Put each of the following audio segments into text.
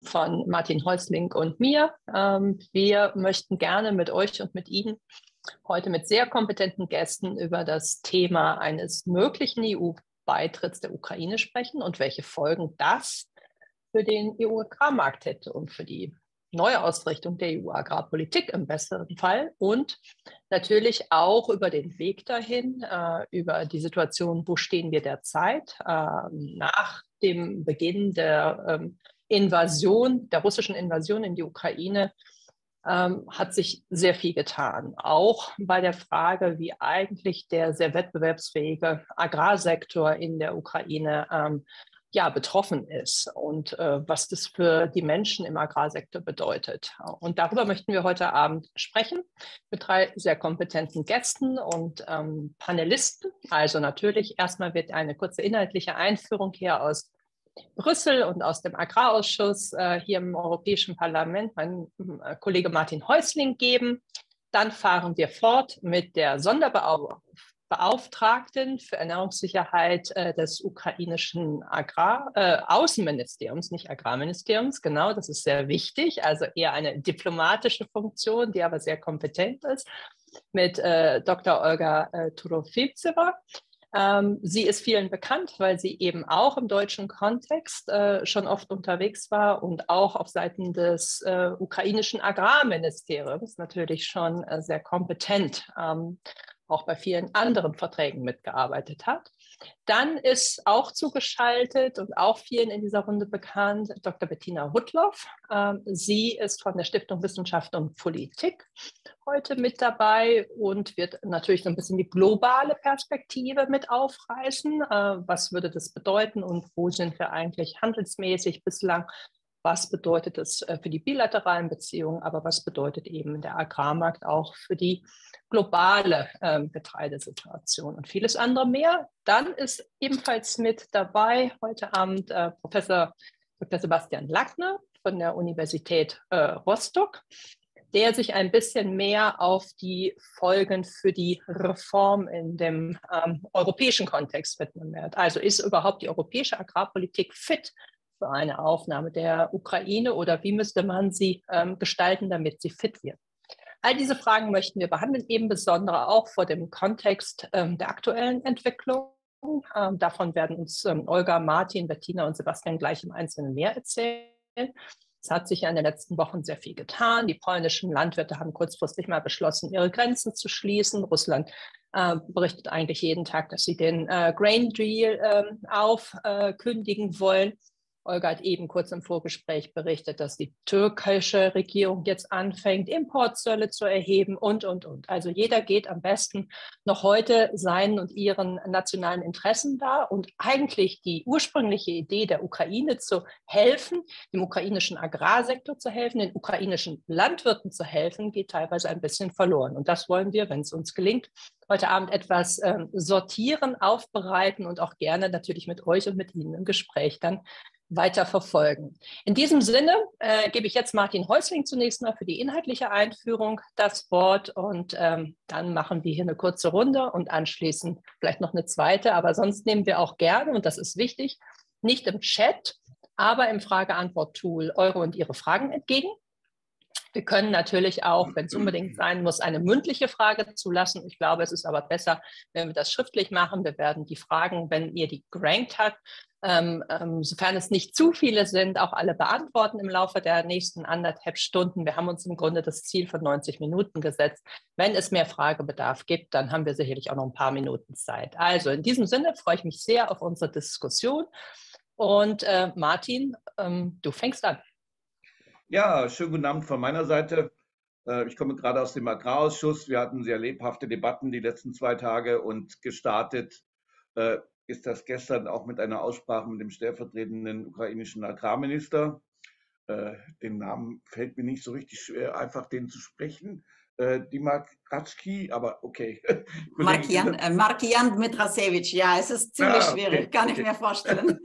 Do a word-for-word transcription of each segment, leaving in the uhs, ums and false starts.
von Martin Häusling und mir. Ähm, wir möchten gerne mit euch und mit Ihnen heute mit sehr kompetenten Gästen über das Thema eines möglichen E U-Beitritts der Ukraine sprechen und welche Folgen das für den E U-Agrarmarkt hätte und für die Neuausrichtung der E U-Agrarpolitik im besseren Fall und natürlich auch über den Weg dahin, äh, über die Situation, wo stehen wir derzeit äh, nach dem Beginn der ähm, Invasion, der russischen Invasion in die Ukraine, ähm, hat sich sehr viel getan. Auch bei der Frage, wie eigentlich der sehr wettbewerbsfähige Agrarsektor in der Ukraine ähm, ja, betroffen ist und äh, was das für die Menschen im Agrarsektor bedeutet. Und darüber möchten wir heute Abend sprechen mit drei sehr kompetenten Gästen und ähm, Panelisten. Also natürlich erstmal wird eine kurze inhaltliche Einführung hier aus Brüssel und aus dem Agrarausschuss äh, hier im Europäischen Parlament mein äh, Kollege Martin Häusling geben. Dann fahren wir fort mit der Sonderbeauftragten für Ernährungssicherheit äh, des ukrainischen Agrar, äh, Außenministeriums, nicht Agrarministeriums, genau, das ist sehr wichtig, also eher eine diplomatische Funktion, die aber sehr kompetent ist, mit äh, Doktor Olga äh, Turofimtseva. Ähm, sie ist vielen bekannt, weil sie eben auch im deutschen Kontext äh, schon oft unterwegs war und auch auf Seiten des äh, ukrainischen Agrarministeriums natürlich schon äh, sehr kompetent ähm, auch bei vielen anderen Verträgen mitgearbeitet hat. Dann ist auch zugeschaltet und auch vielen in dieser Runde bekannt Doktor Bettina Rudloff. Ähm, sie ist von der Stiftung Wissenschaft und Politik heute mit dabei und wird natürlich so ein bisschen die globale Perspektive mit aufreißen. Äh, was würde das bedeuten und wo sind wir eigentlich handelsmäßig bislang? Was bedeutet das äh, für die bilateralen Beziehungen, aber was bedeutet eben der Agrarmarkt auch für die globale äh, Getreidesituation und vieles andere mehr. Dann ist ebenfalls mit dabei heute Abend äh, Professor Doktor Sebastian Lackner von der Universität äh, Rostock, der sich ein bisschen mehr auf die Folgen für die Reform in dem ähm, europäischen Kontext widmen wird. Also ist überhaupt die europäische Agrarpolitik fit für eine Aufnahme der Ukraine oder wie müsste man sie ähm, gestalten, damit sie fit wird? All diese Fragen möchten wir behandeln, eben besonders auch vor dem Kontext ähm, der aktuellen Entwicklung. Ähm, davon werden uns ähm, Olga, Martin, Bettina und Sebastian gleich im Einzelnen mehr erzählen. Es hat sich ja in den letzten Wochen sehr viel getan. Die polnischen Landwirte haben kurzfristig mal beschlossen, ihre Grenzen zu schließen. Russland äh, berichtet eigentlich jeden Tag, dass sie den äh, Grain Deal äh, aufkündigen äh, wollen. Olga hat eben kurz im Vorgespräch berichtet, dass die türkische Regierung jetzt anfängt, Importzölle zu erheben und, und, und. Also jeder geht am besten noch heute seinen und ihren nationalen Interessen da. Und eigentlich die ursprüngliche Idee der Ukraine zu helfen, dem ukrainischen Agrarsektor zu helfen, den ukrainischen Landwirten zu helfen, geht teilweise ein bisschen verloren. Und das wollen wir, wenn es uns gelingt, heute Abend etwas ähm, sortieren, aufbereiten und auch gerne natürlich mit euch und mit Ihnen im Gespräch dann weiter verfolgen. In diesem Sinne äh, gebe ich jetzt Martin Häusling zunächst mal für die inhaltliche Einführung das Wort und ähm, dann machen wir hier eine kurze Runde und anschließend vielleicht noch eine zweite, aber sonst nehmen wir auch gerne, und das ist wichtig, nicht im Chat, aber im Frage-Antwort-Tool eure und ihre Fragen entgegen. Wir können natürlich auch, wenn es unbedingt sein muss, eine mündliche Frage zulassen. Ich glaube, es ist aber besser, wenn wir das schriftlich machen. Wir werden die Fragen, wenn ihr die gerankt habt, ähm, ähm, sofern es nicht zu viele sind, auch alle beantworten im Laufe der nächsten anderthalb Stunden. Wir haben uns im Grunde das Ziel von neunzig Minuten gesetzt. Wenn es mehr Fragebedarf gibt, dann haben wir sicherlich auch noch ein paar Minuten Zeit. Also in diesem Sinne freue ich mich sehr auf unsere Diskussion. Und äh, Martin, ähm, du fängst an. Ja, schönen guten Abend von meiner Seite. Ich komme gerade aus dem Agrarausschuss. Wir hatten sehr lebhafte Debatten die letzten zwei Tage und gestartet ist das gestern auch mit einer Aussprache mit dem stellvertretenden ukrainischen Agrarminister. Den Namen fällt mir nicht so richtig schwer, einfach den zu sprechen. Dimakratschki, aber okay. Markian, äh, Markian Dmitrasevich, ja, es ist ziemlich ah, okay, schwierig, kann okay. ich mir vorstellen.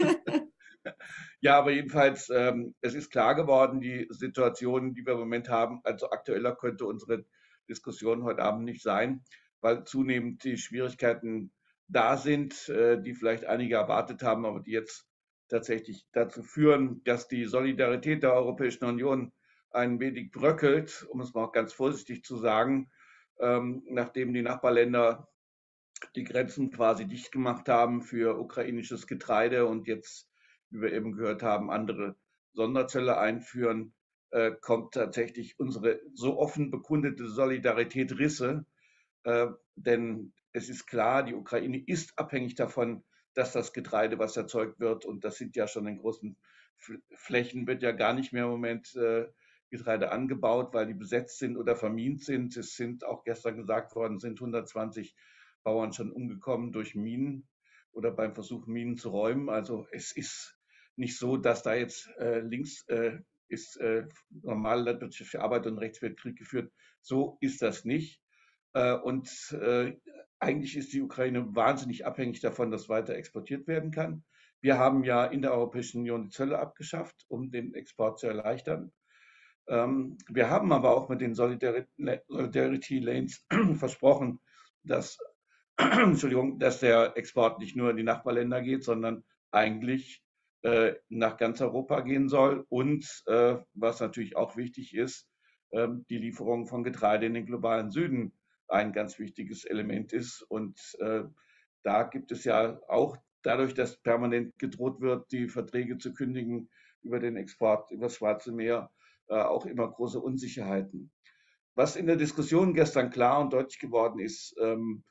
Ja, aber jedenfalls, ähm, es ist klar geworden, die Situation, die wir im Moment haben, also aktueller könnte unsere Diskussion heute Abend nicht sein, weil zunehmend die Schwierigkeiten da sind, äh, die vielleicht einige erwartet haben, aber die jetzt tatsächlich dazu führen, dass die Solidarität der Europäischen Union ein wenig bröckelt, um es mal ganz vorsichtig zu sagen, ähm, nachdem die Nachbarländer die Grenzen quasi dicht gemacht haben für ukrainisches Getreide und jetzt, wie wir eben gehört haben, andere Sonderzölle einführen, äh, kommt tatsächlich unsere so offen bekundete Solidarität Risse. Äh, denn es ist klar, die Ukraine ist abhängig davon, dass das Getreide, was erzeugt wird, und das sind ja schon in großen Flächen, wird ja gar nicht mehr im Moment äh, Getreide angebaut, weil die besetzt sind oder vermint sind. Es sind auch gestern gesagt worden, sind hundertzwanzig Bauern schon umgekommen durch Minen oder beim Versuch, Minen zu räumen. Also es ist nicht so, dass da jetzt äh, links äh, ist äh, normale landwirtschaftliche Arbeit und rechts wird Krieg geführt. So ist das nicht. Äh, und äh, eigentlich ist die Ukraine wahnsinnig abhängig davon, dass weiter exportiert werden kann. Wir haben ja in der Europäischen Union die Zölle abgeschafft, um den Export zu erleichtern. Ähm, wir haben aber auch mit den Solidarity Lanes versprochen, dass, Entschuldigung, dass der Export nicht nur in die Nachbarländer geht, sondern eigentlich äh, nach ganz Europa gehen soll. Und äh, was natürlich auch wichtig ist, äh, die Lieferung von Getreide in den globalen Süden ein ganz wichtiges Element ist. Und äh, da gibt es ja auch dadurch, dass permanent gedroht wird, die Verträge zu kündigen über den Export über das Schwarze Meer, äh, auch immer große Unsicherheiten. Was in der Diskussion gestern klar und deutlich geworden ist, ähm,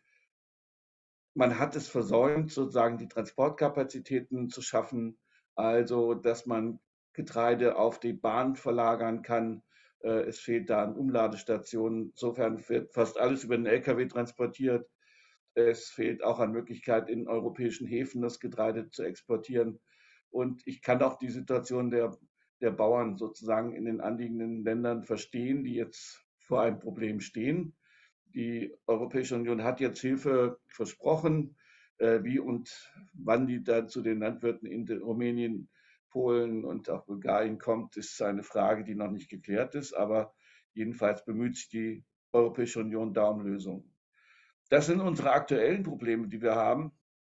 man hat es versäumt, sozusagen die Transportkapazitäten zu schaffen, also dass man Getreide auf die Bahn verlagern kann. Es fehlt da an Umladestationen. Insofern wird fast alles über den L K W transportiert. Es fehlt auch an Möglichkeit, in europäischen Häfen das Getreide zu exportieren. Und ich kann auch die Situation der, der Bauern sozusagen in den anliegenden Ländern verstehen, die jetzt vor einem Problem stehen. Die Europäische Union hat jetzt Hilfe versprochen. Äh, wie und wann die dann zu den Landwirten in Rumänien, Polen und auch Bulgarien kommt, ist eine Frage, die noch nicht geklärt ist. Aber jedenfalls bemüht sich die Europäische Union da um Lösungen. Das sind unsere aktuellen Probleme, die wir haben.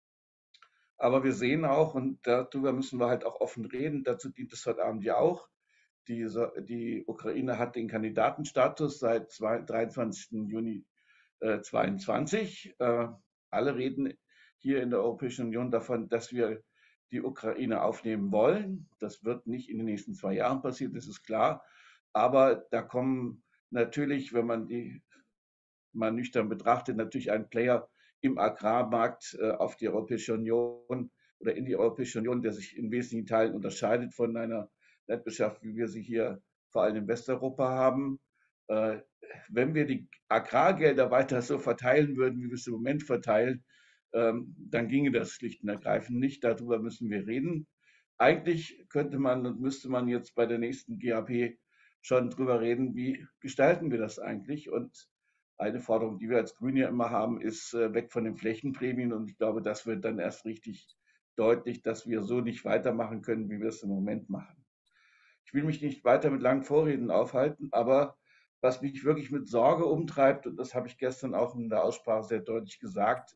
Aber wir sehen auch, und darüber müssen wir halt auch offen reden, dazu dient es heute Abend ja auch, die, die Ukraine hat den Kandidatenstatus seit dreiundzwanzigsten Juni zweiundzwanzig. Äh, alle reden hier in der Europäischen Union davon, dass wir die Ukraine aufnehmen wollen. Das wird nicht in den nächsten zwei Jahren passieren, das ist klar. Aber da kommen natürlich, wenn man die mal nüchtern betrachtet, natürlich ein Player im Agrarmarkt äh, auf die Europäische Union oder in die Europäische Union, der sich in wesentlichen Teilen unterscheidet von einer Landwirtschaft, wie wir sie hier vor allem in Westeuropa haben. Äh, wenn wir die Agrargelder weiter so verteilen würden, wie wir es im Moment verteilen, ähm, dann ginge das schlicht und ergreifend nicht. Darüber müssen wir reden. Eigentlich könnte man und müsste man jetzt bei der nächsten G A P schon drüber reden, wie gestalten wir das eigentlich? Und eine Forderung, die wir als Grüne ja immer haben, ist äh, weg von den Flächenprämien. Und ich glaube, das wird dann erst richtig deutlich, dass wir so nicht weitermachen können, wie wir es im Moment machen. Ich will mich nicht weiter mit langen Vorreden aufhalten, aber was mich wirklich mit Sorge umtreibt, und das habe ich gestern auch in der Aussprache sehr deutlich gesagt,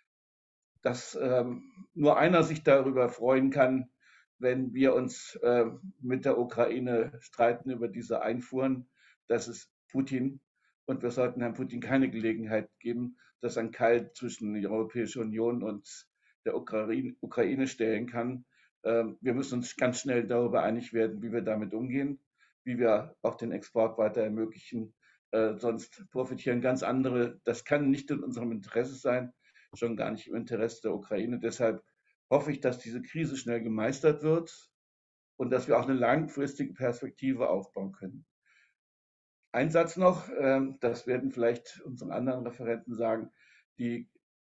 dass ähm, nur einer sich darüber freuen kann, wenn wir uns äh, mit der Ukraine streiten über diese Einfuhren, das ist Putin. Und wir sollten Herrn Putin keine Gelegenheit geben, dass ein Keil zwischen der Europäischen Union und der Ukraine, Ukraine stellen kann. Ähm, wir müssen uns ganz schnell darüber einig werden, wie wir damit umgehen, wie wir auch den Export weiter ermöglichen. Äh, sonst profitieren ganz andere. Das kann nicht in unserem Interesse sein, schon gar nicht im Interesse der Ukraine. Deshalb hoffe ich, dass diese Krise schnell gemeistert wird und dass wir auch eine langfristige Perspektive aufbauen können. Ein Satz noch, das werden vielleicht unsere anderen Referenten sagen, die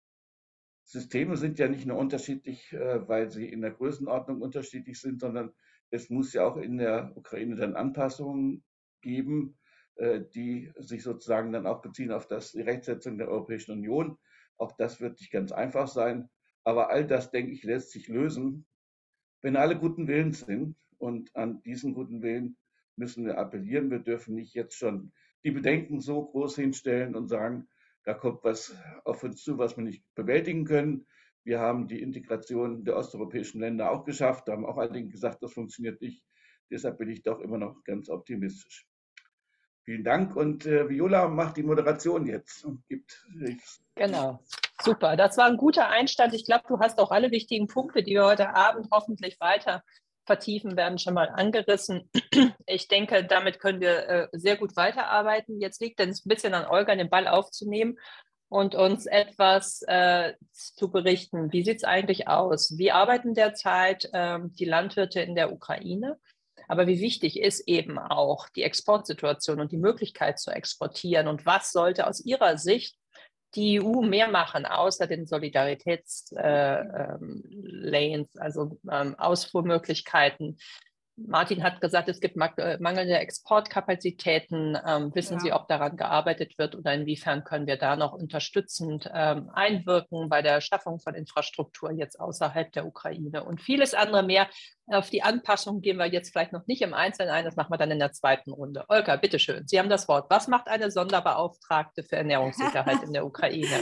Systeme sind ja nicht nur unterschiedlich, weil sie in der Größenordnung unterschiedlich sind, sondern es muss ja auch in der Ukraine dann Anpassungen geben, die sich sozusagen dann auch beziehen auf das, die Rechtsetzung der Europäischen Union. Auch das wird nicht ganz einfach sein. Aber all das, denke ich, lässt sich lösen, wenn alle guten Willens sind. Und an diesen guten Willen müssen wir appellieren. Wir dürfen nicht jetzt schon die Bedenken so groß hinstellen und sagen, da kommt was auf uns zu, was wir nicht bewältigen können. Wir haben die Integration der osteuropäischen Länder auch geschafft. Da haben auch einige gesagt, das funktioniert nicht. Deshalb bin ich doch immer noch ganz optimistisch. Vielen Dank und äh, Viola macht die Moderation jetzt und gibt. Genau, super. Das war ein guter Einstand. Ich glaube, du hast auch alle wichtigen Punkte, die wir heute Abend hoffentlich weiter vertiefen werden, schon mal angerissen. Ich denke, damit können wir äh, sehr gut weiterarbeiten. Jetzt liegt es ein bisschen an Olga, den Ball aufzunehmen und uns etwas äh, zu berichten. Wie sieht es eigentlich aus? Wie arbeiten derzeit äh, die Landwirte in der Ukraine? Aber wie wichtig ist eben auch die Exportsituation und die Möglichkeit zu exportieren? Und was sollte aus Ihrer Sicht die E U mehr machen, außer den Solidaritätslanes, äh, ähm, also ähm, Ausfuhrmöglichkeiten? Martin hat gesagt, es gibt mangelnde Exportkapazitäten. Ähm, wissen ja. Sie, ob daran gearbeitet wird oder inwiefern können wir da noch unterstützend ähm, einwirken bei der Schaffung von Infrastruktur jetzt außerhalb der Ukraine und vieles andere mehr. Auf die Anpassung gehen wir jetzt vielleicht noch nicht im Einzelnen ein, das machen wir dann in der zweiten Runde. Olga, bitteschön, Sie haben das Wort. Was macht eine Sonderbeauftragte für Ernährungssicherheit in der Ukraine?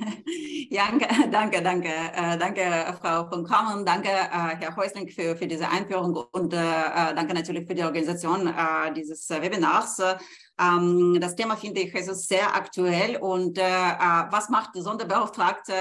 Ja, danke, danke, äh, danke, Frau von Kammern, danke, äh, Herr Häusling, für, für diese Einführung und äh, danke natürlich für die Organisation äh, dieses Webinars. Ähm, das Thema finde ich also sehr aktuell und äh, was macht die Sonderbeauftragte?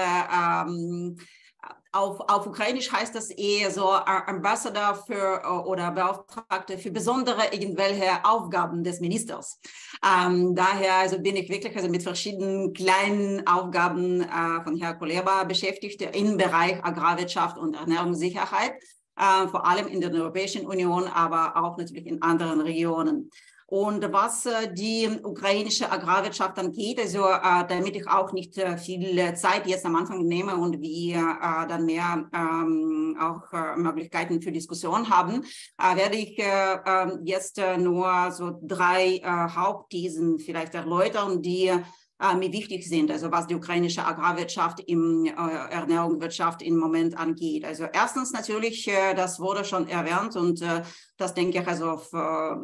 Ähm, Auf, auf Ukrainisch heißt das eher so Ambassador für oder Beauftragte für besondere irgendwelche Aufgaben des Ministers. Ähm, daher also bin ich wirklich also mit verschiedenen kleinen Aufgaben äh, von Herrn Kuleba beschäftigt im Bereich Agrarwirtschaft und Ernährungssicherheit, äh, vor allem in der Europäischen Union, aber auch natürlich in anderen Regionen. Und was äh, die ukrainische Agrarwirtschaft angeht, also äh, damit ich auch nicht äh, viel Zeit jetzt am Anfang nehme und wir äh, dann mehr ähm, auch äh, Möglichkeiten für Diskussion haben, äh, werde ich äh, jetzt äh, nur so drei äh, Hauptthesen vielleicht erläutern, die äh, mir wichtig sind, also was die ukrainische Agrarwirtschaft im äh, Ernährungswirtschaft im Moment angeht. Also erstens natürlich, äh, das wurde schon erwähnt und äh, das denke ich, also auf, äh,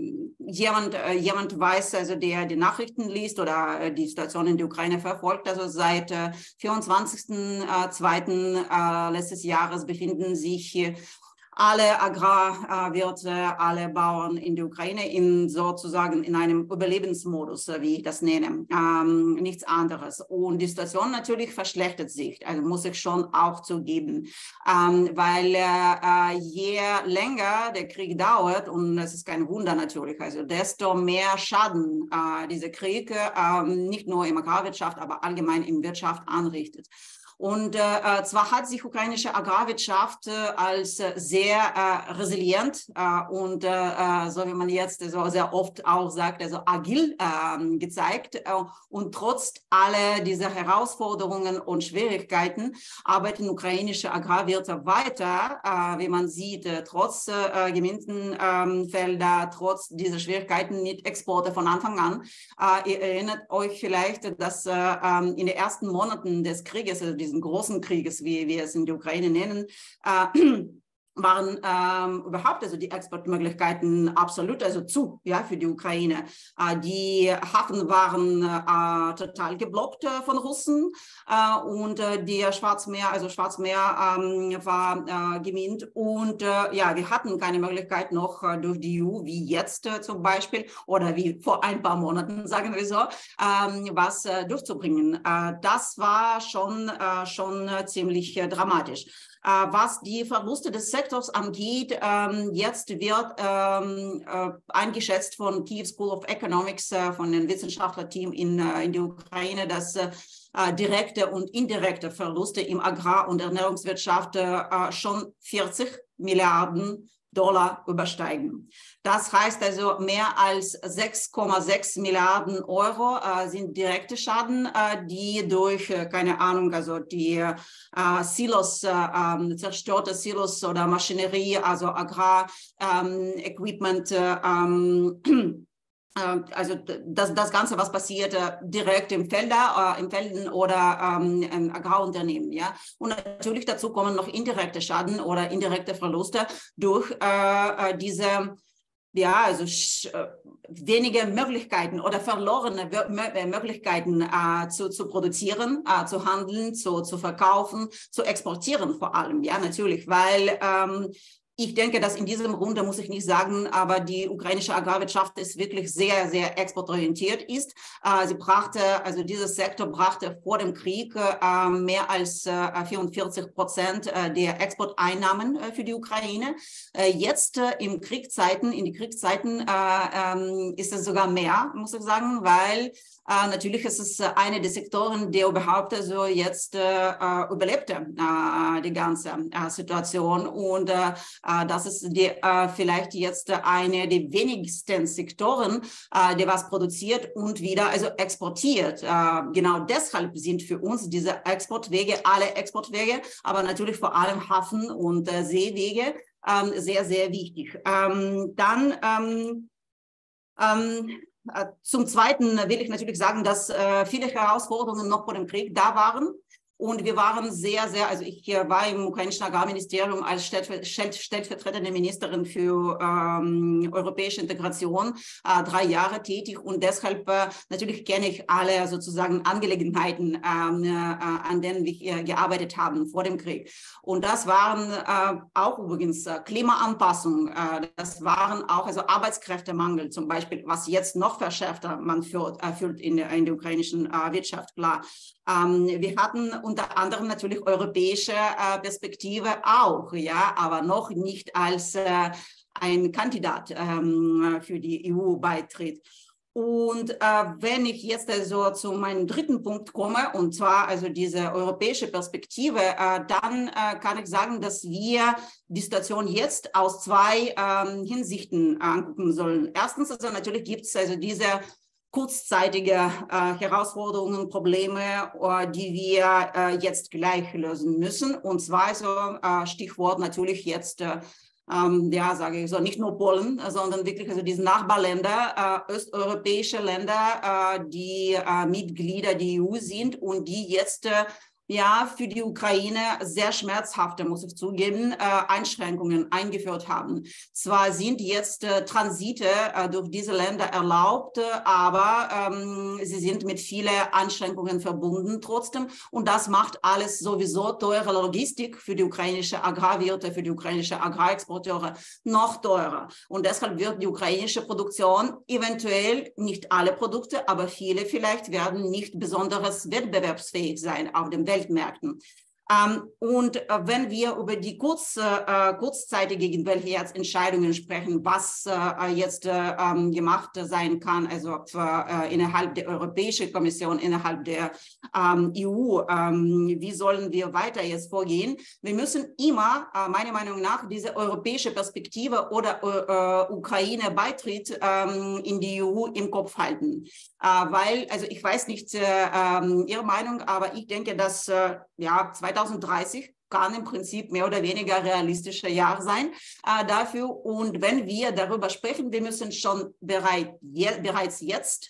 jemand, äh, jemand weiß, also der die Nachrichten liest oder äh, die Situation in der Ukraine verfolgt, also seit äh, vierundzwanzigsten zweiten Äh, letztes Jahres befinden sich äh, alle Agrarwirte, alle Bauern in der Ukraine in sozusagen in einem Überlebensmodus, wie ich das nenne, ähm, nichts anderes. Und die Situation natürlich verschlechtert sich, also muss ich schon auch zugeben, ähm, weil äh, je länger der Krieg dauert, und das ist kein Wunder natürlich, also desto mehr Schaden äh, dieser Krieg äh, nicht nur in der Agrarwirtschaft, aber allgemein in der Wirtschaft anrichtet. Und äh, zwar hat sich ukrainische Agrarwirtschaft äh, als äh, sehr äh, resilient äh, und äh, so wie man jetzt so sehr oft auch sagt, also agil äh, gezeigt. Äh, und trotz aller dieser Herausforderungen und Schwierigkeiten arbeiten ukrainische Agrarwirte weiter, äh, wie man sieht, äh, trotz äh, Gemeindenfelder, äh, trotz dieser Schwierigkeiten mit Exporte von Anfang an. Äh, ihr erinnert euch vielleicht, dass äh, in den ersten Monaten des Krieges, also diesen großen Krieges, wie wir es in der Ukraine nennen, äh, waren ähm, überhaupt also die Exportmöglichkeiten absolut also zu, ja, für die Ukraine. Äh, die Hafen waren äh, total geblockt äh, von Russen äh, und äh, der Schwarzmeer, also Schwarzmeer ähm, war äh, gemint und äh, ja, wir hatten keine Möglichkeit noch äh, durch die E U, wie jetzt äh, zum Beispiel oder wie vor ein paar Monaten, sagen wir so, ähm, was äh, durchzubringen. Äh, das war schon, äh, schon äh, ziemlich äh, dramatisch. Was die Verluste des Sektors angeht, ähm, jetzt wird ähm, äh, eingeschätzt von Kiew School of Economics, äh, von dem Wissenschaftlerteam in, äh, in der Ukraine, dass äh, direkte und indirekte Verluste im Agrar- und Ernährungswirtschaft äh, schon vierzig Milliarden Dollar übersteigen. Das heißt also, mehr als sechs Komma sechs Milliarden Euro äh, sind direkte Schaden, äh, die durch, äh, keine Ahnung, also die äh, Silos, äh, zerstörte Silos oder Maschinerie, also Agrar-Equipment, ähm, äh, also das, das Ganze, was passiert äh, direkt im Felder, äh, im Felden oder ähm, im Agrarunternehmen, ja. Und natürlich dazu kommen noch indirekte Schaden oder indirekte Verluste durch äh, diese ja, also wenige Möglichkeiten oder verlorene Möglichkeiten äh, zu, zu produzieren, äh, zu handeln, zu, zu verkaufen, zu exportieren vor allem, ja, natürlich, weil ähm, ich denke, dass in diesem Runde, muss ich nicht sagen, aber die ukrainische Agrarwirtschaft ist wirklich sehr, sehr exportorientiert ist. Äh, sie brachte, also dieser Sektor brachte vor dem Krieg äh, mehr als äh, vierundvierzig Prozent der Exporteinnahmen äh, für die Ukraine. Äh, jetzt äh, im Kriegszeiten, in die Kriegszeiten äh, ähm, ist es sogar mehr, muss ich sagen, weil Äh, natürlich ist es äh, eine der Sektoren, der überhaupt also jetzt äh, überlebte, äh, die ganze äh, Situation. Und äh, das ist die, äh, vielleicht jetzt eine der wenigsten Sektoren, äh, der was produziert und wieder also exportiert. Äh, genau deshalb sind für uns diese Exportwege, alle Exportwege, aber natürlich vor allem Hafen- und äh, Seewege äh, sehr, sehr wichtig. Ähm, dann ähm, ähm, Zum Zweiten will ich natürlich sagen, dass äh, viele Herausforderungen noch vor dem Krieg da waren. Und wir waren sehr, sehr, also ich war im ukrainischen Agrarministerium als stellvertretende Ministerin für ähm, europäische Integration äh, drei Jahre tätig und deshalb äh, natürlich kenne ich alle sozusagen Angelegenheiten, ähm, äh, an denen wir äh, gearbeitet haben vor dem Krieg. Und das waren äh, auch übrigens äh, Klimaanpassung, äh, das waren auch also Arbeitskräftemangel zum Beispiel, was jetzt noch verschärfter man führt, äh, führt in, der, in der ukrainischen äh, Wirtschaft, klar. Ähm, wir hatten unter anderem natürlich europäische äh, Perspektive auch, ja, aber noch nicht als äh, ein Kandidat ähm, für die E U-Beitritt. Und äh, wenn ich jetzt also zu meinem dritten Punkt komme, und zwar also diese europäische Perspektive, äh, dann äh, kann ich sagen, dass wir die Situation jetzt aus zwei ähm, Hinsichten angucken sollen. Erstens, also natürlich gibt es also diese kurzzeitige äh, Herausforderungen, Probleme, äh, die wir äh, jetzt gleich lösen müssen. Und zwar also äh, Stichwort natürlich jetzt, äh, ähm, ja, sage ich so, nicht nur Polen, sondern wirklich also diese Nachbarländer, äh, östeuropäische Länder, äh, die äh, Mitglieder der E U sind und die jetzt äh, ja, für die Ukraine sehr schmerzhafte, muss ich zugeben, äh, Einschränkungen eingeführt haben. Zwar sind jetzt äh, Transite äh, durch diese Länder erlaubt, aber ähm, sie sind mit vielen Einschränkungen verbunden trotzdem. Und das macht alles sowieso teure Logistik für die ukrainische Agrarwirte, für die ukrainische Agrarexporteure noch teurer. Und deshalb wird die ukrainische Produktion eventuell, nicht alle Produkte, aber viele vielleicht werden nicht besonders wettbewerbsfähig sein auf dem Weltmärkten. Ähm, und äh, wenn wir über die kurz, äh, kurzzeitige irgendwelche jetzt Entscheidungen sprechen, was äh, jetzt äh, ähm, gemacht sein kann, also äh, innerhalb der Europäischen Kommission, innerhalb der ähm, E U, ähm, wie sollen wir weiter jetzt vorgehen? Wir müssen immer, äh, meiner Meinung nach, diese europäische Perspektive oder äh, Ukraine-Beitritt ähm, in die E U im Kopf halten. Äh, weil, also ich weiß nicht äh, äh, Ihre Meinung, aber ich denke, dass äh, ja, zweitausenddreißig kann im Prinzip mehr oder weniger realistische Jahr sein äh, dafür. Und wenn wir darüber sprechen, wir müssen schon bereit, je, bereits jetzt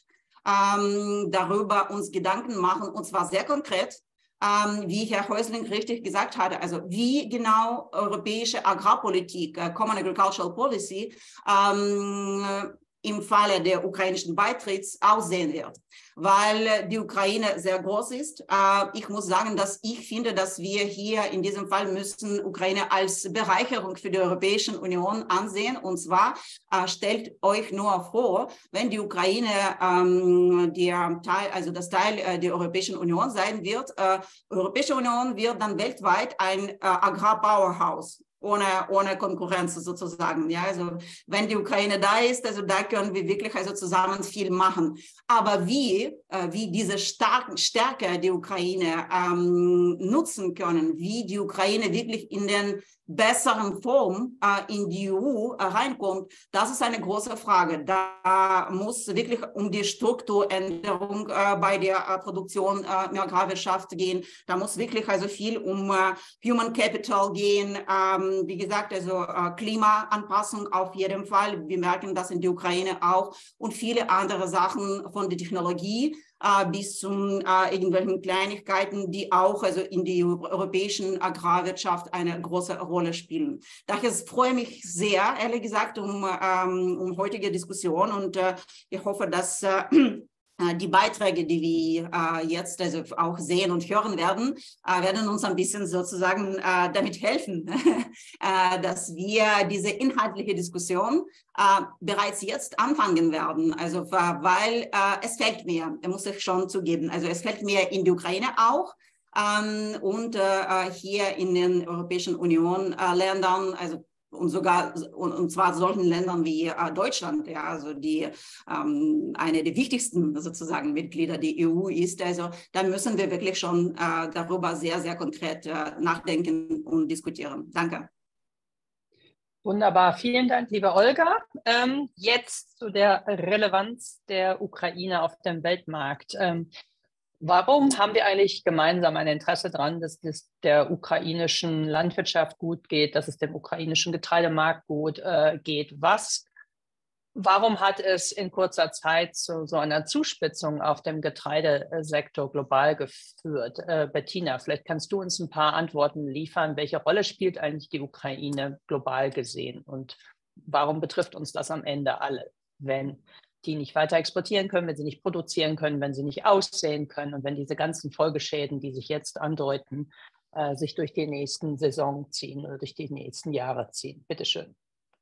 ähm, darüber uns Gedanken machen, und zwar sehr konkret, ähm, wie Herr Häusling richtig gesagt hatte, also wie genau europäische Agrarpolitik, äh, Common Agricultural Policy, ähm, im Falle der ukrainischen Beitritts aussehen wird, weil die Ukraine sehr groß ist. Ich muss sagen, dass ich finde, dass wir hier in diesem Fall müssen Ukraine als Bereicherung für die Europäische Union ansehen. Und zwar stellt euch nur vor, wenn die Ukraine ähm, der Teil, also das Teil der Europäischen Union sein wird, äh, Europäische Union wird dann weltweit ein äh, Agrarpowerhouse. Ohne, ohne Konkurrenz sozusagen. Ja, also wenn die Ukraine da ist, also da können wir wirklich also zusammen viel machen. Aber wie, äh, wie diese starken Stärke der Ukraine ähm, nutzen können, wie die Ukraine wirklich in den besseren Form äh, in die E U äh, reinkommt, das ist eine große Frage. Da muss wirklich um die Strukturänderung äh, bei der äh, Produktion äh, in der Agrarwirtschaft gehen. Da muss wirklich also viel um äh, Human Capital gehen, ähm, ähm, wie gesagt, also äh, Klimaanpassung auf jeden Fall. Wir merken das in der Ukraine auch und viele andere Sachen von der Technologie äh, bis zu äh, irgendwelchen Kleinigkeiten, die auch also in der europäischen Agrarwirtschaft eine große Rolle spielen. Daher freue ich mich sehr, ehrlich gesagt, um, ähm, um heutige Diskussion und äh, ich hoffe, dass äh, die Beiträge, die wir äh, jetzt also auch sehen und hören werden, äh, werden uns ein bisschen sozusagen äh, damit helfen, äh, dass wir diese inhaltliche Diskussion äh, bereits jetzt anfangen werden. Also äh, weil äh, es fällt mir, muss ich schon zugeben, also es fällt mir in der Ukraine auch ähm, und äh, hier in den Europäischen Union äh, Ländern, also und sogar und, und zwar solchen Ländern wie äh, Deutschland, ja, also die ähm, eine der wichtigsten sozusagen Mitglieder der E U ist. Also da müssen wir wirklich schon äh, darüber sehr, sehr konkret äh, nachdenken und diskutieren. Danke. Wunderbar, vielen Dank, liebe Olga. Ähm, jetzt zu der Relevanz der Ukraine auf dem Weltmarkt. Ähm, Warum haben wir eigentlich gemeinsam ein Interesse daran, dass es der ukrainischen Landwirtschaft gut geht, dass es dem ukrainischen Getreidemarkt gut äh, geht? Was, warum hat es in kurzer Zeit zu so einer Zuspitzung auf dem Getreidesektor global geführt? Äh, Bettina, vielleicht kannst du uns ein paar Antworten liefern. Welche Rolle spielt eigentlich die Ukraine global gesehen? Und warum betrifft uns das am Ende alle, wenn die nicht weiter exportieren können, wenn sie nicht produzieren können, wenn sie nicht aussehen können und wenn diese ganzen Folgeschäden, die sich jetzt andeuten, äh, sich durch die nächsten Saison ziehen oder durch die nächsten Jahre ziehen. Bitte schön.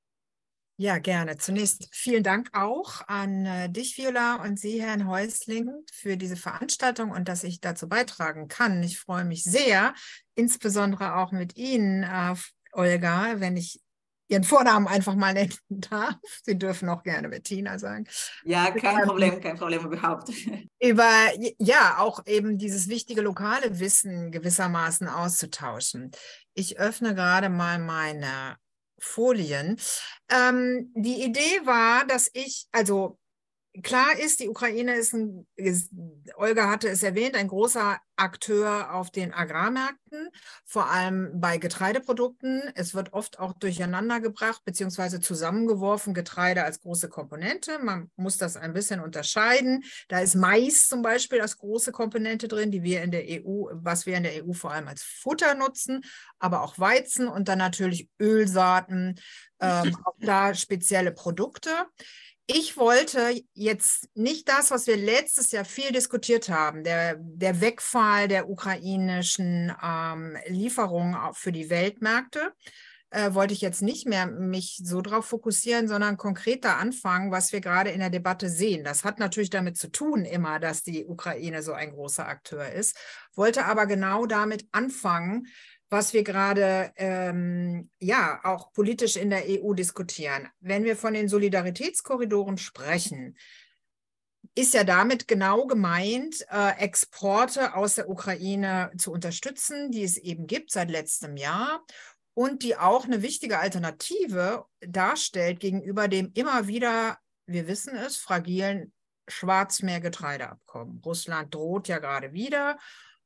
Ja, gerne. Zunächst vielen Dank auch an äh, dich, Viola, und Sie, Herrn Häusling, für diese Veranstaltung und dass ich dazu beitragen kann. Ich freue mich sehr, insbesondere auch mit Ihnen, äh, Olga, wenn ich Ihren Vornamen einfach mal nennen darf. Sie dürfen auch gerne Bettina sagen. Ja, kein Problem, kein Problem überhaupt. Über, ja, auch eben dieses wichtige lokale Wissen gewissermaßen auszutauschen. Ich öffne gerade mal meine Folien. Ähm, die Idee war, dass ich, also klar ist, die Ukraine ist, ein, ist, Olga hatte es erwähnt, ein großer Akteur auf den Agrarmärkten, vor allem bei Getreideprodukten. Es wird oft auch durcheinander gebracht bzw. zusammengeworfen, Getreide als große Komponente. Man muss das ein bisschen unterscheiden. Da ist Mais zum Beispiel als große Komponente drin, die wir in der E U, was wir in der E U vor allem als Futter nutzen, aber auch Weizen und dann natürlich Ölsaaten, ähm, auch da spezielle Produkte. Ich wollte jetzt nicht das, was wir letztes Jahr viel diskutiert haben, der, der Wegfall der ukrainischen ähm, Lieferungen für die Weltmärkte, äh, wollte ich jetzt nicht mehr mich so drauf fokussieren, sondern konkreter anfangen, was wir gerade in der Debatte sehen. Das hat natürlich damit zu tun immer, dass die Ukraine so ein großer Akteur ist, wollte aber genau damit anfangen, was wir gerade ähm, ja auch politisch in der E U diskutieren. Wenn wir von den Solidaritätskorridoren sprechen, ist ja damit genau gemeint, äh, Exporte aus der Ukraine zu unterstützen, die es eben gibt seit letztem Jahr und die auch eine wichtige Alternative darstellt gegenüber dem immer wieder, wir wissen es, fragilen Schwarzmeer-Getreideabkommen. Russland droht ja gerade wieder.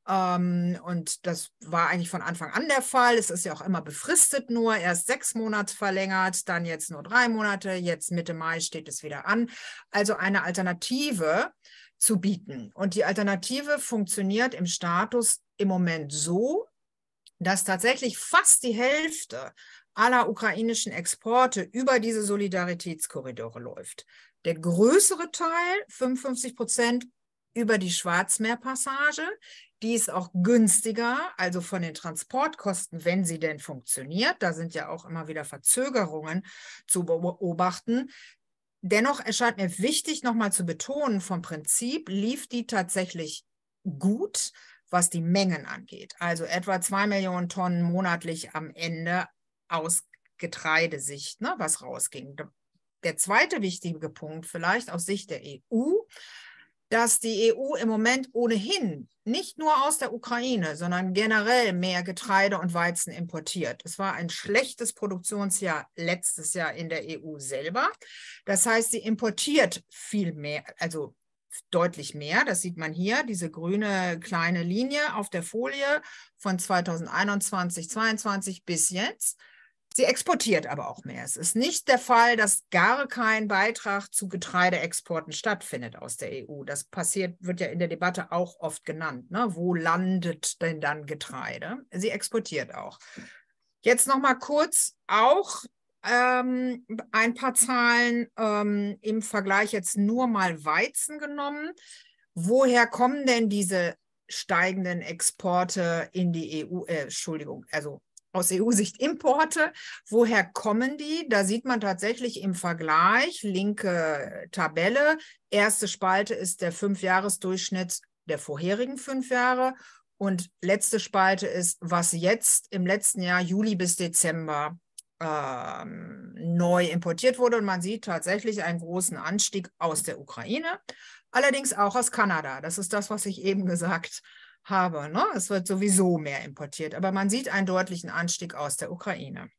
Um, und das war eigentlich von Anfang an der Fall. Es ist ja auch immer befristet nur, erst sechs Monate verlängert, dann jetzt nur drei Monate, jetzt Mitte Mai steht es wieder an. Also eine Alternative zu bieten. Und die Alternative funktioniert im Status im Moment so, dass tatsächlich fast die Hälfte aller ukrainischen Exporte über diese Solidaritätskorridore läuft. Der größere Teil, fünfundfünfzig Prozent, über die Schwarzmeerpassage. Die ist auch günstiger, also von den Transportkosten, wenn sie denn funktioniert. Da sind ja auch immer wieder Verzögerungen zu beobachten. Dennoch erscheint mir wichtig, nochmal zu betonen, vom Prinzip lief die tatsächlich gut, was die Mengen angeht. Also etwa zwei Millionen Tonnen monatlich am Ende aus Getreidesicht, ne, was rausging. Der zweite wichtige Punkt vielleicht aus Sicht der E U, dass die E U im Moment ohnehin nicht nur aus der Ukraine, sondern generell mehr Getreide und Weizen importiert. Es war ein schlechtes Produktionsjahr letztes Jahr in der E U selber. Das heißt, sie importiert viel mehr, also deutlich mehr. Das sieht man hier, diese grüne kleine Linie auf der Folie von zweitausendeinundzwanzig, zweiundzwanzig bis jetzt. Sie exportiert aber auch mehr. Es ist nicht der Fall, dass gar kein Beitrag zu Getreideexporten stattfindet aus der E U. Das passiert, wird ja in der Debatte auch oft genannt. Ne? Wo landet denn dann Getreide? Sie exportiert auch. Jetzt noch mal kurz auch ähm, ein paar Zahlen ähm, im Vergleich jetzt nur mal Weizen genommen. Woher kommen denn diese steigenden Exporte in die E U? Äh, Entschuldigung, also aus E U-Sicht Importe. Woher kommen die? Da sieht man tatsächlich im Vergleich, linke Tabelle, erste Spalte ist der Fünfjahresdurchschnitt der vorherigen fünf Jahre und letzte Spalte ist, was jetzt im letzten Jahr, Juli bis Dezember, ähm, neu importiert wurde. Und man sieht tatsächlich einen großen Anstieg aus der Ukraine, allerdings auch aus Kanada. Das ist das, was ich eben gesagt habe. habe. Ne? Es wird sowieso mehr importiert, aber man sieht einen deutlichen Anstieg aus der Ukraine.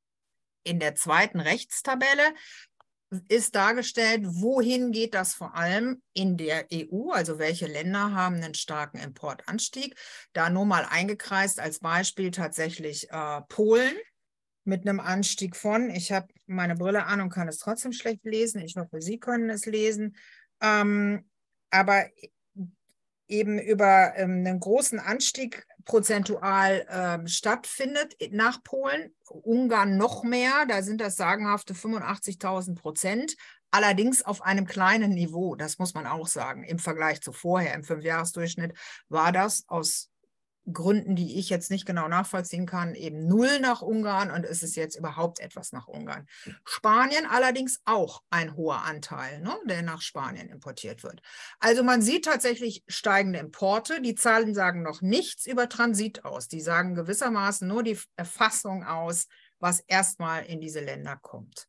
In der zweiten Rechtstabelle ist dargestellt, wohin geht das vor allem in der E U, also welche Länder haben einen starken Importanstieg. Da nur mal eingekreist als Beispiel tatsächlich äh, Polen mit einem Anstieg von, ich habe meine Brille an und kann es trotzdem schlecht lesen, ich hoffe, Sie können es lesen, ähm, aber eben über ähm, einen großen Anstieg prozentual ähm, stattfindet nach Polen. Ungarn noch mehr, da sind das sagenhafte fünfundachtzigtausend Prozent, allerdings auf einem kleinen Niveau, das muss man auch sagen. Im Vergleich zu vorher, im Fünfjahresdurchschnitt, war das aus Gründen, die ich jetzt nicht genau nachvollziehen kann, eben null nach Ungarn und es ist jetzt überhaupt etwas nach Ungarn. Spanien allerdings auch ein hoher Anteil, ne, der nach Spanien importiert wird. Also man sieht tatsächlich steigende Importe. Die Zahlen sagen noch nichts über Transit aus. Die sagen gewissermaßen nur die Erfassung aus, was erstmal in diese Länder kommt.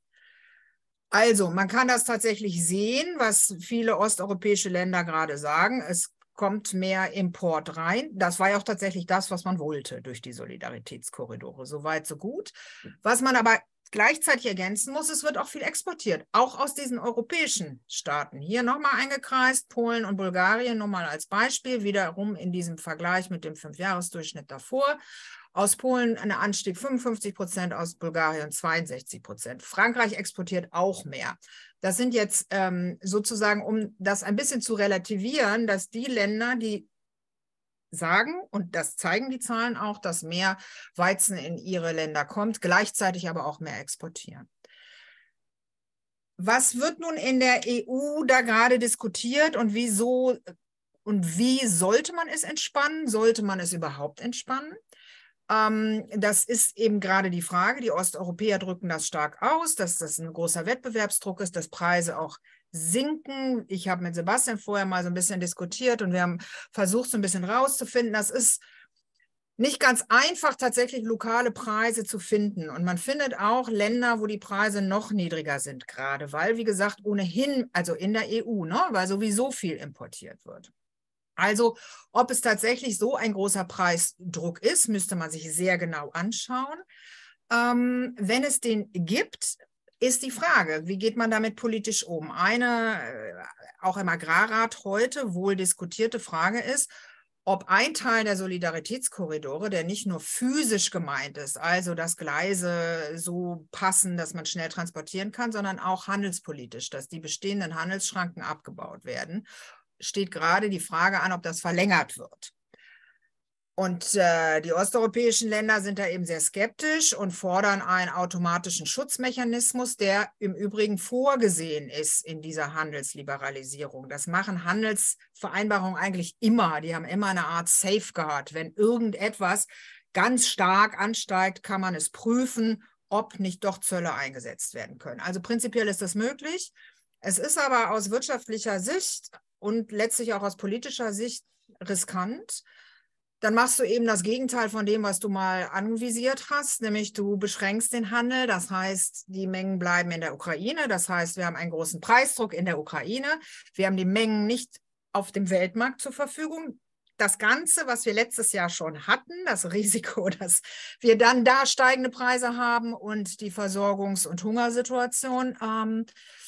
Also man kann das tatsächlich sehen, was viele osteuropäische Länder gerade sagen. Es kommt mehr Import rein. Das war ja auch tatsächlich das, was man wollte durch die Solidaritätskorridore. So weit, so gut. Was man aber gleichzeitig ergänzen muss, es wird auch viel exportiert, auch aus diesen europäischen Staaten. Hier nochmal eingekreist, Polen und Bulgarien, nur mal als Beispiel, wiederum in diesem Vergleich mit dem Fünfjahresdurchschnitt davor. Aus Polen ein Anstieg fünfundfünfzig Prozent, aus Bulgarien zweiundsechzig Prozent. Frankreich exportiert auch mehr. Das sind jetzt ähm, sozusagen, um das ein bisschen zu relativieren, dass die Länder, die sagen, und das zeigen die Zahlen auch, dass mehr Weizen in ihre Länder kommt, gleichzeitig aber auch mehr exportieren. Was wird nun in der E U da gerade diskutiert und wieso und wie sollte man es entspannen? Sollte man es überhaupt entspannen? Das ist eben gerade die Frage. Die Osteuropäer drücken das stark aus, dass das ein großer Wettbewerbsdruck ist, dass Preise auch sinken. Ich habe mit Sebastian vorher mal so ein bisschen diskutiert und wir haben versucht, so ein bisschen rauszufinden. Das ist nicht ganz einfach, tatsächlich lokale Preise zu finden. Und man findet auch Länder, wo die Preise noch niedriger sind gerade, weil, wie gesagt, ohnehin, also in der E U, ne, weil sowieso viel importiert wird. Also, ob es tatsächlich so ein großer Preisdruck ist, müsste man sich sehr genau anschauen. Ähm, wenn es den gibt, ist die Frage, wie geht man damit politisch um? Eine, auch im Agrarrat heute wohl diskutierte Frage ist, ob ein Teil der Solidaritätskorridore, der nicht nur physisch gemeint ist, also dass Gleise so passen, dass man schnell transportieren kann, sondern auch handelspolitisch, dass die bestehenden Handelsschranken abgebaut werden, steht gerade die Frage an, ob das verlängert wird. Und äh, die osteuropäischen Länder sind da eben sehr skeptisch und fordern einen automatischen Schutzmechanismus, der im Übrigen vorgesehen ist in dieser Handelsliberalisierung. Das machen Handelsvereinbarungen eigentlich immer. Die haben immer eine Art Safeguard. Wenn irgendetwas ganz stark ansteigt, kann man es prüfen, ob nicht doch Zölle eingesetzt werden können. Also prinzipiell ist das möglich. Es ist aber aus wirtschaftlicher Sicht und letztlich auch aus politischer Sicht riskant. Dann machst du eben das Gegenteil von dem, was du mal anvisiert hast, nämlich du beschränkst den Handel. Das heißt, die Mengen bleiben in der Ukraine. Das heißt, wir haben einen großen Preisdruck in der Ukraine. Wir haben die Mengen nicht auf dem Weltmarkt zur Verfügung. Das Ganze, was wir letztes Jahr schon hatten, das Risiko, dass wir dann da steigende Preise haben und die Versorgungs- und Hungersituation ähm,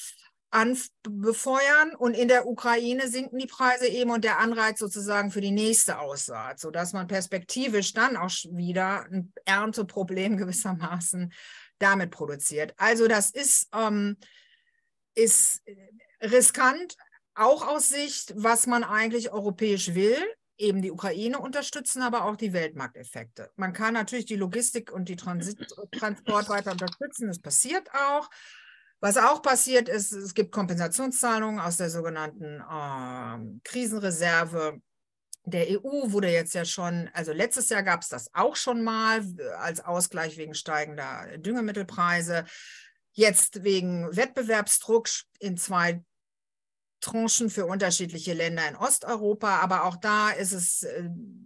anbefeuern, und in der Ukraine sinken die Preise eben und der Anreiz sozusagen für die nächste Aussaat, sodass man perspektivisch dann auch wieder ein Ernteproblem gewissermaßen damit produziert. Also das ist, ähm, ist riskant, auch aus Sicht, was man eigentlich europäisch will, eben die Ukraine unterstützen, aber auch die Weltmarkteffekte. Man kann natürlich die Logistik und die Transit Transport weiter unterstützen, das passiert auch. Was auch passiert ist, es gibt Kompensationszahlungen aus der sogenannten äh, Krisenreserve der E U, wurde jetzt ja schon, also letztes Jahr gab es das auch schon mal als Ausgleich wegen steigender Düngemittelpreise, jetzt wegen Wettbewerbsdruck in zwei Tranchen für unterschiedliche Länder in Osteuropa, aber auch da ist es äh,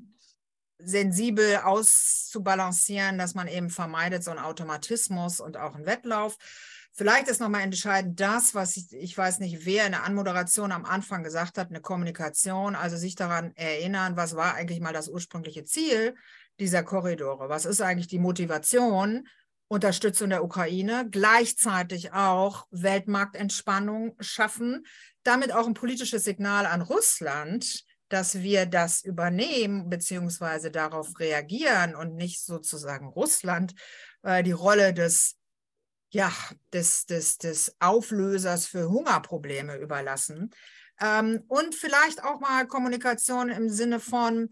sensibel auszubalancieren, dass man eben vermeidet so einen Automatismus und auch einen Wettlauf. Vielleicht ist nochmal entscheidend das, was ich, ich weiß nicht, wer in der Anmoderation am Anfang gesagt hat, eine Kommunikation, also sich daran erinnern, was war eigentlich mal das ursprüngliche Ziel dieser Korridore? Was ist eigentlich die Motivation, Unterstützung der Ukraine, gleichzeitig auch Weltmarktentspannung schaffen, damit auch ein politisches Signal an Russland, dass wir das übernehmen bzw. darauf reagieren und nicht sozusagen Russland äh, die Rolle des, ja, des, des, des Auflösers für Hungerprobleme überlassen. Ähm, und vielleicht auch mal Kommunikation im Sinne von,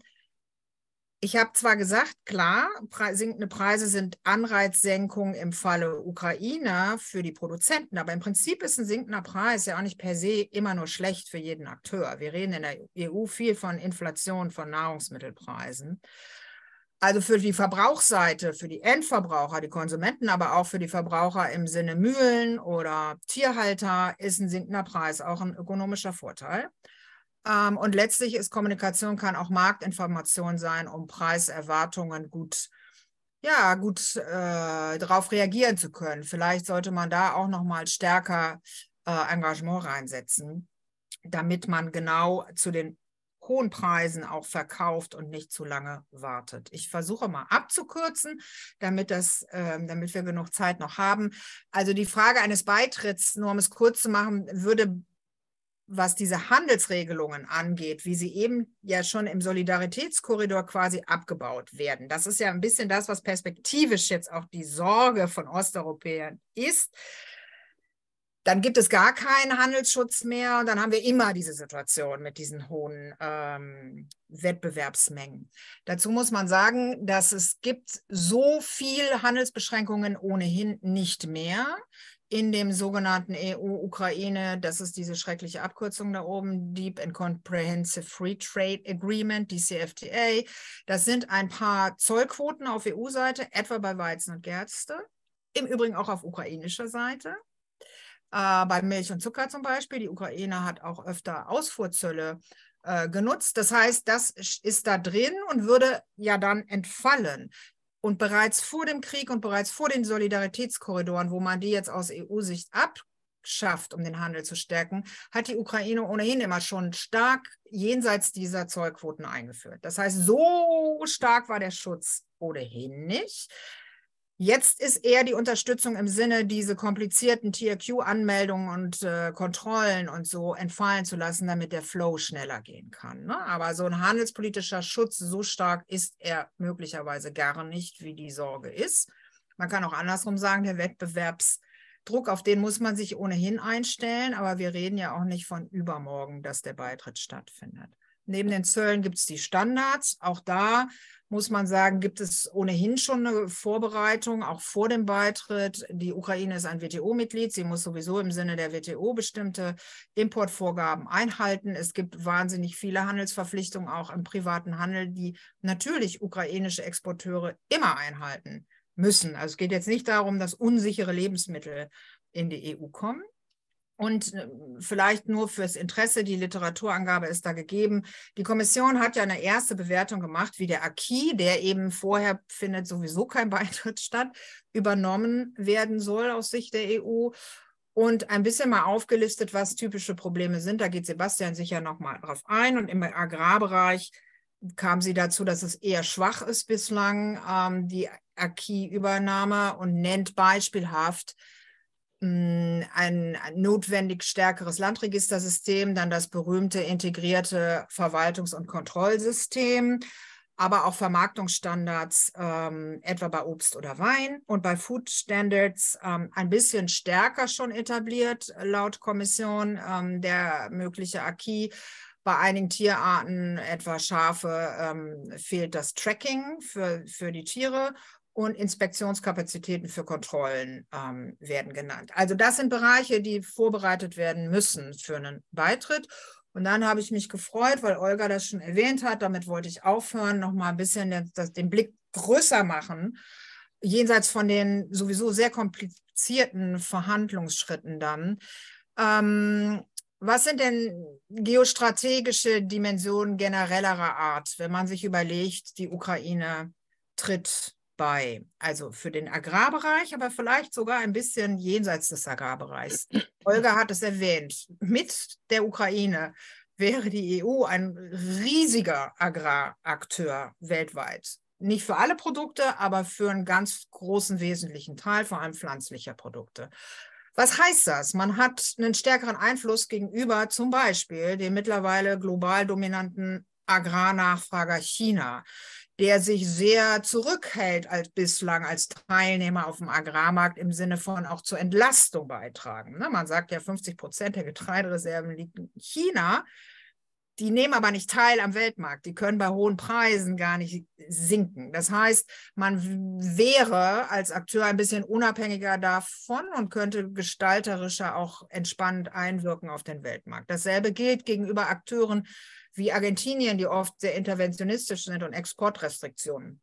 ich habe zwar gesagt, klar, Pre- sinkende Preise sind Anreizsenkung im Falle Ukraine für die Produzenten, aber im Prinzip ist ein sinkender Preis ja auch nicht per se immer nur schlecht für jeden Akteur. Wir reden in der E U viel von Inflation von Nahrungsmittelpreisen. Also für die Verbrauchsseite, für die Endverbraucher, die Konsumenten, aber auch für die Verbraucher im Sinne Mühlen oder Tierhalter ist ein sinkender Preis auch ein ökonomischer Vorteil. Ähm, und letztlich ist Kommunikation, kann auch Marktinformation sein, um Preiserwartungen gut, ja, gut äh, darauf reagieren zu können. Vielleicht sollte man da auch noch mal stärker äh, Engagement reinsetzen, damit man genau zu den hohen Preisen auch verkauft und nicht zu lange wartet. Ich versuche mal abzukürzen, damit, das, äh, damit wir genug Zeit noch haben. Also die Frage eines Beitritts, nur um es kurz zu machen, würde, was diese Handelsregelungen angeht, wie sie eben ja schon im Solidaritätskorridor quasi abgebaut werden. Das ist ja ein bisschen das, was perspektivisch jetzt auch die Sorge von Osteuropäern ist. Dann gibt es gar keinen Handelsschutz mehr und dann haben wir immer diese Situation mit diesen hohen ähm, Wettbewerbsmengen. Dazu muss man sagen, dass es gibt so viel Handelsbeschränkungen ohnehin nicht mehr in dem sogenannten E U-Ukraine, das ist diese schreckliche Abkürzung da oben, Deep and Comprehensive Free Trade Agreement, D C F T A. Das sind ein paar Zollquoten auf E U-Seite, etwa bei Weizen und Gerste, im Übrigen auch auf ukrainischer Seite. Äh, bei Milch und Zucker zum Beispiel. Die Ukraine hat auch öfter Ausfuhrzölle äh, genutzt. Das heißt, das ist da drin und würde ja dann entfallen. Und bereits vor dem Krieg und bereits vor den Solidaritätskorridoren, wo man die jetzt aus E U-Sicht abschafft, um den Handel zu stärken, hat die Ukraine ohnehin immer schon stark jenseits dieser Zollquoten eingeführt. Das heißt, so stark war der Schutz ohnehin nicht. Jetzt ist eher die Unterstützung im Sinne, diese komplizierten T R Q-Anmeldungen und äh, Kontrollen und so entfallen zu lassen, damit der Flow schneller gehen kann. Ne? Aber so ein handelspolitischer Schutz, so stark ist er möglicherweise gar nicht, wie die Sorge ist. Man kann auch andersrum sagen, der Wettbewerbsdruck, auf den muss man sich ohnehin einstellen, aber wir reden ja auch nicht von übermorgen, dass der Beitritt stattfindet. Neben den Zöllen gibt es die Standards. Auch da muss man sagen, gibt es ohnehin schon eine Vorbereitung, auch vor dem Beitritt. Die Ukraine ist ein W T O-Mitglied. Sie muss sowieso im Sinne der W T O bestimmte Importvorgaben einhalten. Es gibt wahnsinnig viele Handelsverpflichtungen, auch im privaten Handel, die natürlich ukrainische Exporteure immer einhalten müssen. Also es geht jetzt nicht darum, dass unsichere Lebensmittel in die E U kommen. Und vielleicht nur fürs Interesse, die Literaturangabe ist da gegeben. Die Kommission hat ja eine erste Bewertung gemacht, wie der Acquis, der eben vorher findet sowieso kein Beitritt statt, übernommen werden soll aus Sicht der E U. Und ein bisschen mal aufgelistet, was typische Probleme sind. Da geht Sebastian sicher noch mal drauf ein. Und im Agrarbereich kam sie dazu, dass es eher schwach ist bislang, ähm, die Acquis-Übernahme, und nennt beispielhaft ein, ein notwendig stärkeres Landregistersystem, dann das berühmte integrierte Verwaltungs- und Kontrollsystem, aber auch Vermarktungsstandards, ähm, etwa bei Obst oder Wein und bei Food Standards ähm, ein bisschen stärker schon etabliert, laut Kommission, ähm, der mögliche Acquis. Bei einigen Tierarten, etwa Schafe, ähm, fehlt das Tracking für, für die Tiere und Inspektionskapazitäten für Kontrollen ähm, werden genannt. Also das sind Bereiche, die vorbereitet werden müssen für einen Beitritt. Und dann habe ich mich gefreut, weil Olga das schon erwähnt hat, damit wollte ich aufhören, noch mal ein bisschen den, das, den Blick größer machen, jenseits von den sowieso sehr komplizierten Verhandlungsschritten dann. Ähm, was sind denn geostrategische Dimensionen generellerer Art, wenn man sich überlegt, die Ukraine tritt bei, also für den Agrarbereich, aber vielleicht sogar ein bisschen jenseits des Agrarbereichs. Olga hat es erwähnt, mit der Ukraine wäre die E U ein riesiger Agrarakteur weltweit. Nicht für alle Produkte, aber für einen ganz großen wesentlichen Teil, vor allem pflanzlicher Produkte. Was heißt das? Man hat einen stärkeren Einfluss gegenüber zum Beispiel dem mittlerweile global dominanten Agrarnachfrager China, der sich sehr zurückhält als bislang als Teilnehmer auf dem Agrarmarkt im Sinne von auch zur Entlastung beitragen. Ne? Man sagt ja, fünfzig Prozent der Getreidereserven liegen in China. Die nehmen aber nicht teil am Weltmarkt. Die können bei hohen Preisen gar nicht sinken. Das heißt, man wäre als Akteur ein bisschen unabhängiger davon und könnte gestalterischer auch entspannend einwirken auf den Weltmarkt. Dasselbe gilt gegenüber Akteuren wie Argentinien, die oft sehr interventionistisch sind und Exportrestriktionen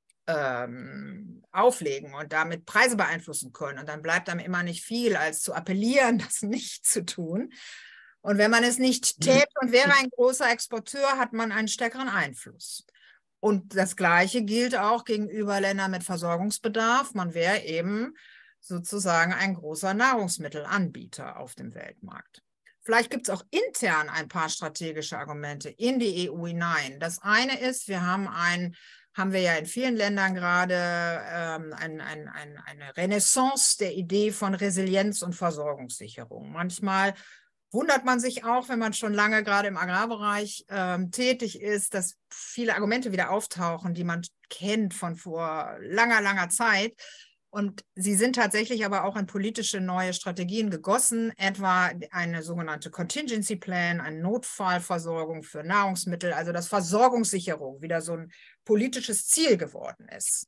ähm, auflegen und damit Preise beeinflussen können. Und dann bleibt einem immer nicht viel, als zu appellieren, das nicht zu tun. Und wenn man es nicht täte und wäre ein großer Exporteur, hat man einen stärkeren Einfluss. Und das Gleiche gilt auch gegenüber Ländern mit Versorgungsbedarf. Man wäre eben sozusagen ein großer Nahrungsmittelanbieter auf dem Weltmarkt. Vielleicht gibt es auch intern ein paar strategische Argumente in die E U hinein. Das eine ist, wir haben ein, haben wir ja in vielen Ländern gerade ähm, ein, ein, ein, eine Renaissance der Idee von Resilienz und Versorgungssicherung. Manchmal wundert man sich auch, wenn man schon lange gerade im Agrarbereich ähm, tätig ist, dass viele Argumente wieder auftauchen, die man kennt von vor langer, langer Zeit. Und sie sind tatsächlich aber auch in politische neue Strategien gegossen, etwa eine sogenannte Contingency Plan, eine Notfallversorgung für Nahrungsmittel, also dass Versorgungssicherung wieder so ein politisches Ziel geworden ist.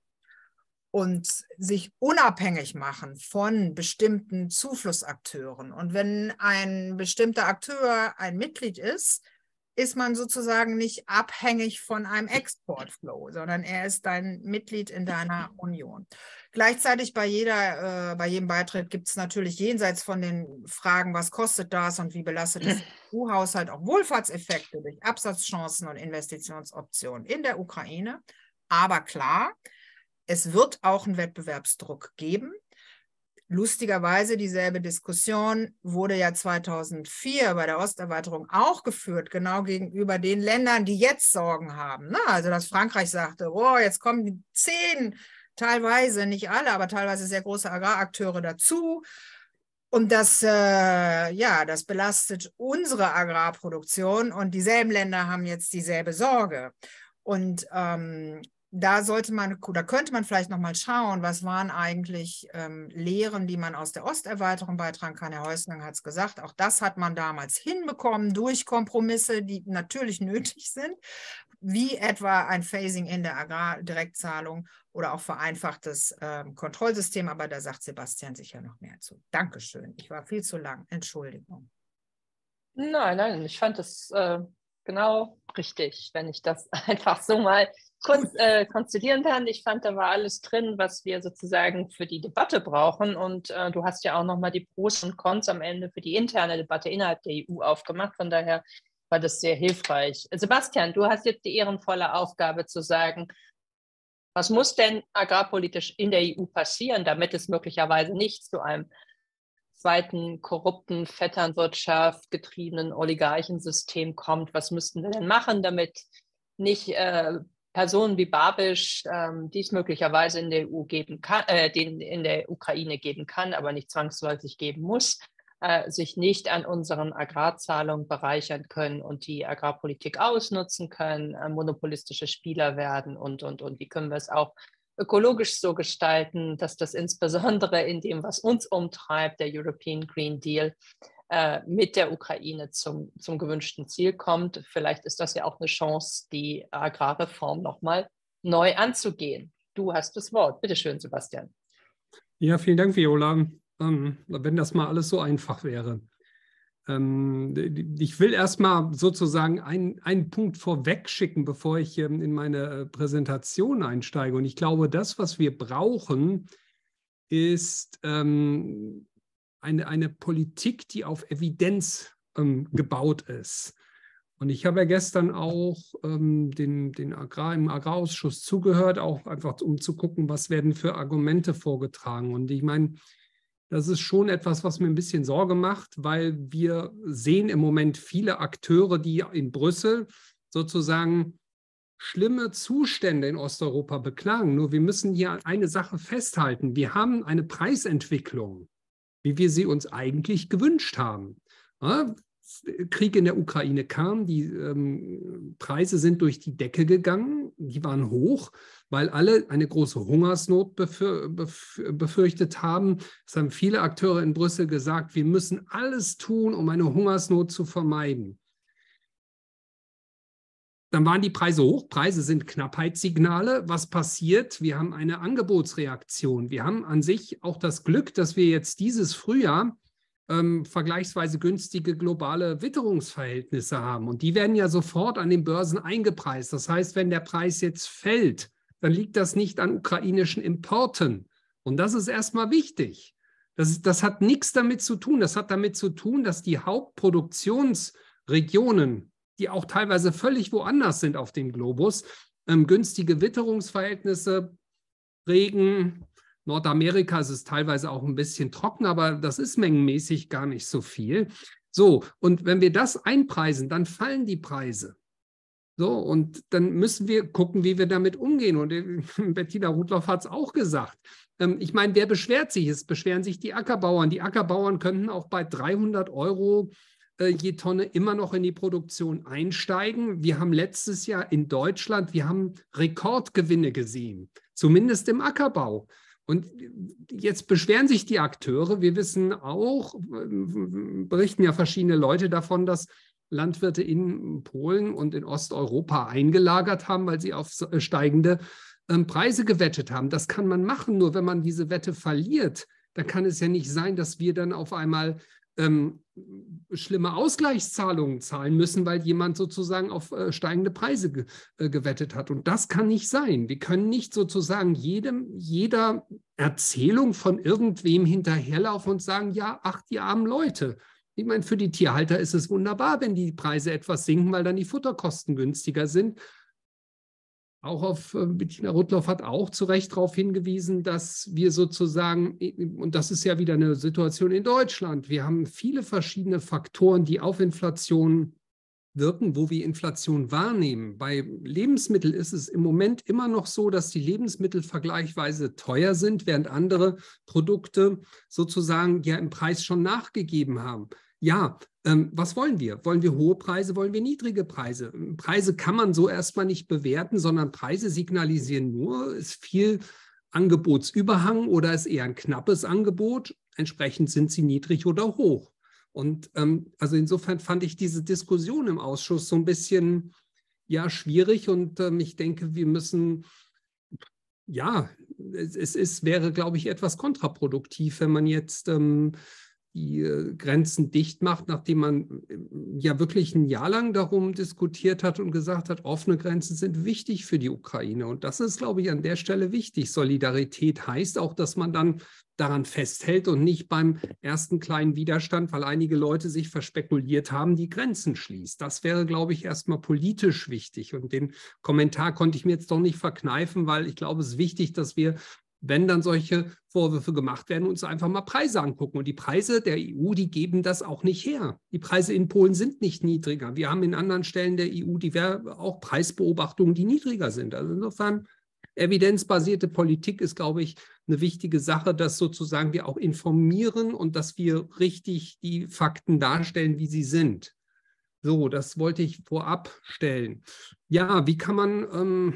Und sich unabhängig machen von bestimmten Zuflussakteuren. Und wenn ein bestimmter Akteur ein Mitglied ist, ist man sozusagen nicht abhängig von einem Exportflow, sondern er ist dein Mitglied in deiner Union. Gleichzeitig bei, jeder, äh, bei jedem Beitritt gibt es natürlich jenseits von den Fragen, was kostet das und wie belastet das E U-Haushalt, auch Wohlfahrtseffekte durch Absatzchancen und Investitionsoptionen in der Ukraine. Aber klar, es wird auch einen Wettbewerbsdruck geben. Lustigerweise, dieselbe Diskussion wurde ja zweitausendvier bei der Osterweiterung auch geführt, genau gegenüber den Ländern, die jetzt Sorgen haben. Also, dass Frankreich sagte, oh, jetzt kommen die zehn, teilweise, nicht alle, aber teilweise sehr große Agrarakteure dazu. Und das, äh, ja, das belastet unsere Agrarproduktion und dieselben Länder haben jetzt dieselbe Sorge. Und ähm, da sollte man, da könnte man vielleicht noch mal schauen, was waren eigentlich ähm, Lehren, die man aus der Osterweiterung beitragen kann. Herr Häusling hat es gesagt, auch das hat man damals hinbekommen durch Kompromisse, die natürlich nötig sind, wie etwa ein Phasing in der Agrardirektzahlung oder auch vereinfachtes ähm, Kontrollsystem. Aber da sagt Sebastian sicher noch mehr zu. Dankeschön. Ich war viel zu lang. Entschuldigung. Nein, nein, ich fand es äh, genau richtig, wenn ich das einfach so mal kurz äh, konstituieren kann. Ich fand, da war alles drin, was wir sozusagen für die Debatte brauchen. Und äh, du hast ja auch nochmal die Pros und Cons am Ende für die interne Debatte innerhalb der E U aufgemacht. Von daher war das sehr hilfreich. Sebastian, du hast jetzt die ehrenvolle Aufgabe zu sagen, was muss denn agrarpolitisch in der E U passieren, damit es möglicherweise nicht zu einem zweiten korrupten, Vetternwirtschaft getriebenen Oligarchensystem kommt? Was müssten wir denn machen, damit nicht äh, Personen wie Babiš, ähm, die es möglicherweise in der E U geben kann, äh, den in der Ukraine geben kann, aber nicht zwangsläufig geben muss, äh, sich nicht an unseren Agrarzahlungen bereichern können und die Agrarpolitik ausnutzen können, äh, monopolistische Spieler werden und, und, und. Wie können wir es auch ökologisch so gestalten, dass das insbesondere in dem, was uns umtreibt, der European Green Deal, äh, mit der Ukraine zum, zum gewünschten Ziel kommt. Vielleicht ist das ja auch eine Chance, die Agrarreform nochmal neu anzugehen. Du hast das Wort. Bitte schön, Sebastian. Ja, vielen Dank, Viola. Ähm, wenn das mal alles so einfach wäre. Ähm, ich will erstmal sozusagen einen, einen Punkt vorweg schicken, bevor ich ähm, in meine Präsentation einsteige. Und ich glaube, das, was wir brauchen, ist ähm, eine, eine Politik, die auf Evidenz ähm, gebaut ist. Und ich habe ja gestern auch ähm, den, den Agrar, im Agrarausschuss zugehört, auch einfach um zu gucken, was werden für Argumente vorgetragen. Und ich meine, das ist schon etwas, was mir ein bisschen Sorge macht, weil wir sehen im Moment viele Akteure, die in Brüssel sozusagen schlimme Zustände in Osteuropa beklagen. Nur wir müssen hier eine Sache festhalten. Wir haben eine Preisentwicklung, wie wir sie uns eigentlich gewünscht haben. Ja, Krieg in der Ukraine kam, die ähm, Preise sind durch die Decke gegangen, die waren hoch, weil alle eine große Hungersnot befür, befür, befürchtet haben. Es haben viele Akteure in Brüssel gesagt, wir müssen alles tun, um eine Hungersnot zu vermeiden. Dann waren die Preise hoch, Preise sind Knappheitssignale. Was passiert? Wir haben eine Angebotsreaktion. Wir haben an sich auch das Glück, dass wir jetzt dieses Frühjahr Ähm, vergleichsweise günstige globale Witterungsverhältnisse haben. Und die werden ja sofort an den Börsen eingepreist. Das heißt, wenn der Preis jetzt fällt, dann liegt das nicht an ukrainischen Importen. Und das ist erstmal wichtig. Das, ist, das hat nichts damit zu tun. Das hat damit zu tun, dass die Hauptproduktionsregionen, die auch teilweise völlig woanders sind auf dem Globus, ähm, günstige Witterungsverhältnisse, Regen, Nordamerika ist es teilweise auch ein bisschen trocken, aber das ist mengenmäßig gar nicht so viel. So, und wenn wir das einpreisen, dann fallen die Preise. So, und dann müssen wir gucken, wie wir damit umgehen. Und Bettina Rudloff hat es auch gesagt. Ähm, ich meine, wer beschwert sich? Es beschweren sich die Ackerbauern. Die Ackerbauern könnten auch bei dreihundert Euro äh, je Tonne immer noch in die Produktion einsteigen. Wir haben letztes Jahr in Deutschland, wir haben Rekordgewinne gesehen, zumindest im Ackerbau. Und jetzt beschweren sich die Akteure. Wir wissen auch, berichten ja verschiedene Leute davon, dass Landwirte in Polen und in Osteuropa eingelagert haben, weil sie auf steigende ähm, Preise gewettet haben. Das kann man machen, nur wenn man diese Wette verliert, dann kann es ja nicht sein, dass wir dann auf einmal ähm, schlimme Ausgleichszahlungen zahlen müssen, weil jemand sozusagen auf äh, steigende Preise ge äh, gewettet hat. Und das kann nicht sein. Wir können nicht sozusagen jedem, jeder Erzählung von irgendwem hinterherlaufen und sagen, ja, ach, die armen Leute. Ich meine, für die Tierhalter ist es wunderbar, wenn die Preise etwas sinken, weil dann die Futterkosten günstiger sind. Auch auf äh, Bettina Rudloff hat auch zu Recht darauf hingewiesen, dass wir sozusagen, und das ist ja wieder eine Situation in Deutschland, wir haben viele verschiedene Faktoren, die auf Inflation wirken, wo wir Inflation wahrnehmen. Bei Lebensmitteln ist es im Moment immer noch so, dass die Lebensmittel vergleichsweise teuer sind, während andere Produkte sozusagen ja im Preis schon nachgegeben haben. Ja, ähm, was wollen wir? Wollen wir hohe Preise, wollen wir niedrige Preise? Preise kann man so erstmal nicht bewerten, sondern Preise signalisieren nur, ist viel Angebotsüberhang oder ist eher ein knappes Angebot. Entsprechend sind sie niedrig oder hoch. Und ähm, also insofern fand ich diese Diskussion im Ausschuss so ein bisschen ja, schwierig und ähm, ich denke, wir müssen, ja, es, es ist, wäre, glaube ich, etwas kontraproduktiv, wenn man jetzt ähm, die äh, Grenzen dicht macht, nachdem man äh, ja wirklich ein Jahr lang darum diskutiert hat und gesagt hat, offene Grenzen sind wichtig für die Ukraine. Und das ist, glaube ich, an der Stelle wichtig. Solidarität heißt auch, dass man dann daran festhält und nicht beim ersten kleinen Widerstand, weil einige Leute sich verspekuliert haben, die Grenzen schließt. Das wäre, glaube ich, erstmal politisch wichtig. Und den Kommentar konnte ich mir jetzt doch nicht verkneifen, weil ich glaube, es ist wichtig, dass wir, wenn dann solche Vorwürfe gemacht werden, uns einfach mal Preise angucken. Und die Preise der E U, die geben das auch nicht her. Die Preise in Polen sind nicht niedriger. Wir haben in anderen Stellen der E U die auch Preisbeobachtungen, die niedriger sind. Also insofern Evidenzbasierte Politik ist, glaube ich, eine wichtige Sache, dass sozusagen wir auch informieren und dass wir richtig die Fakten darstellen, wie sie sind. So, das wollte ich vorab stellen. Ja, wie kann man, ähm,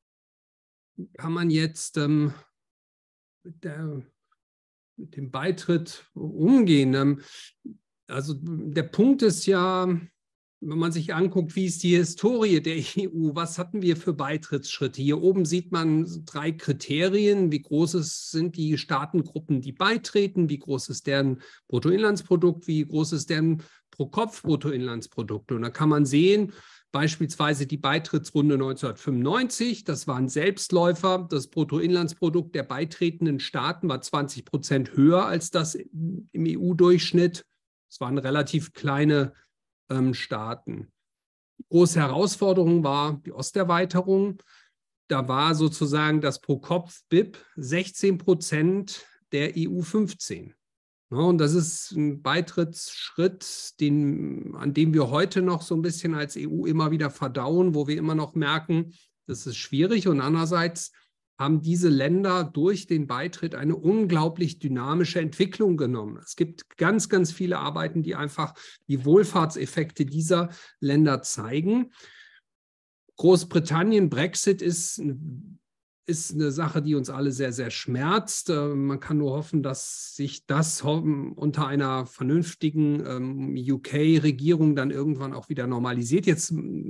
kann man jetzt ähm, mit, der, mit dem Beitritt umgehen? Ähm, also der Punkt ist ja, wenn man sich anguckt, wie ist die Historie der E U, was hatten wir für Beitrittsschritte? Hier oben sieht man drei Kriterien, wie groß es sind die Staatengruppen, die beitreten, wie groß ist deren Bruttoinlandsprodukt, wie groß ist deren Pro-Kopf-Bruttoinlandsprodukt. Und da kann man sehen, beispielsweise die Beitrittsrunde neunzehnhundertfünfundneunzig, das war ein Selbstläufer, das Bruttoinlandsprodukt der beitretenden Staaten war zwanzig Prozent höher als das im E U-Durchschnitt. Es waren relativ kleine Staaten. Die große Herausforderung war die Osterweiterung. Da war sozusagen das Pro-Kopf-B I P sechzehn Prozent der E U fünfzehn. Ja, und das ist ein Beitrittsschritt, den, an dem wir heute noch so ein bisschen als E U immer wieder verdauen, wo wir immer noch merken, das ist schwierig. Und andererseits haben diese Länder durch den Beitritt eine unglaublich dynamische Entwicklung genommen. Es gibt ganz, ganz viele Arbeiten, die einfach die Wohlfahrtseffekte dieser Länder zeigen. Großbritannien, Brexit ist, ist eine Sache, die uns alle sehr, sehr schmerzt. Man kann nur hoffen, dass sich das unter einer vernünftigen ähm, U K-Regierung dann irgendwann auch wieder normalisiert. Jetzt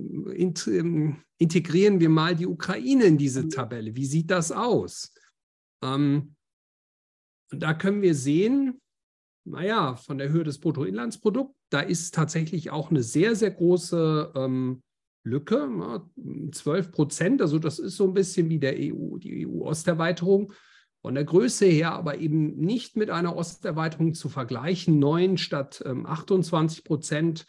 integrieren wir mal die Ukraine in diese Tabelle. Wie sieht das aus? Ähm, da können wir sehen, naja, von der Höhe des Bruttoinlandsprodukts, da ist tatsächlich auch eine sehr, sehr große ähm, Lücke, zwölf Prozent, also das ist so ein bisschen wie der E U, die E U-Osterweiterung. Von der Größe her aber eben nicht mit einer Osterweiterung zu vergleichen, neun statt ähm, achtundzwanzig Prozent.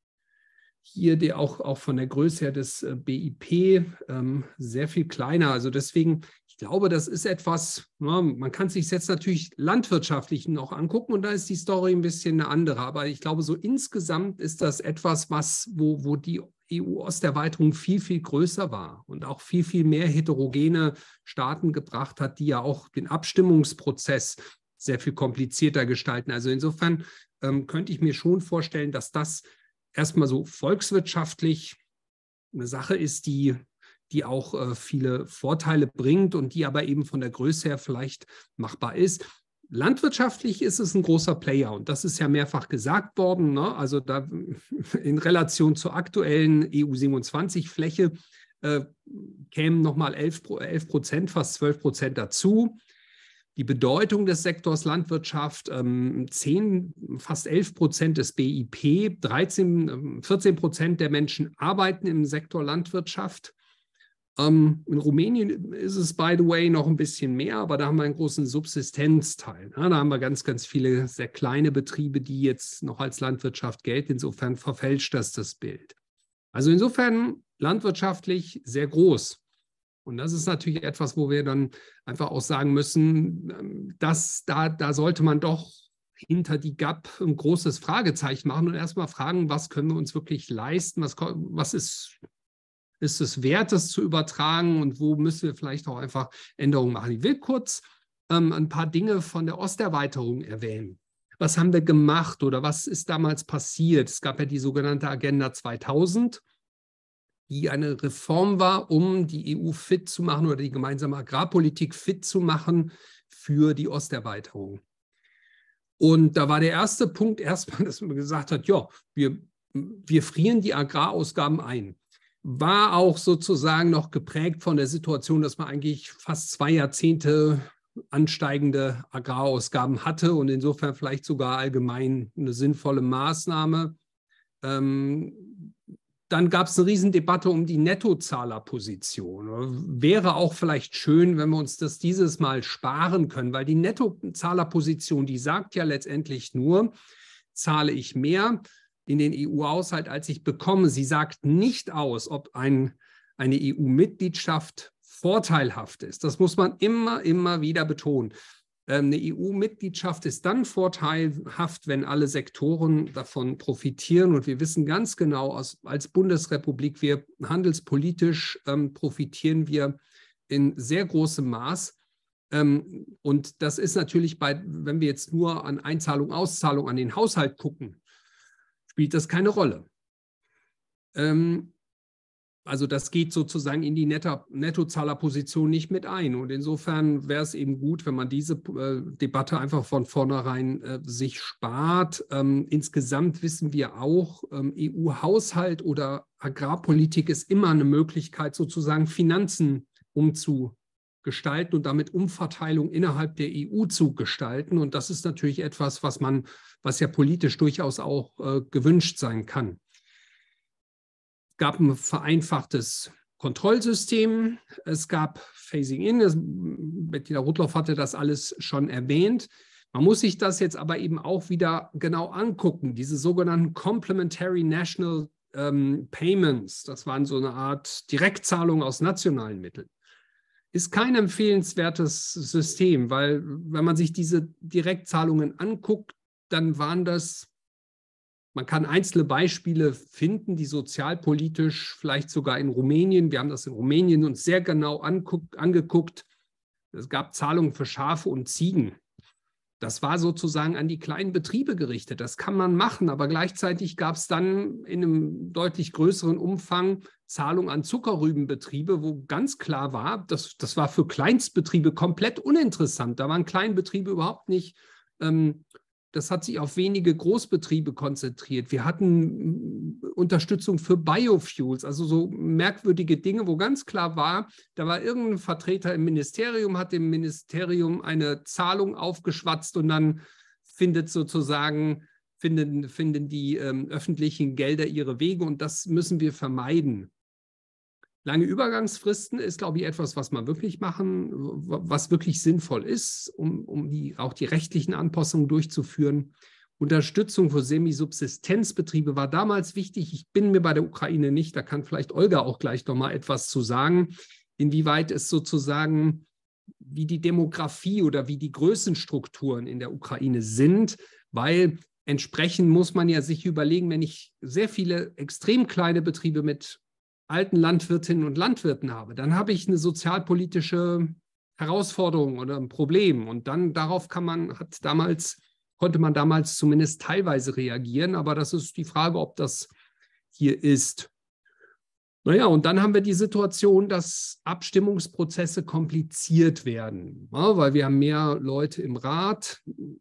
Hier die auch, auch von der Größe her des äh, B I P ähm, sehr viel kleiner. Also deswegen, ich glaube, das ist etwas, na, man kann sich jetzt natürlich landwirtschaftlich noch angucken und da ist die Story ein bisschen eine andere. Aber ich glaube, so insgesamt ist das etwas, was, wo, wo die E U-Osterweiterung viel, viel größer war und auch viel, viel mehr heterogene Staaten gebracht hat, die ja auch den Abstimmungsprozess sehr viel komplizierter gestalten. Also insofern ähm, könnte ich mir schon vorstellen, dass das erstmal so volkswirtschaftlich eine Sache ist, die, die auch äh, viele Vorteile bringt und die aber eben von der Größe her vielleicht machbar ist. Landwirtschaftlich ist es ein großer Player und das ist ja mehrfach gesagt worden. Ne? Also da in Relation zur aktuellen E U siebenundzwanzig-Fläche äh, kämen nochmal elf Prozent, fast zwölf Prozent dazu. Die Bedeutung des Sektors Landwirtschaft, ähm, zehn, fast elf Prozent des B I P, dreizehn, vierzehn Prozent der Menschen arbeiten im Sektor Landwirtschaft. Ähm, in Rumänien ist es, by the way, noch ein bisschen mehr, aber da haben wir einen großen Subsistenzteil. Ja, da haben wir ganz, ganz viele sehr kleine Betriebe, die jetzt noch als Landwirtschaft gelten. Insofern verfälscht das das Bild. Also insofern landwirtschaftlich sehr groß. Und das ist natürlich etwas, wo wir dann einfach auch sagen müssen, dass da, da sollte man doch hinter die G A P ein großes Fragezeichen machen und erstmal fragen, was können wir uns wirklich leisten, was, was ist, ist es wert, das zu übertragen und wo müssen wir vielleicht auch einfach Änderungen machen. Ich will kurz ähm, ein paar Dinge von der Osterweiterung erwähnen. Was haben wir gemacht oder was ist damals passiert? Es gab ja die sogenannte Agenda zweitausend, die eine Reform war, um die E U fit zu machen oder die gemeinsame Agrarpolitik fit zu machen für die Osterweiterung. Und da war der erste Punkt erstmal, dass man gesagt hat, ja, wir, wir frieren die Agrarausgaben ein. War auch sozusagen noch geprägt von der Situation, dass man eigentlich fast zwei Jahrzehnte ansteigende Agrarausgaben hatte und insofern vielleicht sogar allgemein eine sinnvolle Maßnahme. Ähm, Dann gab es eine Riesendebatte um die Nettozahlerposition. Wäre auch vielleicht schön, wenn wir uns das dieses Mal sparen können, weil die Nettozahlerposition, die sagt ja letztendlich nur, zahle ich mehr in den E U-Haushalt, als ich bekomme. Sie sagt nicht aus, ob ein, eine E U-Mitgliedschaft vorteilhaft ist. Das muss man immer, immer wieder betonen. Eine E U-Mitgliedschaft ist dann vorteilhaft, wenn alle Sektoren davon profitieren. Und wir wissen ganz genau, aus, als Bundesrepublik, wir handelspolitisch ähm, profitieren wir in sehr großem Maß. Ähm, und das ist natürlich bei, wenn wir jetzt nur an Einzahlung, Auszahlung an den Haushalt gucken, spielt das keine Rolle. Ähm, Also das geht sozusagen in die Netto Nettozahlerposition nicht mit ein. Und insofern wäre es eben gut, wenn man diese äh, Debatte einfach von vornherein äh, sich spart. Ähm, insgesamt wissen wir auch, ähm, E U-Haushalt oder Agrarpolitik ist immer eine Möglichkeit, sozusagen Finanzen umzugestalten und damit Umverteilung innerhalb der E U zu gestalten. Und das ist natürlich etwas, was man, was ja politisch durchaus auch äh, gewünscht sein kann. Es gab ein vereinfachtes Kontrollsystem, es gab Phasing In, das, Bettina Rudloff hatte das alles schon erwähnt. Man muss sich das jetzt aber eben auch wieder genau angucken, diese sogenannten Complementary National ähm, Payments, das waren so eine Art Direktzahlung aus nationalen Mitteln. Ist kein empfehlenswertes System, weil wenn man sich diese Direktzahlungen anguckt, dann waren das, man kann einzelne Beispiele finden, die sozialpolitisch vielleicht sogar in Rumänien, wir haben das in Rumänien uns sehr genau anguckt, angeguckt, es gab Zahlungen für Schafe und Ziegen. Das war sozusagen an die kleinen Betriebe gerichtet. Das kann man machen, aber gleichzeitig gab es dann in einem deutlich größeren Umfang Zahlungen an Zuckerrübenbetriebe, wo ganz klar war, das, das war für Kleinstbetriebe komplett uninteressant. Da waren Kleinbetriebe überhaupt nicht ähm, Das hat sich auf wenige Großbetriebe konzentriert. Wir hatten Unterstützung für Biofuels, also so merkwürdige Dinge, wo ganz klar war, da war irgendein Vertreter im Ministerium, hat dem Ministerium eine Zahlung aufgeschwatzt und dann findet sozusagen, finden, finden die ähm, öffentlichen Gelder ihre Wege und das müssen wir vermeiden. Lange Übergangsfristen ist, glaube ich, etwas, was man wirklich machen, was wirklich sinnvoll ist, um, um die, auch die rechtlichen Anpassungen durchzuführen. Unterstützung für Semisubsistenzbetriebe war damals wichtig. Ich bin mir bei der Ukraine nicht, da kann vielleicht Olga auch gleich noch mal etwas zu sagen, inwieweit es sozusagen, wie die Demografie oder wie die Größenstrukturen in der Ukraine sind, weil entsprechend muss man ja sich überlegen, wenn ich sehr viele extrem kleine Betriebe mit alten Landwirtinnen und Landwirten habe, dann habe ich eine sozialpolitische Herausforderung oder ein Problem. Und dann darauf kann man, hat damals, konnte man damals zumindest teilweise reagieren, aber das ist die Frage, ob das hier ist. Naja, und dann haben wir die Situation, dass Abstimmungsprozesse kompliziert werden, ja, weil wir haben mehr Leute im Rat,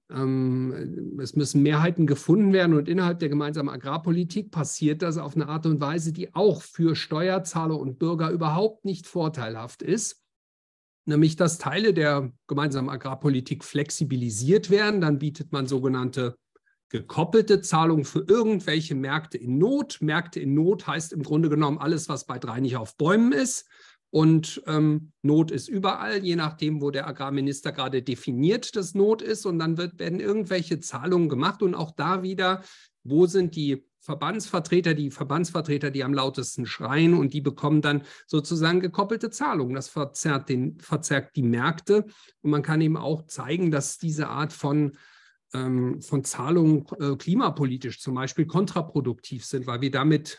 ähm, es müssen Mehrheiten gefunden werden und innerhalb der gemeinsamen Agrarpolitik passiert das auf eine Art und Weise, die auch für Steuerzahler und Bürger überhaupt nicht vorteilhaft ist, nämlich dass Teile der gemeinsamen Agrarpolitik flexibilisiert werden, dann bietet man sogenannte gekoppelte Zahlungen für irgendwelche Märkte in Not. Märkte in Not heißt im Grunde genommen alles, was bei drei nicht auf Bäumen ist. Und ähm, Not ist überall, je nachdem, wo der Agrarminister gerade definiert, dass Not ist. Und dann wird, werden irgendwelche Zahlungen gemacht. Und auch da wieder, wo sind die Verbandsvertreter, die Verbandsvertreter, die am lautesten schreien und die bekommen dann sozusagen gekoppelte Zahlungen. Das verzerrt, den, verzerrt die Märkte. Und man kann eben auch zeigen, dass diese Art von von Zahlungen äh, klimapolitisch zum Beispiel kontraproduktiv sind, weil wir damit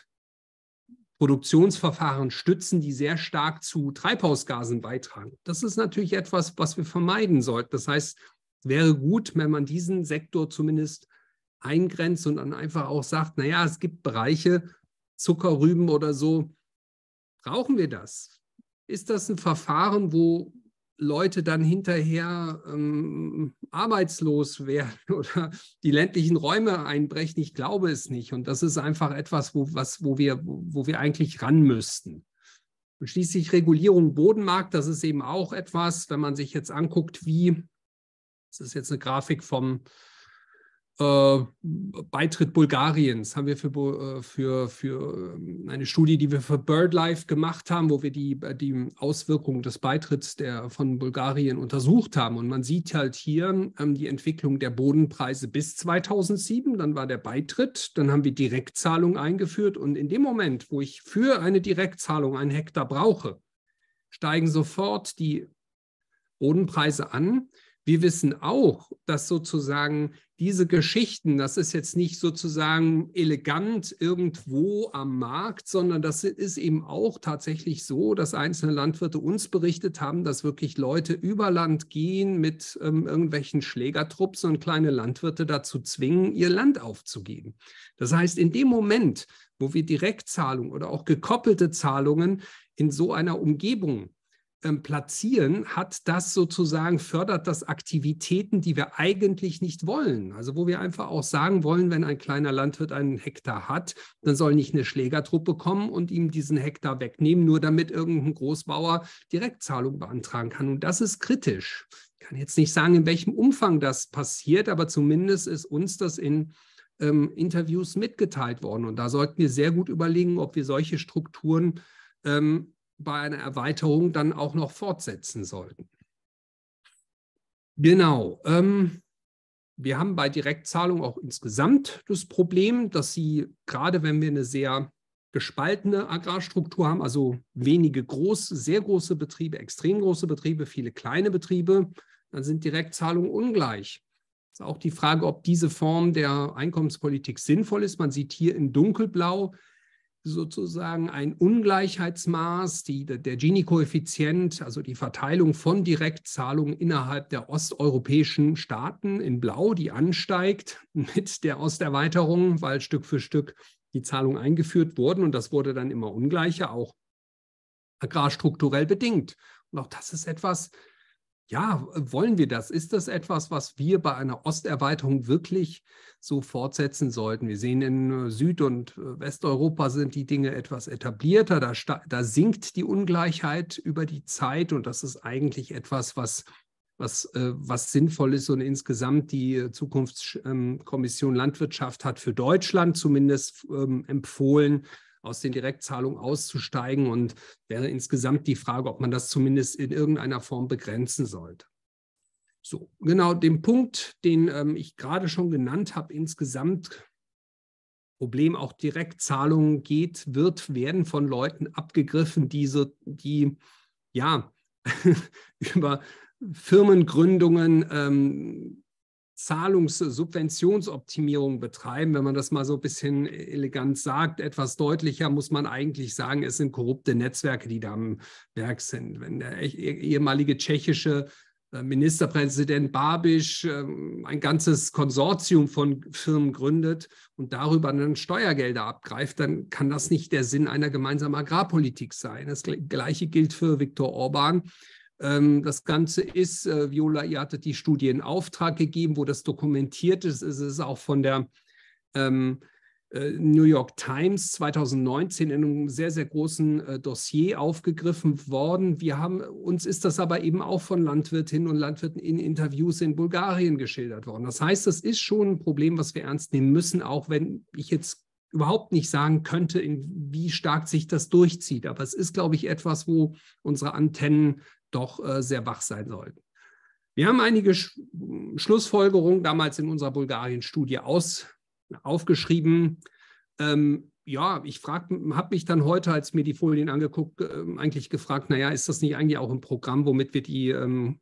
Produktionsverfahren stützen, die sehr stark zu Treibhausgasen beitragen. Das ist natürlich etwas, was wir vermeiden sollten. Das heißt, es wäre gut, wenn man diesen Sektor zumindest eingrenzt und dann einfach auch sagt, naja, es gibt Bereiche, Zuckerrüben oder so, brauchen wir das? Ist das ein Verfahren, wo Leute dann hinterher ähm, arbeitslos werden oder die ländlichen Räume einbrechen? Ich glaube es nicht. Und das ist einfach etwas, wo, was, wo, wir, wo wir eigentlich ran müssten. Und schließlich Regulierung Bodenmarkt, das ist eben auch etwas, wenn man sich jetzt anguckt, wie, das ist jetzt eine Grafik vom äh, Beitritt Bulgariens, haben wir für, für, für eine Studie, die wir für BirdLife gemacht haben, wo wir die, die Auswirkungen des Beitritts der, von Bulgarien untersucht haben. Und man sieht halt hier ähm, die Entwicklung der Bodenpreise bis zweitausendsieben, dann war der Beitritt, dann haben wir Direktzahlungen eingeführt und in dem Moment, wo ich für eine Direktzahlung einen Hektar brauche, steigen sofort die Bodenpreise an. Wir wissen auch, dass sozusagen diese Geschichten, das ist jetzt nicht sozusagen elegant irgendwo am Markt, sondern das ist eben auch tatsächlich so, dass einzelne Landwirte uns berichtet haben, dass wirklich Leute über Land gehen mit ähm, irgendwelchen Schlägertrupps und kleine Landwirte dazu zwingen, ihr Land aufzugeben. Das heißt, in dem Moment, wo wir Direktzahlungen oder auch gekoppelte Zahlungen in so einer Umgebung platzieren, hat das sozusagen, fördert das Aktivitäten, die wir eigentlich nicht wollen. Also wo wir einfach auch sagen wollen, wenn ein kleiner Landwirt einen Hektar hat, dann soll nicht eine Schlägertruppe kommen und ihm diesen Hektar wegnehmen, nur damit irgendein Großbauer Direktzahlung beantragen kann. Und das ist kritisch. Ich kann jetzt nicht sagen, in welchem Umfang das passiert, aber zumindest ist uns das in ähm, Interviews mitgeteilt worden. Und da sollten wir sehr gut überlegen, ob wir solche Strukturen ähm, bei einer Erweiterung dann auch noch fortsetzen sollten. Genau. Ähm, wir haben bei Direktzahlung auch insgesamt das Problem, dass sie, gerade wenn wir eine sehr gespaltene Agrarstruktur haben, also wenige groß, sehr große Betriebe, extrem große Betriebe, viele kleine Betriebe, dann sind Direktzahlungen ungleich. Es ist auch die Frage, ob diese Form der Einkommenspolitik sinnvoll ist. Man sieht hier in dunkelblau sozusagen ein Ungleichheitsmaß, die, der Gini-Koeffizient, also die Verteilung von Direktzahlungen innerhalb der osteuropäischen Staaten in Blau, die ansteigt mit der Osterweiterung, weil Stück für Stück die Zahlungen eingeführt wurden und das wurde dann immer ungleicher, auch agrarstrukturell bedingt. Und auch das ist etwas, ja, wollen wir das? Ist das etwas, was wir bei einer Osterweiterung wirklich so fortsetzen sollten? Wir sehen, in Süd- und Westeuropa sind die Dinge etwas etablierter. Da, da sinkt die Ungleichheit über die Zeit und das ist eigentlich etwas, was, was, äh, was sinnvoll ist. Und insgesamt die Zukunftskommission Landwirtschaft hat für Deutschland zumindest ähm, empfohlen, aus den Direktzahlungen auszusteigen und wäre insgesamt die Frage, ob man das zumindest in irgendeiner Form begrenzen sollte. So, genau den Punkt, den ähm, ich gerade schon genannt habe, insgesamt Problem auch Direktzahlungen geht, wird, werden von Leuten abgegriffen, die, so, die ja über Firmengründungen ähm, Zahlungssubventionsoptimierung betreiben. Wenn man das mal so ein bisschen elegant sagt, etwas deutlicher muss man eigentlich sagen, es sind korrupte Netzwerke, die da am Werk sind. Wenn der ehemalige tschechische Ministerpräsident Babiš ein ganzes Konsortium von Firmen gründet und darüber dann Steuergelder abgreift, dann kann das nicht der Sinn einer gemeinsamen Agrarpolitik sein. Das Gleiche gilt für Viktor Orban. Das Ganze ist, Viola, ihr hattet die Studie in Auftrag gegeben, wo das dokumentiert ist. Es ist auch von der ähm, New York Times zweitausendneunzehn in einem sehr, sehr großen äh, Dossier aufgegriffen worden. Wir haben, uns ist das aber eben auch von Landwirtinnen und Landwirten in Interviews in Bulgarien geschildert worden. Das heißt, das ist schon ein Problem, was wir ernst nehmen müssen, auch wenn ich jetzt überhaupt nicht sagen könnte, in wie stark sich das durchzieht. Aber es ist, glaube ich, etwas, wo unsere Antennen doch äh, sehr wach sein sollten. Wir haben einige Sch Schlussfolgerungen damals in unserer Bulgarien-Studie aus, aufgeschrieben. Ähm, ja, ich habe mich dann heute, als mir die Folien angeguckt, äh, eigentlich gefragt, naja, ist das nicht eigentlich auch ein Programm, womit wir die, ähm,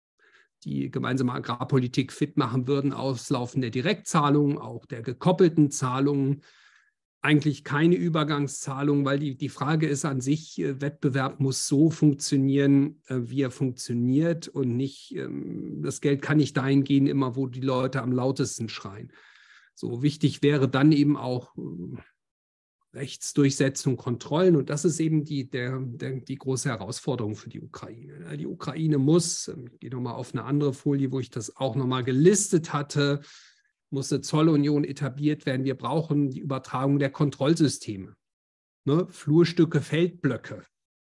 die gemeinsame Agrarpolitik fit machen würden, Auslaufen der Direktzahlungen, auch der gekoppelten Zahlungen, eigentlich keine Übergangszahlung, weil die, die Frage ist an sich, äh, Wettbewerb muss so funktionieren, äh, wie er funktioniert und nicht, ähm, das Geld kann nicht dahin gehen, immer wo die Leute am lautesten schreien. So wichtig wäre dann eben auch äh, Rechtsdurchsetzung, Kontrollen und das ist eben die, der, der, die große Herausforderung für die Ukraine. Die Ukraine muss, ich gehe nochmal auf eine andere Folie, wo ich das auch nochmal gelistet hatte, muss eine Zollunion etabliert werden. Wir brauchen die Übertragung der Kontrollsysteme. Ne? Flurstücke, Feldblöcke.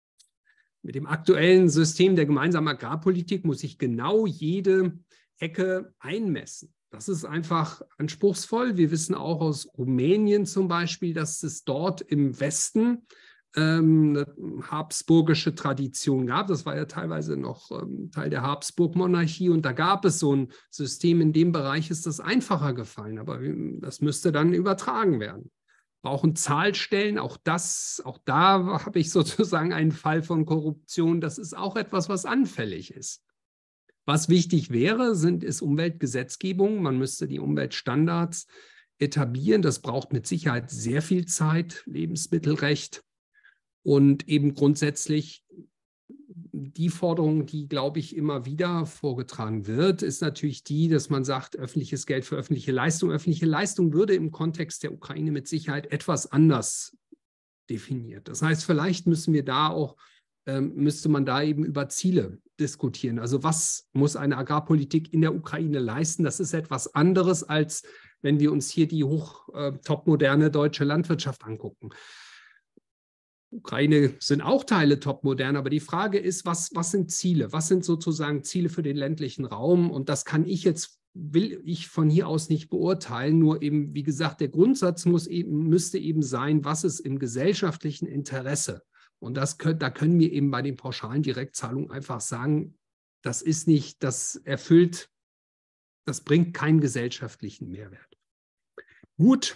Mit dem aktuellen System der gemeinsamen Agrarpolitik muss ich genau jede Ecke einmessen. Das ist einfach anspruchsvoll. Wir wissen auch aus Rumänien zum Beispiel, dass es dort im Westen ähm, eine habsburgische Tradition gab. Das war ja teilweise noch ähm, Teil der Habsburg-Monarchie und da gab es so ein System, in dem Bereich ist das einfacher gefallen, aber das müsste dann übertragen werden. Brauchen Zahlstellen, auch das, auch da habe ich sozusagen einen Fall von Korruption. Das ist auch etwas, was anfällig ist. Was wichtig wäre, sind, ist Umweltgesetzgebung. Man müsste die Umweltstandards etablieren. Das braucht mit Sicherheit sehr viel Zeit, Lebensmittelrecht und eben grundsätzlich die Forderung, die, glaube ich, immer wieder vorgetragen wird, ist natürlich die, dass man sagt, öffentliches Geld für öffentliche Leistung. Öffentliche Leistung würde im Kontext der Ukraine mit Sicherheit etwas anders definiert. Das heißt, vielleicht müssen wir da auch, ähm, müsste man da eben über Ziele diskutieren. Also was muss eine Agrarpolitik in der Ukraine leisten? Das ist etwas anderes, als wenn wir uns hier die hoch äh, topmoderne deutsche Landwirtschaft angucken. Ukraine sind auch Teile topmodern, aber die Frage ist, was, was sind Ziele? Was sind sozusagen Ziele für den ländlichen Raum? Und das kann ich jetzt, will ich von hier aus nicht beurteilen, nur eben, wie gesagt, der Grundsatz muss eben, müsste eben sein, was ist im gesellschaftlichen Interesse? Und das können, da können wir eben bei den pauschalen Direktzahlungen einfach sagen, das ist nicht, das erfüllt, das bringt keinen gesellschaftlichen Mehrwert. Gut,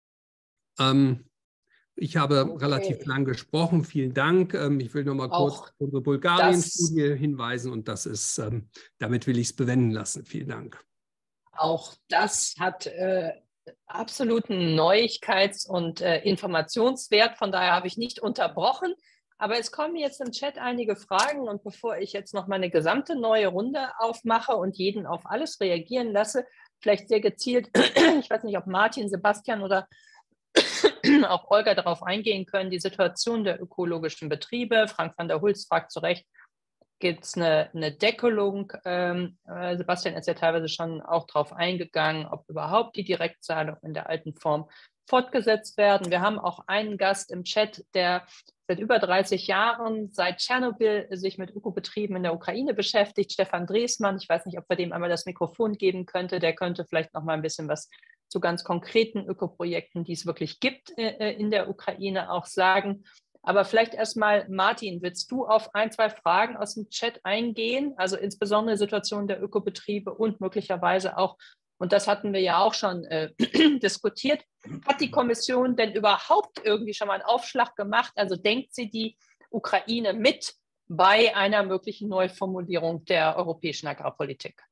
ähm, ich habe okay. relativ lang gesprochen. Vielen Dank. Ich will noch mal kurz auf unsere Bulgarien-Studie hinweisen und das ist, damit will ich es bewenden lassen. Vielen Dank. Auch das hat äh, absoluten Neuigkeits- und äh, Informationswert. Von daher habe ich nicht unterbrochen. Aber es kommen jetzt im Chat einige Fragen und bevor ich jetzt noch meine gesamte neue Runde aufmache und jeden auf alles reagieren lasse, vielleicht sehr gezielt, ich weiß nicht, ob Martin, Sebastian oder auch Olga darauf eingehen können, die Situation der ökologischen Betriebe. Frank van der Hulst fragt zu Recht, gibt es eine, eine Deckelung? Ähm, äh, Sebastian ist ja teilweise schon auch darauf eingegangen, ob überhaupt die Direktzahlungen in der alten Form fortgesetzt werden. Wir haben auch einen Gast im Chat, der seit über dreißig Jahren, seit Tschernobyl, sich mit Ökobetrieben in der Ukraine beschäftigt, Stefan Dresmann. Ich weiß nicht, ob wir dem einmal das Mikrofon geben könnte. Der könnte vielleicht noch mal ein bisschen was zu ganz konkreten Ökoprojekten, die es wirklich gibt äh, in der Ukraine, auch sagen. Aber vielleicht erstmal, Martin, willst du auf ein, zwei Fragen aus dem Chat eingehen? Also insbesondere die Situation der Ökobetriebe und möglicherweise auch, und das hatten wir ja auch schon äh, diskutiert, hat die Kommission denn überhaupt irgendwie schon mal einen Aufschlag gemacht? Also denkt sie die Ukraine mit bei einer möglichen Neuformulierung der europäischen Agrarpolitik?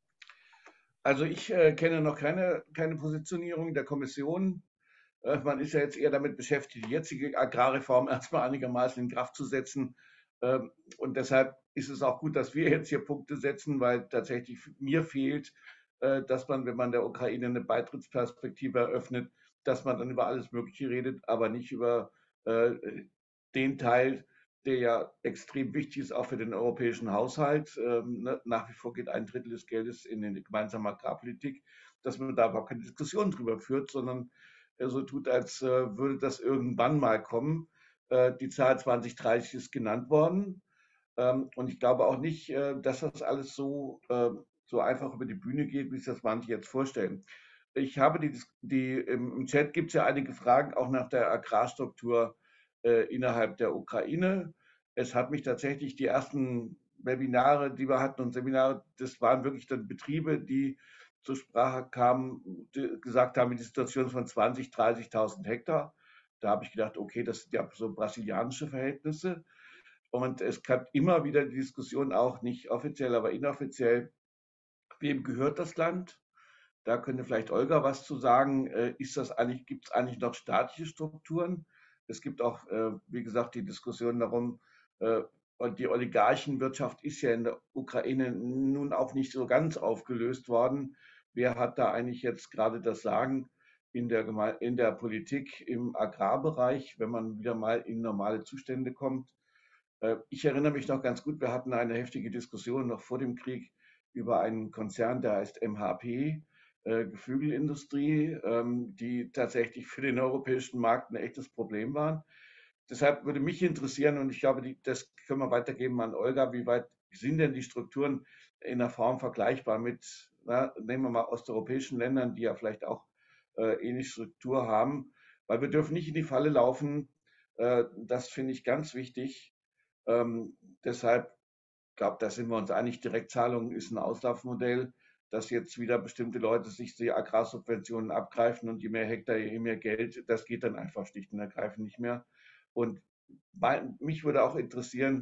Also ich äh, kenne noch keine, keine Positionierung der Kommission. Äh, man ist ja jetzt eher damit beschäftigt, die jetzige Agrarreform erstmal einigermaßen in Kraft zu setzen. Ähm, und deshalb ist es auch gut, dass wir jetzt hier Punkte setzen, weil tatsächlich mir fehlt, äh, dass man, wenn man der Ukraine eine Beitrittsperspektive eröffnet, dass man dann über alles Mögliche redet, aber nicht über äh, den Teil, der ja extrem wichtig ist, auch für den europäischen Haushalt. Ähm, ne, nach wie vor geht ein Drittel des Geldes in die gemeinsame Agrarpolitik, dass man da überhaupt keine Diskussion drüber führt, sondern äh, so tut, als äh, würde das irgendwann mal kommen. Äh, die Zahl zwanzig dreißig ist genannt worden. Ähm, und ich glaube auch nicht, äh, dass das alles so, äh, so einfach über die Bühne geht, wie sich das manche jetzt vorstellen. Ich habe die, die im Chat gibt es ja einige Fragen auch nach der Agrarstruktur äh, innerhalb der Ukraine. Es hat mich tatsächlich die ersten Webinare, die wir hatten und Seminare, das waren wirklich dann Betriebe, die zur Sprache kamen, die gesagt haben, die Situation von zwanzig, dreißigtausend Hektar. Da habe ich gedacht, okay, das sind ja so brasilianische Verhältnisse. Und es gab immer wieder die Diskussion, auch nicht offiziell, aber inoffiziell, wem gehört das Land? Da könnte vielleicht Olga was zu sagen. Ist das eigentlich, gibt es eigentlich noch staatliche Strukturen? Es gibt auch, wie gesagt, die Diskussion darum, und die Oligarchenwirtschaft ist ja in der Ukraine nun auch nicht so ganz aufgelöst worden. Wer hat da eigentlich jetzt gerade das Sagen in der, in der Politik, im Agrarbereich, wenn man wieder mal in normale Zustände kommt? Ich erinnere mich noch ganz gut, wir hatten eine heftige Diskussion noch vor dem Krieg über einen Konzern, der heißt M H P, äh, Geflügelindustrie, ähm, die tatsächlich für den europäischen Markt ein echtes Problem waren. Deshalb würde mich interessieren, und ich glaube, die, das können wir weitergeben an Olga, wie weit sind denn die Strukturen in der Form vergleichbar mit, na, nehmen wir mal, osteuropäischen Ländern, die ja vielleicht auch äh, ähnliche Struktur haben, weil wir dürfen nicht in die Falle laufen, äh, das finde ich ganz wichtig. Ähm, deshalb, glaube, da sind wir uns einig, Direktzahlungen ist ein Auslaufmodell, dass jetzt wieder bestimmte Leute sich die Agrarsubventionen abgreifen und je mehr Hektar, je mehr Geld, das geht dann einfach schlicht und ergreifend nicht mehr. Und bei, mich würde auch interessieren,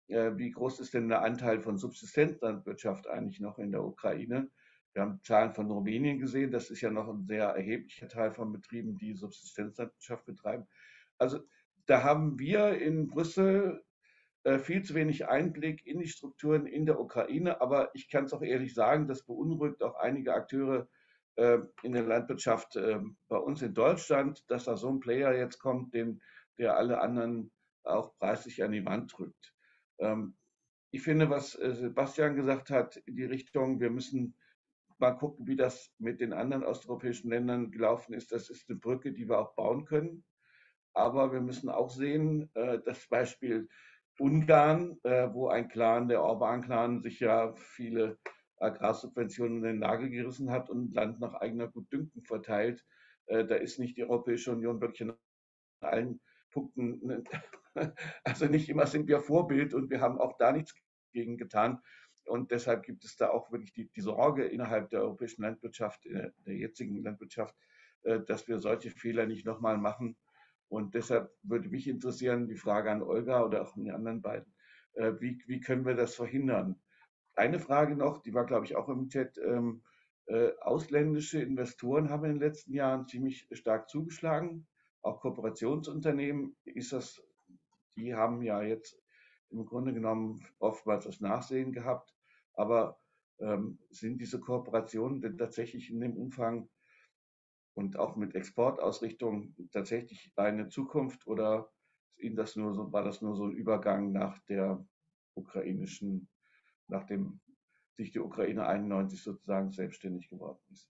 äh, wie groß ist denn der Anteil von Subsistenzlandwirtschaft eigentlich noch in der Ukraine? Wir haben Zahlen von Rumänien gesehen, das ist ja noch ein sehr erheblicher Teil von Betrieben, die Subsistenzlandwirtschaft betreiben. Also da haben wir in Brüssel äh, viel zu wenig Einblick in die Strukturen in der Ukraine, aber ich kann es auch ehrlich sagen, das beunruhigt auch einige Akteure äh, in der Landwirtschaft äh, bei uns in Deutschland, dass da so ein Player jetzt kommt, den, der alle anderen auch preislich an die Wand drückt. Ähm, ich finde, was äh, Sebastian gesagt hat, in die Richtung, wir müssen mal gucken, wie das mit den anderen osteuropäischen Ländern gelaufen ist. Das ist eine Brücke, die wir auch bauen können. Aber wir müssen auch sehen, äh, das Beispiel Ungarn, äh, wo ein Clan, der Orban-Clan, sich ja viele Agrarsubventionen in den Nagel gerissen hat und Land nach eigener Gutdünken verteilt. Äh, da ist nicht die Europäische Union wirklich in allen Punkten, also nicht immer sind wir Vorbild und wir haben auch da nichts gegen getan. Und deshalb gibt es da auch wirklich die, die Sorge innerhalb der europäischen Landwirtschaft, der jetzigen Landwirtschaft, dass wir solche Fehler nicht nochmal machen. Und deshalb würde mich interessieren, die Frage an Olga oder auch an die anderen beiden, wie, wie können wir das verhindern? Eine Frage noch, die war, glaube ich, auch im Chat. Ähm, äh, ausländische Investoren haben in den letzten Jahren ziemlich stark zugeschlagen, auch Kooperationsunternehmen. Ist das, die haben ja jetzt im Grunde genommen oftmals das Nachsehen gehabt. Aber ähm, sind diese Kooperationen denn tatsächlich in dem Umfang und auch mit Exportausrichtung tatsächlich eine Zukunft oder ist Ihnen das nur so, war das nur so ein Übergang nach der ukrainischen, nachdem sich die Ukraine einundneunzig sozusagen selbstständig geworden ist?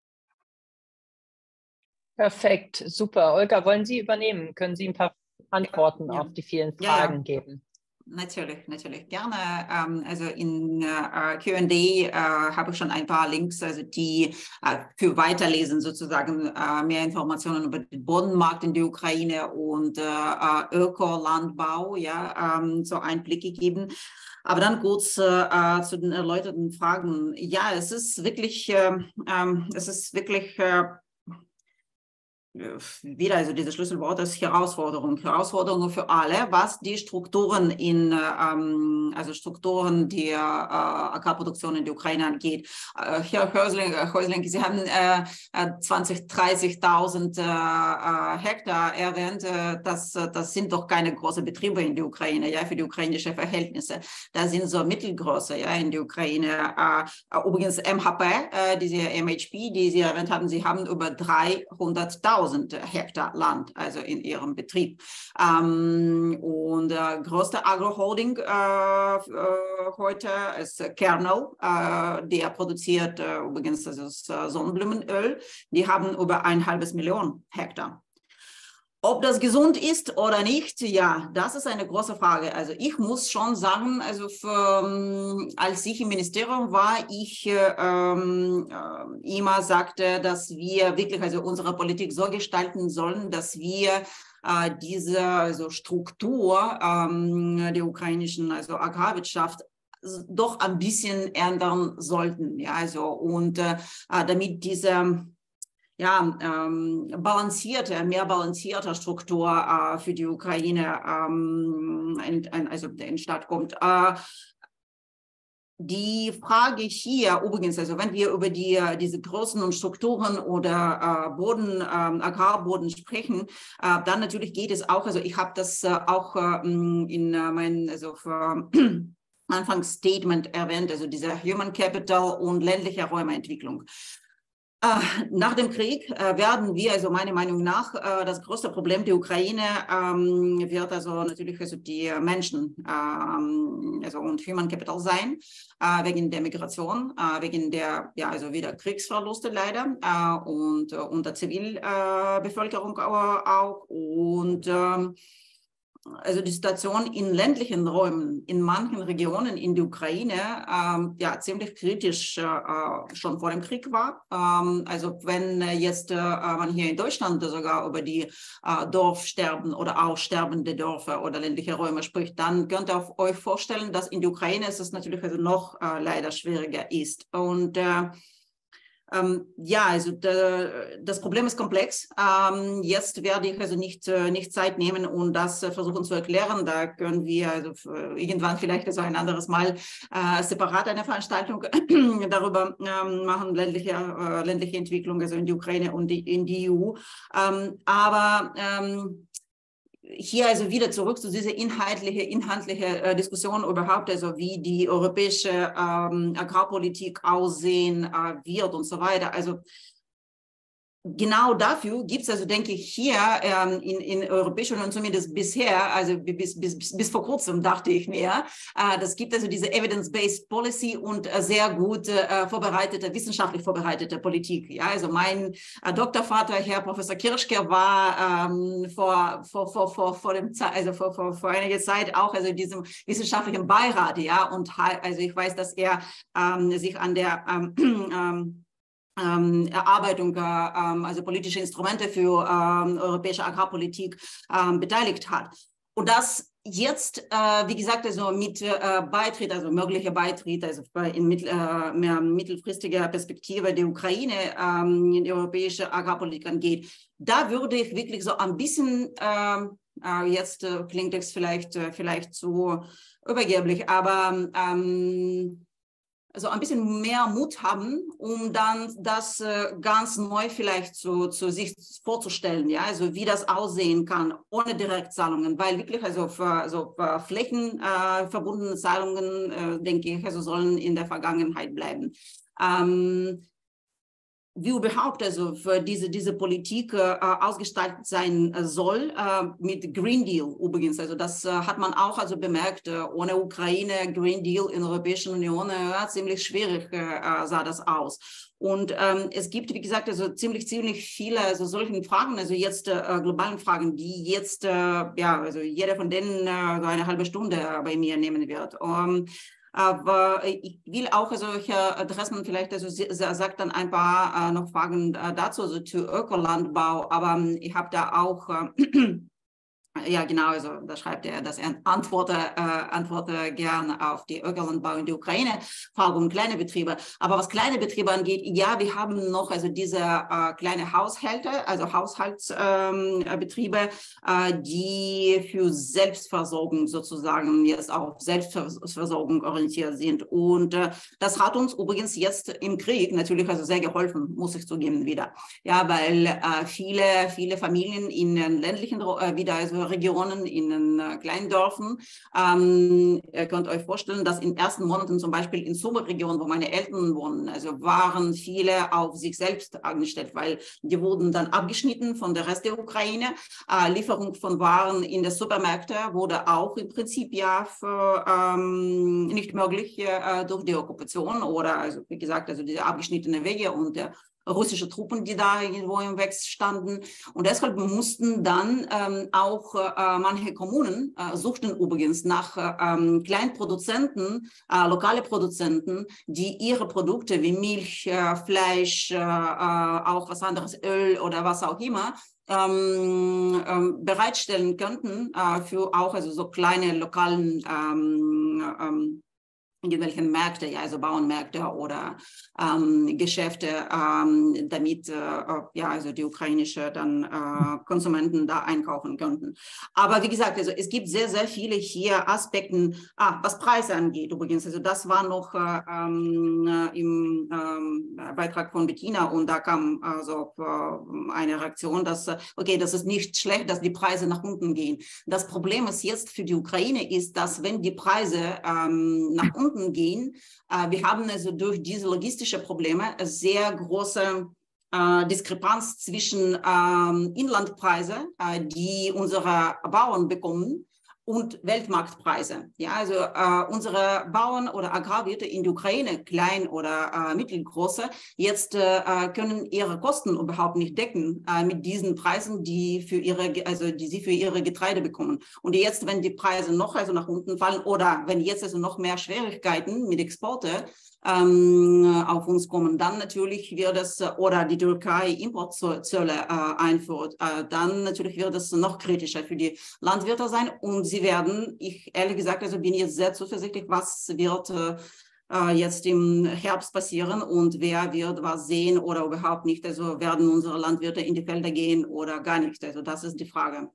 Perfekt, super. Olga, wollen Sie übernehmen? Können Sie ein paar Antworten ja. auf die vielen Ja, Fragen ja. geben? Natürlich, natürlich, gerne. Ähm, also in äh, Q and A äh, habe ich schon ein paar Links, also die äh, für Weiterlesen sozusagen äh, mehr Informationen über den Bodenmarkt in der Ukraine und äh, Ökolandbau, ja, ähm, so Einblicke geben. Aber dann kurz äh, zu den erläuterten Fragen. Ja, es ist wirklich, äh, äh, es ist wirklich äh, wieder, also dieses Schlüsselwort ist Herausforderung. Herausforderung für alle, was die Strukturen in, ähm, also Strukturen der äh, Agrarproduktion in der Ukraine angeht. Äh, Herr Häusling, Häusling, Sie haben äh, zwanzig, dreißigtausend äh, Hektar erwähnt. Äh, das, das sind doch keine großen Betriebe in der Ukraine, ja, für die ukrainische Verhältnisse. Da sind so Mittelgroße, ja, in der Ukraine. Äh, übrigens M H P, äh, diese M H P, die Sie erwähnt haben, Sie haben über dreihunderttausend Hektar Land, also in ihrem Betrieb. Ähm, und der äh, größte Agro-Holding äh, äh, heute ist Kernel, äh, der produziert äh, übrigens das ist, äh, Sonnenblumenöl. Die haben über ein halbes Million Hektar. Ob das gesund ist oder nicht, ja, das ist eine große Frage. Also ich muss schon sagen, also für, als ich im Ministerium war, ich ähm, äh, immer sagte, dass wir wirklich also unsere Politik so gestalten sollen, dass wir äh, diese also Struktur ähm, der ukrainischen also Agrarwirtschaft doch ein bisschen ändern sollten. Ja, also und äh, damit diese ja, ähm, balancierte, mehr balancierte Struktur äh, für die Ukraine ähm, in, in, also in Stadt kommt. Äh, die Frage hier übrigens, also wenn wir über die, diese Größen und Strukturen oder äh, Boden, äh, Agrarboden sprechen, äh, dann natürlich geht es auch, also ich habe das äh, auch äh, in äh, meinem, also für Anfangsstatement erwähnt, also diese Human Capital und ländliche Räumeentwicklung. Nach dem Krieg äh, werden wir, also meiner Meinung nach, äh, das größte Problem der Ukraine ähm, wird also natürlich also die Menschen ähm, also und Human Capital sein, äh, wegen der Migration, äh, wegen der, ja, also wieder Kriegsverluste leider äh, und äh, unter Zivilbevölkerung äh, auch und ähm, also die Situation in ländlichen Räumen, in manchen Regionen in der Ukraine, ähm, ja, ziemlich kritisch äh, schon vor dem Krieg war. Ähm, also wenn äh, jetzt äh, man hier in Deutschland sogar über die äh, Dorfsterben oder aussterbende Dörfer oder ländliche Räume spricht, dann könnt ihr euch vorstellen, dass in der Ukraine es natürlich also noch äh, leider schwieriger ist. Und äh, Ähm, ja, also de, das Problem ist komplex. Ähm, jetzt werde ich also nicht, äh, nicht Zeit nehmen und das äh, versuchen zu erklären. Da können wir also irgendwann vielleicht also ein anderes Mal äh, separat eine Veranstaltung darüber ähm, machen, ländliche, äh, ländliche Entwicklung, also in die Ukraine und die, in die E U. Ähm, aber ähm, hier also wieder zurück zu dieser inhaltliche, inhaltliche äh, Diskussion überhaupt, also wie die europäische ähm, Agrarpolitik aussehen äh, wird und so weiter. Also genau dafür gibt es also, denke ich, hier ähm, in, in Europäischer Union zumindest bisher, also bis, bis, bis, bis vor kurzem dachte ich mir, äh, das gibt also diese Evidence-Based Policy und äh, sehr gut äh, vorbereitete, wissenschaftlich vorbereitete Politik. Ja, also mein äh, Doktorvater, Herr Professor Kirschke, war ähm, vor, vor, vor, vor, vor, dem, also vor, vor, vor einiger Zeit auch also in diesem wissenschaftlichen Beirat, ja, und also ich weiß, dass er ähm, sich an der ähm, ähm, Ähm, Erarbeitung, äh, ähm, also politische Instrumente für ähm, europäische Agrarpolitik ähm, beteiligt hat. Und das jetzt, äh, wie gesagt, also mit äh, Beitritt, also möglicher Beitritt, also in mittel, äh, mehr mittelfristiger Perspektive der Ukraine ähm, in die europäische Agrarpolitik angeht, da würde ich wirklich so ein bisschen, äh, äh, jetzt äh, klingt es vielleicht, äh, vielleicht zu übergeblich, aber ähm, also ein bisschen mehr Mut haben, um dann das äh, ganz neu vielleicht zu, zu sich vorzustellen, ja, also wie das aussehen kann ohne Direktzahlungen, weil wirklich also für, also für flächenverbundene äh, Zahlungen, äh, denke ich, also sollen in der Vergangenheit bleiben. Ähm, wie überhaupt also für diese, diese Politik äh, ausgestaltet sein äh, soll, äh, mit Green Deal übrigens. Also das äh, hat man auch also bemerkt, äh, ohne Ukraine, Green Deal in der Europäischen Union, äh, ziemlich schwierig äh, sah das aus. Und ähm, es gibt, wie gesagt, also ziemlich, ziemlich viele also solchen Fragen, also jetzt äh, globalen Fragen, die jetzt, äh, ja, also jeder von denen äh, so eine halbe Stunde bei mir nehmen wird. Um, Aber ich will auch, also Herr Dressmann vielleicht, also sagt dann ein paar äh, noch Fragen äh, dazu, also zu Ökolandbau, aber ähm, ich habe da auch, äh, ja genau, also da schreibt er, dass er antworte, äh, antworte gern auf die Ökolandbau in der Ukraine, Frage um kleine Betriebe. Aber was kleine Betriebe angeht, ja, wir haben noch also diese äh, kleine Haushalte, also Haushaltsbetriebe, ähm, äh, die für Selbstversorgung sozusagen jetzt auf Selbstversorgung orientiert sind. Und äh, das hat uns übrigens jetzt im Krieg natürlich also sehr geholfen, muss ich zugeben wieder. Ja, weil äh, viele, viele Familien in den ländlichen äh, wieder also Regionen, in den äh, kleinen Dörfern. Ähm, ihr könnt euch vorstellen, dass in den ersten Monaten zum Beispiel in Summe-Regionen, wo meine Eltern wohnen, also waren viele auf sich selbst angestellt, weil die wurden dann abgeschnitten von der Rest der Ukraine. Äh, Lieferung von Waren in die Supermärkte wurde auch im Prinzip ja für, ähm, nicht möglich äh, durch die Okkupation oder, also wie gesagt, also diese abgeschnittenen Wege und der russische Truppen, die da irgendwo im Weg standen. Und deshalb mussten dann ähm, auch äh, manche Kommunen, äh, suchten übrigens nach äh, Kleinproduzenten, äh, lokale Produzenten, die ihre Produkte wie Milch, äh, Fleisch, äh, auch was anderes, Öl oder was auch immer, ähm, ähm, bereitstellen könnten äh, für auch also so kleine lokalen ähm, ähm, irgendwelchen Märkte, ja, also Bauernmärkte oder ähm, Geschäfte, ähm, damit äh, ja, also die ukrainische dann äh, Konsumenten da einkaufen könnten. Aber wie gesagt, also es gibt sehr, sehr viele hier Aspekten, ah, was Preise angeht übrigens, also das war noch äh, ähm, im ähm, Beitrag von Bettina und da kam also äh, eine Reaktion, dass, okay, das ist nicht schlecht, dass die Preise nach unten gehen. Das Problem ist jetzt für die Ukraine ist, dass wenn die Preise ähm, nach unten gehen. Äh, wir haben also durch diese logistischen Probleme eine sehr große äh, Diskrepanz zwischen ähm, Inlandpreise, äh, die unsere Bauern bekommen, und Weltmarktpreise. Ja, also äh, unsere Bauern oder Agrarwirte in der Ukraine, klein oder äh, mittelgroße, jetzt äh, können ihre Kosten überhaupt nicht decken äh, mit diesen Preisen, die für ihre, also die sie für ihre Getreide bekommen. Und jetzt, wenn die Preise noch also nach unten fallen oder wenn jetzt also noch mehr Schwierigkeiten mit Exporte ähm, auf uns kommen, dann natürlich wird es, oder die Türkei Importzölle äh, einführt, äh, dann natürlich wird es noch kritischer für die Landwirte sein und sie werden, ich ehrlich gesagt, also bin jetzt sehr zuversichtlich, was wird äh, äh, jetzt im Herbst passieren und wer wird was sehen oder überhaupt nicht. Also werden unsere Landwirte in die Felder gehen oder gar nicht. Also das ist die Frage.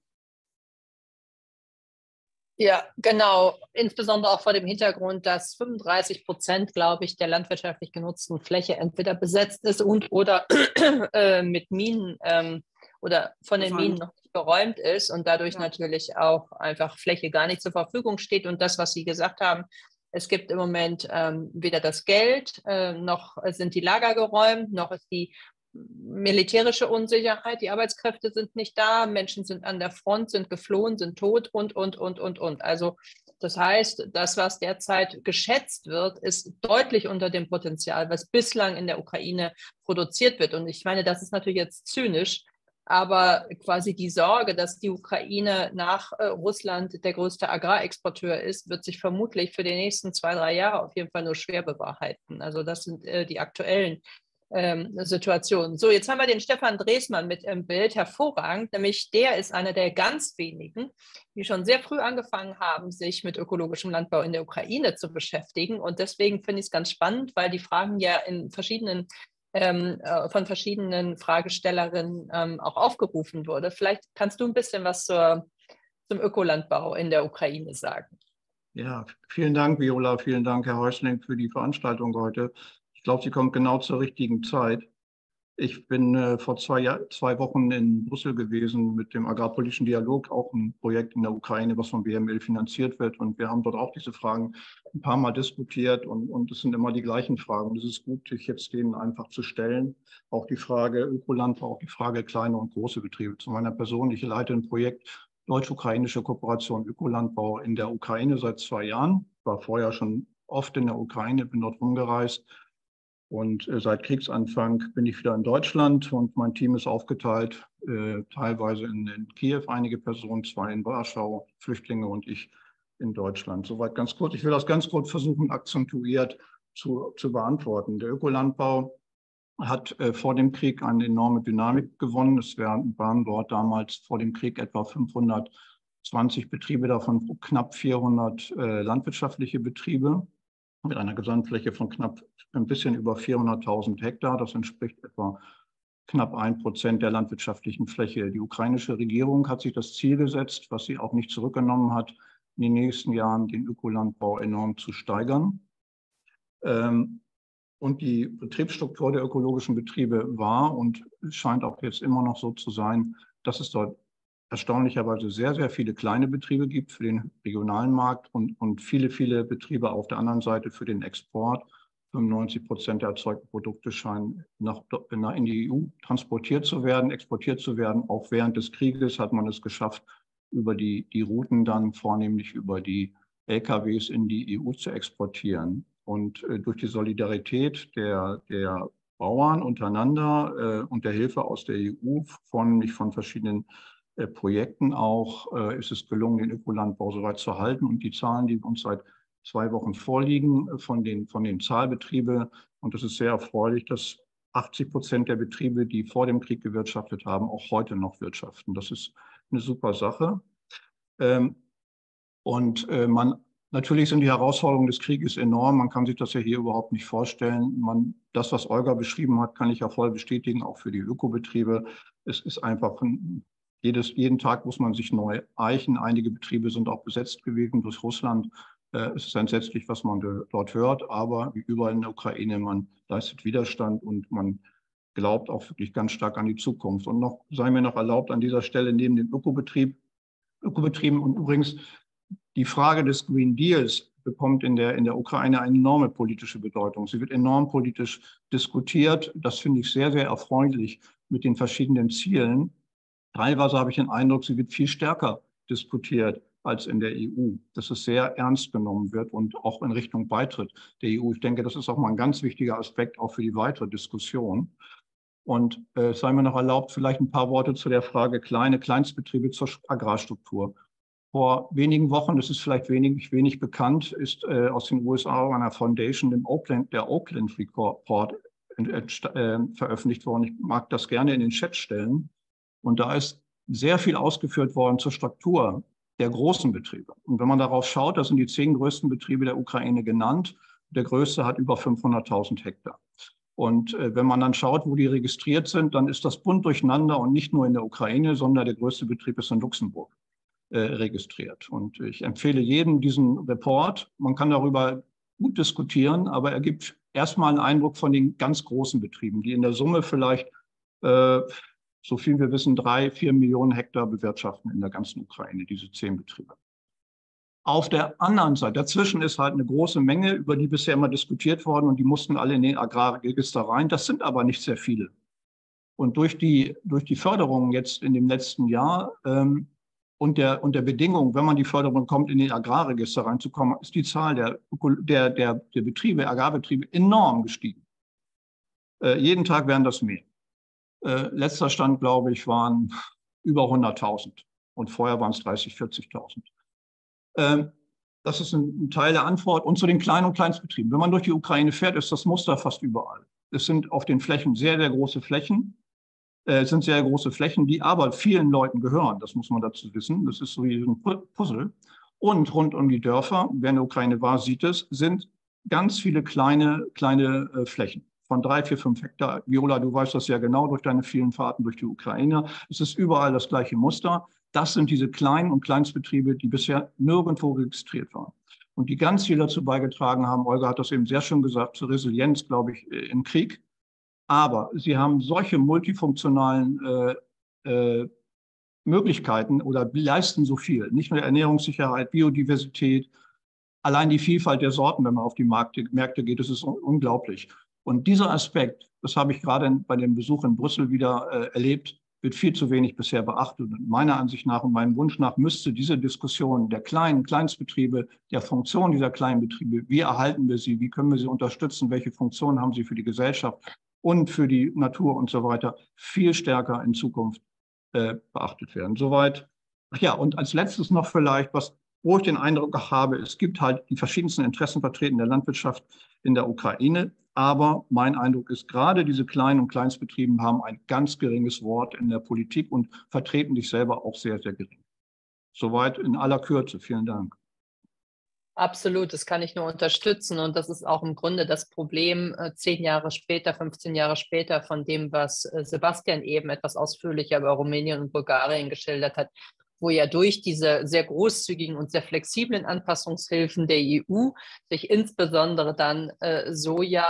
Ja, genau. Insbesondere auch vor dem Hintergrund, dass fünfunddreißig Prozent, glaube ich, der landwirtschaftlich genutzten Fläche entweder besetzt ist und oder äh, mit Minen ähm, oder von den Minen noch nicht geräumt ist und dadurch ja. natürlich auch einfach Fläche gar nicht zur Verfügung steht. Und das, was Sie gesagt haben, es gibt im Moment ähm, weder das Geld, äh, noch sind die Lager geräumt, noch ist die militärische Unsicherheit, die Arbeitskräfte sind nicht da, Menschen sind an der Front, sind geflohen, sind tot und, und, und, und, und. Also das heißt, das, was derzeit geschätzt wird, ist deutlich unter dem Potenzial, was bislang in der Ukraine produziert wird. Und ich meine, das ist natürlich jetzt zynisch, aber quasi die Sorge, dass die Ukraine nach äh, Russland der größte Agrarexporteur ist, wird sich vermutlich für die nächsten zwei, drei Jahre auf jeden Fall nur schwer bewahrheiten. Also das sind äh, die aktuellen Ähm, Situation. So, jetzt haben wir den Stefan Dresmann mit im Bild, hervorragend, nämlich der ist einer der ganz wenigen, die schon sehr früh angefangen haben, sich mit ökologischem Landbau in der Ukraine zu beschäftigen und deswegen finde ich es ganz spannend, weil die Fragen ja in verschiedenen, ähm, äh, von verschiedenen Fragestellerinnen ähm, auch aufgerufen wurde. Vielleicht kannst du ein bisschen was zur, zum Ökolandbau in der Ukraine sagen. Ja, vielen Dank, Viola, vielen Dank, Herr Häusling, für die Veranstaltung heute. Ich glaube, sie kommt genau zur richtigen Zeit. Ich bin äh, vor zwei, Jahr, zwei Wochen in Brüssel gewesen mit dem Agrarpolitischen Dialog, auch ein Projekt in der Ukraine, was von B M L finanziert wird. Und wir haben dort auch diese Fragen ein paar Mal diskutiert und, und es sind immer die gleichen Fragen. Und es ist gut, sich jetzt denen einfach zu stellen. Auch die Frage Ökolandbau, auch die Frage kleine und große Betriebe. Zu meiner Person, ich leite ein Projekt Deutsch-Ukrainische Kooperation Ökolandbau in der Ukraine seit zwei Jahren. Ich war vorher schon oft in der Ukraine, bin dort rumgereist. Und äh, seit Kriegsanfang bin ich wieder in Deutschland und mein Team ist aufgeteilt, äh, teilweise in, in Kiew einige Personen, zwei in Warschau, Flüchtlinge und ich in Deutschland. Soweit ganz kurz. Ich will das ganz kurz versuchen, akzentuiert zu, zu beantworten. Der Ökolandbau hat äh, vor dem Krieg eine enorme Dynamik gewonnen. Es waren, waren dort damals vor dem Krieg etwa fünfhundertzwanzig Betriebe, davon knapp vierhundert äh, landwirtschaftliche Betriebe, mit einer Gesamtfläche von knapp ein bisschen über vierhunderttausend Hektar. Das entspricht etwa knapp ein Prozent der landwirtschaftlichen Fläche. Die ukrainische Regierung hat sich das Ziel gesetzt, was sie auch nicht zurückgenommen hat, in den nächsten Jahren den Ökolandbau enorm zu steigern. Und die Betriebsstruktur der ökologischen Betriebe war und scheint auch jetzt immer noch so zu sein, dass es dort erstaunlicherweise sehr, sehr viele kleine Betriebe gibt für den regionalen Markt und, und viele, viele Betriebe auf der anderen Seite für den Export. fünfundneunzig Prozent der erzeugten Produkte scheinen nach, in die E U transportiert zu werden, exportiert zu werden. Auch während des Krieges hat man es geschafft, über die, die Routen dann vornehmlich über die L K Ws in die E U zu exportieren. Und äh, durch die Solidarität der, der Bauern untereinander äh, und der Hilfe aus der E U, vornehmlich von verschiedenen Projekten auch, äh, ist es gelungen, den Ökolandbau so weit zu halten. Und die Zahlen, die uns seit zwei Wochen vorliegen, von den, von den Zahlbetrieben, und das ist sehr erfreulich, dass achtzig Prozent der Betriebe, die vor dem Krieg gewirtschaftet haben, auch heute noch wirtschaften. Das ist eine super Sache. Ähm, und äh, man, natürlich sind die Herausforderungen des Krieges enorm. Man kann sich das ja hier überhaupt nicht vorstellen. Man, das, was Olga beschrieben hat, kann ich ja voll bestätigen, auch für die Ökobetriebe. Es ist einfach ein Jedes, jeden Tag muss man sich neu eichen. Einige Betriebe sind auch besetzt gewesen durch Russland. Äh, es ist entsetzlich, was man dort hört, aber wie überall in der Ukraine, man leistet Widerstand und man glaubt auch wirklich ganz stark an die Zukunft. Und noch sei mir noch erlaubt, an dieser Stelle neben den Ökobetrieb, Ökobetrieben und übrigens die Frage des Green Deals bekommt in der, in der Ukraine eine enorme politische Bedeutung. Sie wird enorm politisch diskutiert. Das finde ich sehr, sehr erfreulich mit den verschiedenen Zielen. Teilweise habe ich den Eindruck, sie wird viel stärker diskutiert als in der E U, dass es sehr ernst genommen wird und auch in Richtung Beitritt der E U. Ich denke, das ist auch mal ein ganz wichtiger Aspekt auch für die weitere Diskussion. Und äh, sei mir noch erlaubt, vielleicht ein paar Worte zu der Frage kleine Kleinstbetriebe zur Agrarstruktur. Vor wenigen Wochen, das ist vielleicht wenig, wenig bekannt, ist äh, aus den U S A einer Foundation den Oakland, der Oakland Report äh, äh, veröffentlicht worden. Ich mag das gerne in den Chat stellen. Und da ist sehr viel ausgeführt worden zur Struktur der großen Betriebe. Und wenn man darauf schaut, da sind die zehn größten Betriebe der Ukraine genannt. Der größte hat über fünfhunderttausend Hektar. Und äh, wenn man dann schaut, wo die registriert sind, dann ist das bunt durcheinander und nicht nur in der Ukraine, sondern der größte Betrieb ist in Luxemburg äh, registriert. Und ich empfehle jedem diesen Report. Man kann darüber gut diskutieren, aber er gibt erstmal einen Eindruck von den ganz großen Betrieben, die in der Summe vielleicht, äh, so viel wir wissen, drei, vier Millionen Hektar bewirtschaften in der ganzen Ukraine, diese zehn Betriebe. Auf der anderen Seite, dazwischen ist halt eine große Menge, über die bisher immer diskutiert worden und die mussten alle in den Agrarregister rein. Das sind aber nicht sehr viele. Und durch die, durch die Förderung jetzt in dem letzten Jahr ähm, und, der, und der Bedingung, wenn man die Förderung bekommt, in den Agrarregister reinzukommen, ist die Zahl der, der, der, der Betriebe, Agrarbetriebe enorm gestiegen. Äh, jeden Tag werden das mehr. Äh, letzter Stand, glaube ich, waren über hunderttausend und vorher waren es dreißigtausend, vierzigtausend. Das ist ein Teil der Antwort. Und zu den Klein- und Kleinstbetrieben. Wenn man durch die Ukraine fährt, ist das Muster fast überall. Es sind auf den Flächen sehr, sehr große Flächen. Es sind sehr große Flächen, die aber vielen Leuten gehören. Das muss man dazu wissen. Das ist so wie ein Puzzle. Und rund um die Dörfer, wer in der Ukraine war, sieht es, sind ganz viele kleine, kleine Flächen. Von drei, vier, fünf Hektar. Viola, du weißt das ja genau durch deine vielen Fahrten durch die Ukraine. Es ist überall das gleiche Muster. Das sind diese Klein- und Kleinstbetriebe, die bisher nirgendwo registriert waren und die ganz viel dazu beigetragen haben. Olga hat das eben sehr schön gesagt, zur Resilienz, glaube ich, im Krieg. Aber sie haben solche multifunktionalen äh, äh, Möglichkeiten oder leisten so viel. Nicht nur Ernährungssicherheit, Biodiversität, allein die Vielfalt der Sorten, wenn man auf die Märkte, Märkte geht, das ist un unglaublich. Und dieser Aspekt, das habe ich gerade bei dem Besuch in Brüssel wieder äh, erlebt, wird viel zu wenig bisher beachtet. Und meiner Ansicht nach und meinem Wunsch nach müsste diese Diskussion der kleinen Kleinstbetriebe, der Funktion dieser kleinen Betriebe, wie erhalten wir sie, wie können wir sie unterstützen, welche Funktionen haben sie für die Gesellschaft und für die Natur und so weiter, viel stärker in Zukunft äh, beachtet werden. Soweit. Ach ja, und als letztes noch vielleicht, was, wo ich den Eindruck habe, es gibt halt die verschiedensten Interessenvertreter der Landwirtschaft in der Ukraine. Aber mein Eindruck ist, gerade diese kleinen und Kleinstbetrieben haben ein ganz geringes Wort in der Politik und vertreten sich selber auch sehr, sehr gering. Soweit in aller Kürze. Vielen Dank. Absolut, das kann ich nur unterstützen. Und das ist auch im Grunde das Problem äh, zehn Jahre später, fünfzehn Jahre später von dem, was äh, Sebastian eben etwas ausführlicher über Rumänien und Bulgarien geschildert hat, wo ja durch diese sehr großzügigen und sehr flexiblen Anpassungshilfen der E U sich insbesondere dann äh, Soja,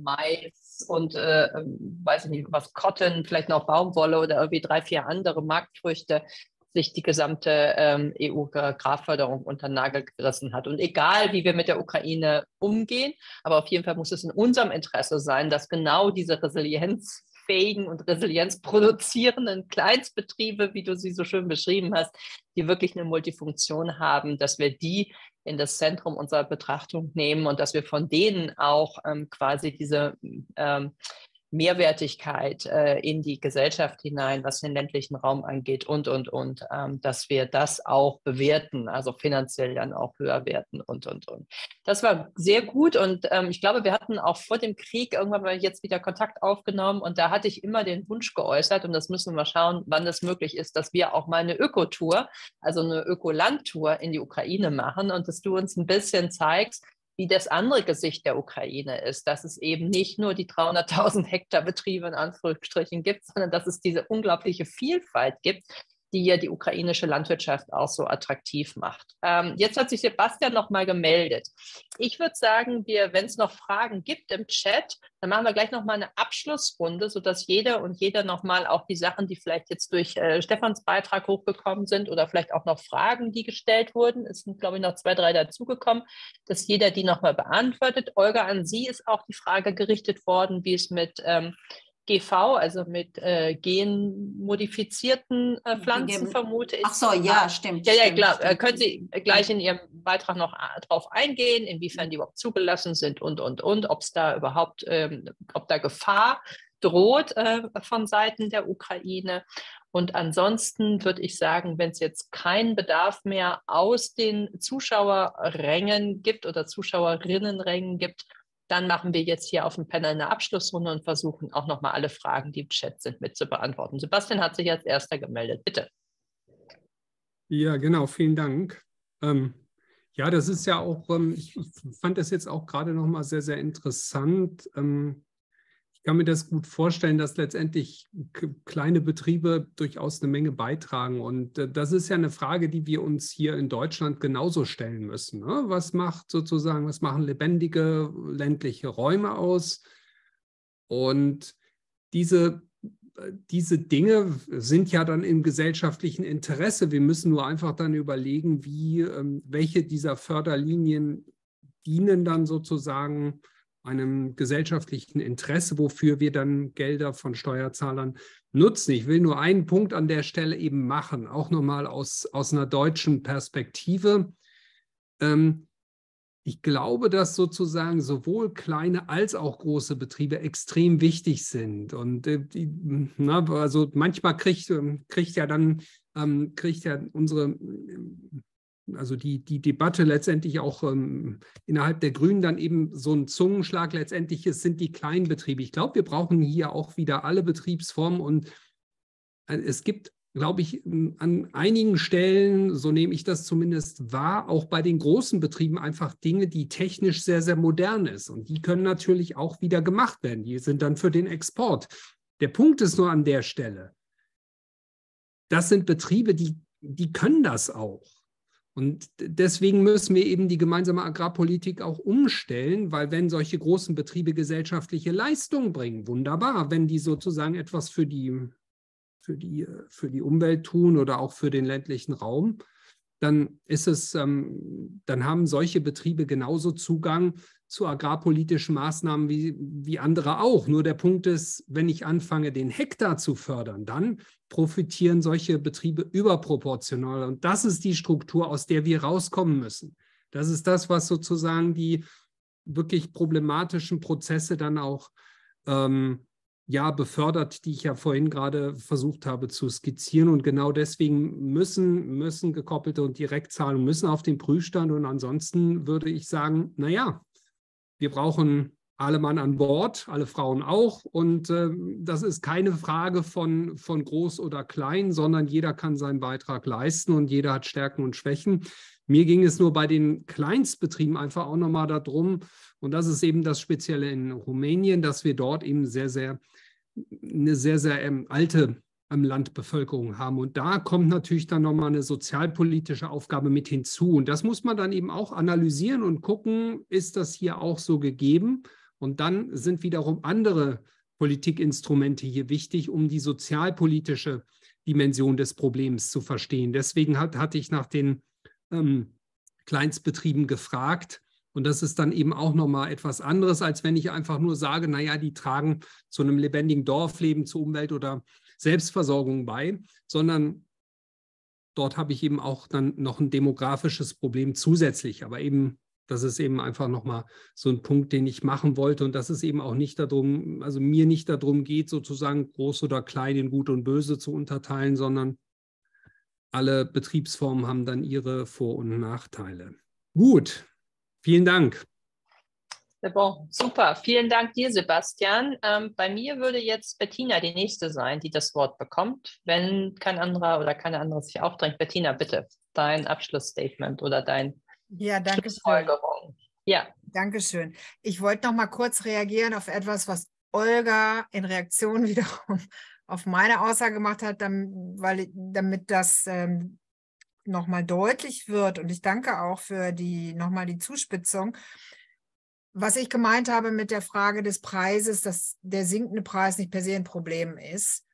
Mais und äh, weiß ich nicht, was Cotton, vielleicht noch Baumwolle oder irgendwie drei, vier andere Marktfrüchte sich die gesamte ähm, E U-Agrarförderung unter den Nagel gerissen hat. Und egal, wie wir mit der Ukraine umgehen, aber auf jeden Fall muss es in unserem Interesse sein, dass genau diese resilienzfähigen und resilienzproduzierenden Kleinstbetriebe, wie du sie so schön beschrieben hast, die wirklich eine Multifunktion haben, dass wir die in das Zentrum unserer Betrachtung nehmen und dass wir von denen auch ähm, quasi diese ähm, Mehrwertigkeit äh, in die Gesellschaft hinein, was den ländlichen Raum angeht und, und, und, ähm, dass wir das auch bewerten, also finanziell dann auch höher werten und, und, und. Das war sehr gut und ähm, ich glaube, wir hatten auch vor dem Krieg irgendwann mal jetzt wieder Kontakt aufgenommen und da hatte ich immer den Wunsch geäußert und das müssen wir mal schauen, wann das möglich ist, dass wir auch mal eine Ökotour, also eine Ökolandtour in die Ukraine machen und dass du uns ein bisschen zeigst, wie das andere Gesicht der Ukraine ist, dass es eben nicht nur die dreihunderttausend Hektar Betriebe in Anführungsstrichen gibt, sondern dass es diese unglaubliche Vielfalt gibt, die ja die ukrainische Landwirtschaft auch so attraktiv macht. Ähm, jetzt hat sich Sebastian noch mal gemeldet. Ich würde sagen, wir, wenn es noch Fragen gibt im Chat, dann machen wir gleich noch mal eine Abschlussrunde, sodass jeder und jeder noch mal auch die Sachen, die vielleicht jetzt durch äh, Stefans Beitrag hochgekommen sind oder vielleicht auch noch Fragen, die gestellt wurden, es sind, glaube ich, noch zwei, drei dazugekommen, dass jeder die noch mal beantwortet. Olga, an Sie ist auch die Frage gerichtet worden, wie es mit ähm, G V, also mit äh, genmodifizierten äh, Pflanzen, vermute ich. Ach so, ja, stimmt. Ja, ja, stimmt, klar. stimmt. Können Sie gleich in Ihrem Beitrag noch drauf eingehen, inwiefern die überhaupt zugelassen sind und, und, und, ob es da überhaupt, ähm, ob da Gefahr droht äh, von Seiten der Ukraine. Und ansonsten würde ich sagen, wenn es jetzt keinen Bedarf mehr aus den Zuschauerrängen gibt oder Zuschauerinnenrängen gibt, dann machen wir jetzt hier auf dem Panel eine Abschlussrunde und versuchen auch nochmal alle Fragen, die im Chat sind, mit zu beantworten. Sebastian hat sich als erster gemeldet. Bitte. Ja, genau. Vielen Dank. Ähm, Ja, das ist ja auch, ich fand das jetzt auch gerade nochmal sehr, sehr interessant. Ich kann mir das gut vorstellen, dass letztendlich kleine Betriebe durchaus eine Menge beitragen. Und das ist ja eine Frage, die wir uns hier in Deutschland genauso stellen müssen. Was macht sozusagen, was machen lebendige ländliche Räume aus? Und diese Diese Dinge sind ja dann im gesellschaftlichen Interesse. Wir müssen nur einfach dann überlegen, wie, welche dieser Förderlinien dienen dann sozusagen einem gesellschaftlichen Interesse, wofür wir dann Gelder von Steuerzahlern nutzen. Ich will nur einen Punkt an der Stelle eben machen, auch nochmal aus, aus einer deutschen Perspektive. Ähm, Ich glaube, dass sozusagen sowohl kleine als auch große Betriebe extrem wichtig sind. Und äh, die, na, also manchmal kriegt, kriegt ja dann ähm, kriegt ja unsere, also die, die Debatte letztendlich auch ähm, innerhalb der Grünen dann eben so einen Zungenschlag. Letztendlich es sind die kleinen Betriebe. Ich glaube, wir brauchen hier auch wieder alle Betriebsformen und äh, es gibt, glaube ich, an einigen Stellen, so nehme ich das zumindest wahr, auch bei den großen Betrieben einfach Dinge, die technisch sehr, sehr modern ist. Und die können natürlich auch wieder gemacht werden. Die sind dann für den Export. Der Punkt ist nur an der Stelle, das sind Betriebe, die, die können das auch. Und deswegen müssen wir eben die gemeinsame Agrarpolitik auch umstellen, weil wenn solche großen Betriebe gesellschaftliche Leistungen bringen, wunderbar, wenn die sozusagen etwas für die Für die, für die Umwelt tun oder auch für den ländlichen Raum, dann ist es, ähm, dann haben solche Betriebe genauso Zugang zu agrarpolitischen Maßnahmen wie, wie andere auch. Nur der Punkt ist, wenn ich anfange, den Hektar zu fördern, dann profitieren solche Betriebe überproportional. Und das ist die Struktur, aus der wir rauskommen müssen. Das ist das, was sozusagen die wirklich problematischen Prozesse dann auch ähm, ja, befördert, die ich ja vorhin gerade versucht habe zu skizzieren. Und genau deswegen müssen, müssen gekoppelte und Direktzahlungen müssen auf den Prüfstand. Und ansonsten würde ich sagen, naja, wir brauchen alle Mann an Bord, alle Frauen auch. Und äh, das ist keine Frage von, von groß oder klein, sondern jeder kann seinen Beitrag leisten und jeder hat Stärken und Schwächen. Mir ging es nur bei den Kleinstbetrieben einfach auch nochmal darum, und das ist eben das Spezielle in Rumänien, dass wir dort eben sehr, sehr eine sehr, sehr ähm, alte ähm, Landbevölkerung haben. Und da kommt natürlich dann nochmal eine sozialpolitische Aufgabe mit hinzu. Und das muss man dann eben auch analysieren und gucken, ist das hier auch so gegeben? Und dann sind wiederum andere Politikinstrumente hier wichtig, um die sozialpolitische Dimension des Problems zu verstehen. Deswegen hat, hatte ich nach den ähm, Kleinstbetrieben gefragt. Und das ist dann eben auch nochmal etwas anderes, als wenn ich einfach nur sage, naja, die tragen zu einem lebendigen Dorfleben, zu Umwelt- oder Selbstversorgung bei, sondern dort habe ich eben auch dann noch ein demografisches Problem zusätzlich. Aber eben, das ist eben einfach nochmal so ein Punkt, den ich machen wollte. Und dass es eben auch nicht darum, also mir nicht darum geht, sozusagen groß oder klein in Gut und Böse zu unterteilen, sondern alle Betriebsformen haben dann ihre Vor- und Nachteile. Gut. Vielen Dank. Bon, super. Vielen Dank dir, Sebastian. Ähm, bei mir würde jetzt Bettina die nächste sein, die das Wort bekommt, wenn kein anderer oder keine andere sich aufdrängt. Bettina, bitte, dein Abschlussstatement oder dein Ja, danke Schlussfolgerung. Ja. Dankeschön. Ich wollte noch mal kurz reagieren auf etwas, was Olga in Reaktion wiederum auf meine Aussage gemacht hat, damit, weil, damit das ähm, nochmal deutlich wird. Und ich danke auch für die nochmal die Zuspitzung. Was ich gemeint habe mit der Frage des Preises, dass der sinkende Preis nicht per se ein Problem ist.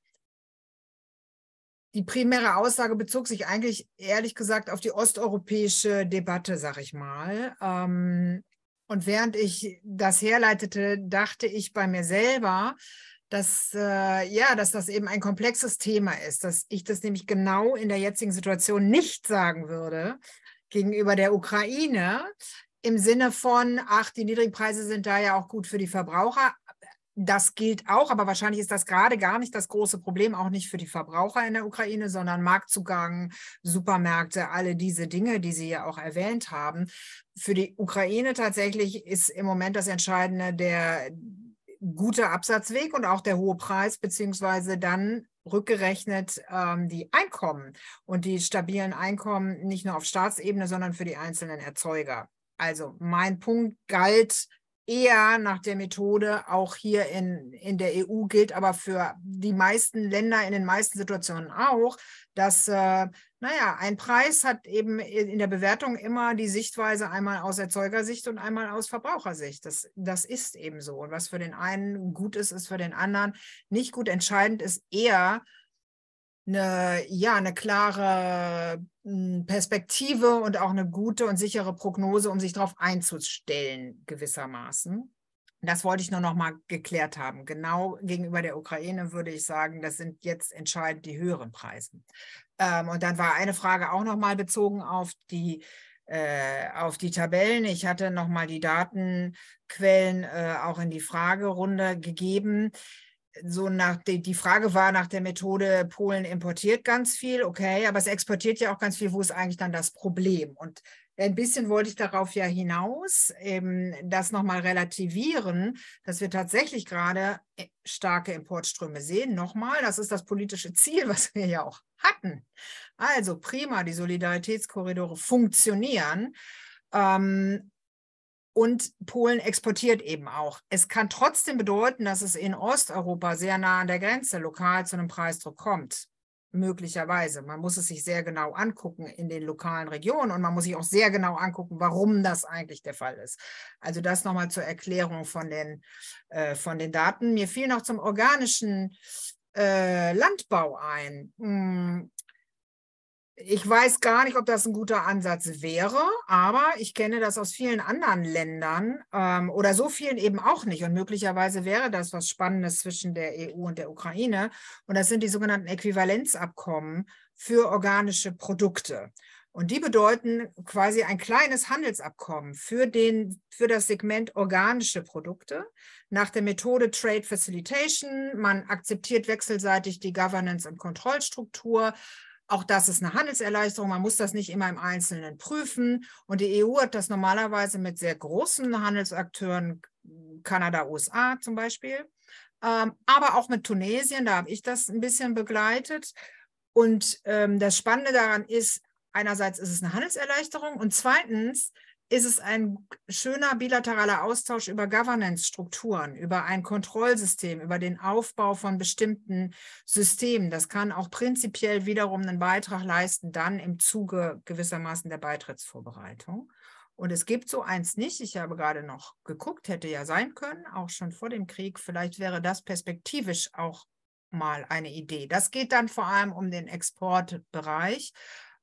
Die primäre Aussage bezog sich eigentlich, ehrlich gesagt, auf die osteuropäische Debatte, sag ich mal. Und während ich das herleitete, dachte ich bei mir selber, dass, äh, ja, dass das eben ein komplexes Thema ist, dass ich das nämlich genau in der jetzigen Situation nicht sagen würde gegenüber der Ukraine, im Sinne von, ach, die niedrigen Preise sind da ja auch gut für die Verbraucher. Das gilt auch, aber wahrscheinlich ist das gerade gar nicht das große Problem, auch nicht für die Verbraucher in der Ukraine, sondern Marktzugang, Supermärkte, alle diese Dinge, die Sie ja auch erwähnt haben. Für die Ukraine tatsächlich ist im Moment das Entscheidende der gute Absatzweg und auch der hohe Preis, beziehungsweise dann rückgerechnet ähm, die Einkommen und die stabilen Einkommen nicht nur auf Staatsebene, sondern für die einzelnen Erzeuger. Also mein Punkt galt eher nach der Methode, auch hier in, in der E U gilt aber für die meisten Länder in den meisten Situationen auch, dass, äh, naja, ein Preis hat eben in der Bewertung immer die Sichtweise einmal aus Erzeugersicht und einmal aus Verbrauchersicht. Das, das ist eben so. Und was für den einen gut ist, ist für den anderen nicht gut. Entscheidend ist eher, eine, ja, eine klare Perspektive und auch eine gute und sichere Prognose, um sich darauf einzustellen, gewissermaßen. Das wollte ich nur noch mal geklärt haben. Genau gegenüber der Ukraine würde ich sagen, das sind jetzt entscheidend die höheren Preise. Ähm, und dann war eine Frage auch noch mal bezogen auf die äh, auf die Tabellen. Ich hatte noch mal die Datenquellen äh, auch in die Fragerunde gegeben. So nach die, die Frage war nach der Methode, Polen importiert ganz viel, okay, aber es exportiert ja auch ganz viel. Wo ist eigentlich dann das Problem? Und ein bisschen wollte ich darauf ja hinaus, eben das nochmal relativieren, dass wir tatsächlich gerade starke Importströme sehen. Nochmal, das ist das politische Ziel, was wir ja auch hatten. Also prima, die Solidaritätskorridore funktionieren. Ähm, Und Polen exportiert eben auch. Es kann trotzdem bedeuten, dass es in Osteuropa sehr nah an der Grenze lokal zu einem Preisdruck kommt. Möglicherweise. Man muss es sich sehr genau angucken in den lokalen Regionen und man muss sich auch sehr genau angucken, warum das eigentlich der Fall ist. Also das nochmal zur Erklärung von den, äh, von den Daten. Mir fiel noch zum organischen äh, Landbau ein. Hm. Ich weiß gar nicht, ob das ein guter Ansatz wäre, aber ich kenne das aus vielen anderen Ländern ähm, oder so vielen eben auch nicht. Und möglicherweise wäre das was Spannendes zwischen der E U und der Ukraine. Und das sind die sogenannten Äquivalenzabkommen für organische Produkte. Und die bedeuten quasi ein kleines Handelsabkommen für, den, für das Segment organische Produkte nach der Methode Trade Facilitation. Man akzeptiert wechselseitig die Governance- und Kontrollstruktur. Auch das ist eine Handelserleichterung. Man muss das nicht immer im Einzelnen prüfen. Und die E U hat das normalerweise mit sehr großen Handelsakteuren, Kanada, U S A zum Beispiel, ähm, aber auch mit Tunesien, da habe ich das ein bisschen begleitet. Und ähm, das Spannende daran ist, einerseits ist es eine Handelserleichterung und zweitens ist es ein schöner bilateraler Austausch über Governance-Strukturen, über ein Kontrollsystem, über den Aufbau von bestimmten Systemen. Das kann auch prinzipiell wiederum einen Beitrag leisten, dann im Zuge gewissermaßen der Beitrittsvorbereitung. Und es gibt so eins nicht. Ich habe gerade noch geguckt, hätte ja sein können, auch schon vor dem Krieg. Vielleicht wäre das perspektivisch auch mal eine Idee. Das geht dann vor allem um den Exportbereich.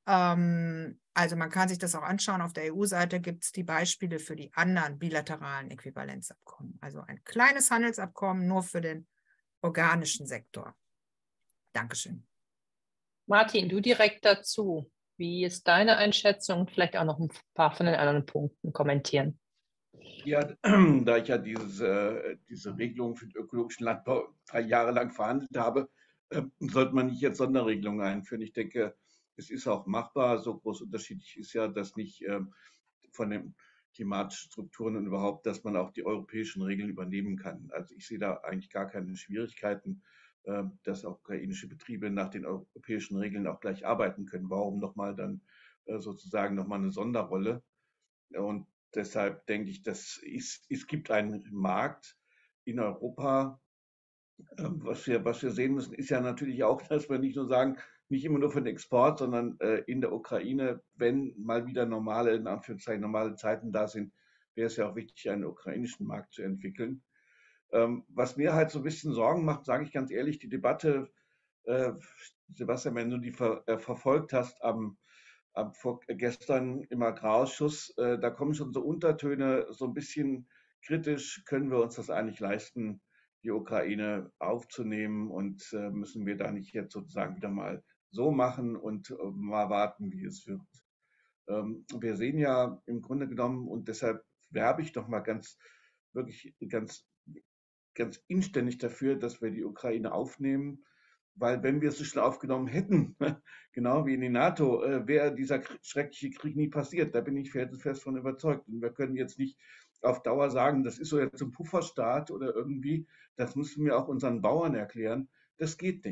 Also man kann sich das auch anschauen. Auf der E U-Seite gibt es die Beispiele für die anderen bilateralen Äquivalenzabkommen. Also ein kleines Handelsabkommen nur für den organischen Sektor. Dankeschön. Martin, du direkt dazu. Wie ist deine Einschätzung? Vielleicht auch noch ein paar von den anderen Punkten kommentieren. Ja, da ich ja dieses, äh, diese Regelung für den ökologischen Landbau drei Jahre lang verhandelt habe, äh, sollte man nicht jetzt Sonderregelungen einführen. Ich denke, es ist auch machbar. So groß unterschiedlich ist ja das nicht äh, von den klimatischen Strukturen und überhaupt, dass man auch die europäischen Regeln übernehmen kann. Also ich sehe da eigentlich gar keine Schwierigkeiten, äh, dass auch ukrainische Betriebe nach den europäischen Regeln auch gleich arbeiten können. Warum nochmal dann äh, sozusagen nochmal eine Sonderrolle? Und deshalb denke ich, dass es, es gibt einen Markt in Europa. Was wir, was wir sehen müssen, ist ja natürlich auch, dass wir nicht nur sagen, nicht immer nur für den Export, sondern äh, in der Ukraine, wenn mal wieder normale, in Anführungszeichen normale Zeiten da sind, wäre es ja auch wichtig, einen ukrainischen Markt zu entwickeln. Ähm, was mir halt so ein bisschen Sorgen macht, sage ich ganz ehrlich, die Debatte, äh, Sebastian, wenn du die ver, äh, verfolgt hast am, am vor, gestern im Agrarausschuss, äh, da kommen schon so Untertöne, so ein bisschen kritisch, können wir uns das eigentlich leisten, die Ukraine aufzunehmen und äh, müssen wir da nicht jetzt sozusagen wieder mal so machen und äh, mal warten, wie es wird. Ähm, wir sehen ja im Grunde genommen, und deshalb werbe ich doch mal ganz, wirklich ganz, ganz inständig dafür, dass wir die Ukraine aufnehmen, weil wenn wir es so schnell aufgenommen hätten, genau wie in die NATO, äh, wäre dieser schreckliche Krieg nie passiert. Da bin ich fest von überzeugt. Und wir können jetzt nicht auf Dauer sagen, das ist so jetzt ein Pufferstaat oder irgendwie, das müssen wir auch unseren Bauern erklären. Das geht nicht.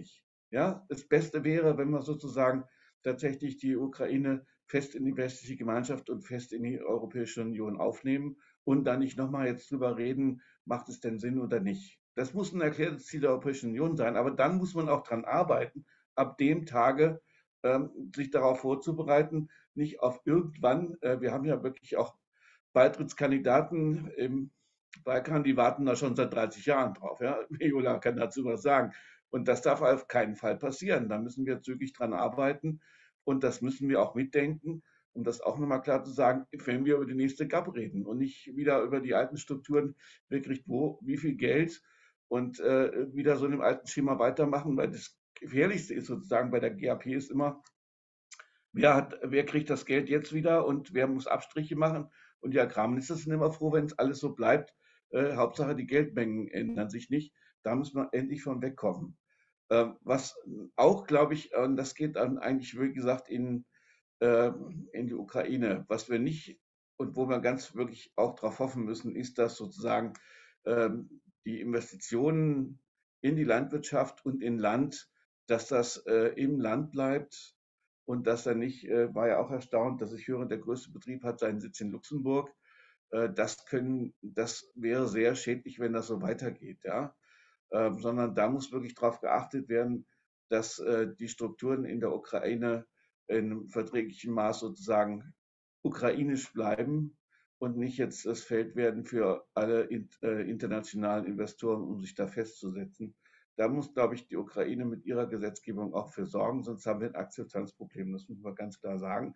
Ja, das Beste wäre, wenn wir sozusagen tatsächlich die Ukraine fest in die westliche Gemeinschaft und fest in die Europäische Union aufnehmen und dann nicht nochmal jetzt drüber reden, macht es denn Sinn oder nicht. Das muss ein erklärtes Ziel der Europäischen Union sein, aber dann muss man auch dran arbeiten, ab dem Tage ähm, sich darauf vorzubereiten, nicht auf irgendwann, äh, wir haben ja wirklich auch Beitrittskandidaten im Balkan, die warten da schon seit dreißig Jahren drauf. Ja? Viola kann dazu was sagen. Und das darf auf keinen Fall passieren. Da müssen wir zügig dran arbeiten und das müssen wir auch mitdenken, um das auch nochmal klar zu sagen, wenn wir über die nächste G A P reden und nicht wieder über die alten Strukturen, wer kriegt wo, wie viel Geld und äh, wieder so in dem alten Schema weitermachen, weil das Gefährlichste ist sozusagen bei der G A P ist immer, wer, hat, wer kriegt das Geld jetzt wieder und wer muss Abstriche machen. Und die Agrarminister sind immer froh, wenn es alles so bleibt. Äh, Hauptsache, die Geldmengen ändern sich nicht. Da müssen wir endlich von wegkommen. Äh, was auch, glaube ich, äh, das geht dann eigentlich, wie gesagt, in, äh, in die Ukraine. Was wir nicht und wo wir ganz wirklich auch darauf hoffen müssen, ist, dass sozusagen äh, die Investitionen in die Landwirtschaft und in Land, dass das äh, im Land bleibt und dass er nicht, äh, war ja auch erstaunt, dass ich höre, der größte Betrieb hat seinen Sitz in Luxemburg. Äh, das können, das wäre sehr schädlich, wenn das so weitergeht, ja. Äh, sondern da muss wirklich darauf geachtet werden, dass äh, die Strukturen in der Ukraine in einem verträglichen Maß sozusagen ukrainisch bleiben und nicht jetzt das Feld werden für alle in, äh, internationalen Investoren, um sich da festzusetzen. Da muss, glaube ich, die Ukraine mit ihrer Gesetzgebung auch für sorgen, sonst haben wir ein Akzeptanzproblem, das muss man ganz klar sagen.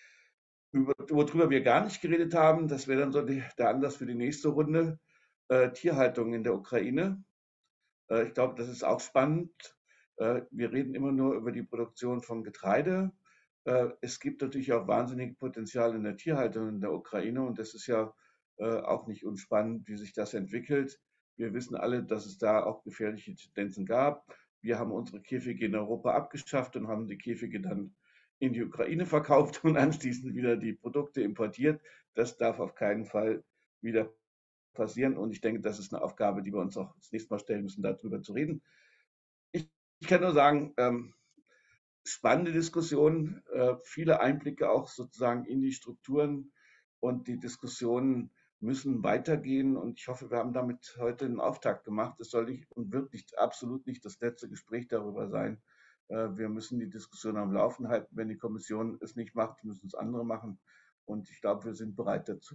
Über, worüber wir gar nicht geredet haben, das wäre dann so die, der Anlass für die nächste Runde, äh, Tierhaltung in der Ukraine. Äh, ich glaube, das ist auch spannend. Äh, wir reden immer nur über die Produktion von Getreide. Äh, es gibt natürlich auch wahnsinnige Potenziale in der Tierhaltung in der Ukraine und das ist ja äh, auch nicht unspannend, wie sich das entwickelt. Wir wissen alle, dass es da auch gefährliche Tendenzen gab. Wir haben unsere Käfige in Europa abgeschafft und haben die Käfige dann in die Ukraine verkauft und anschließend wieder die Produkte importiert. Das darf auf keinen Fall wieder passieren und ich denke, das ist eine Aufgabe, die wir uns auch das nächste Mal stellen müssen, darüber zu reden. Ich, ich kann nur sagen, ähm, spannende Diskussion, äh, viele Einblicke auch sozusagen in die Strukturen und die Diskussionen müssen weitergehen und ich hoffe, wir haben damit heute einen Auftakt gemacht. Es soll nicht und wird nicht, absolut nicht das letzte Gespräch darüber sein. Äh, wir müssen die Diskussion am Laufen halten. Wenn die Kommission es nicht macht, müssen es andere machen und ich glaube, wir sind bereit dazu.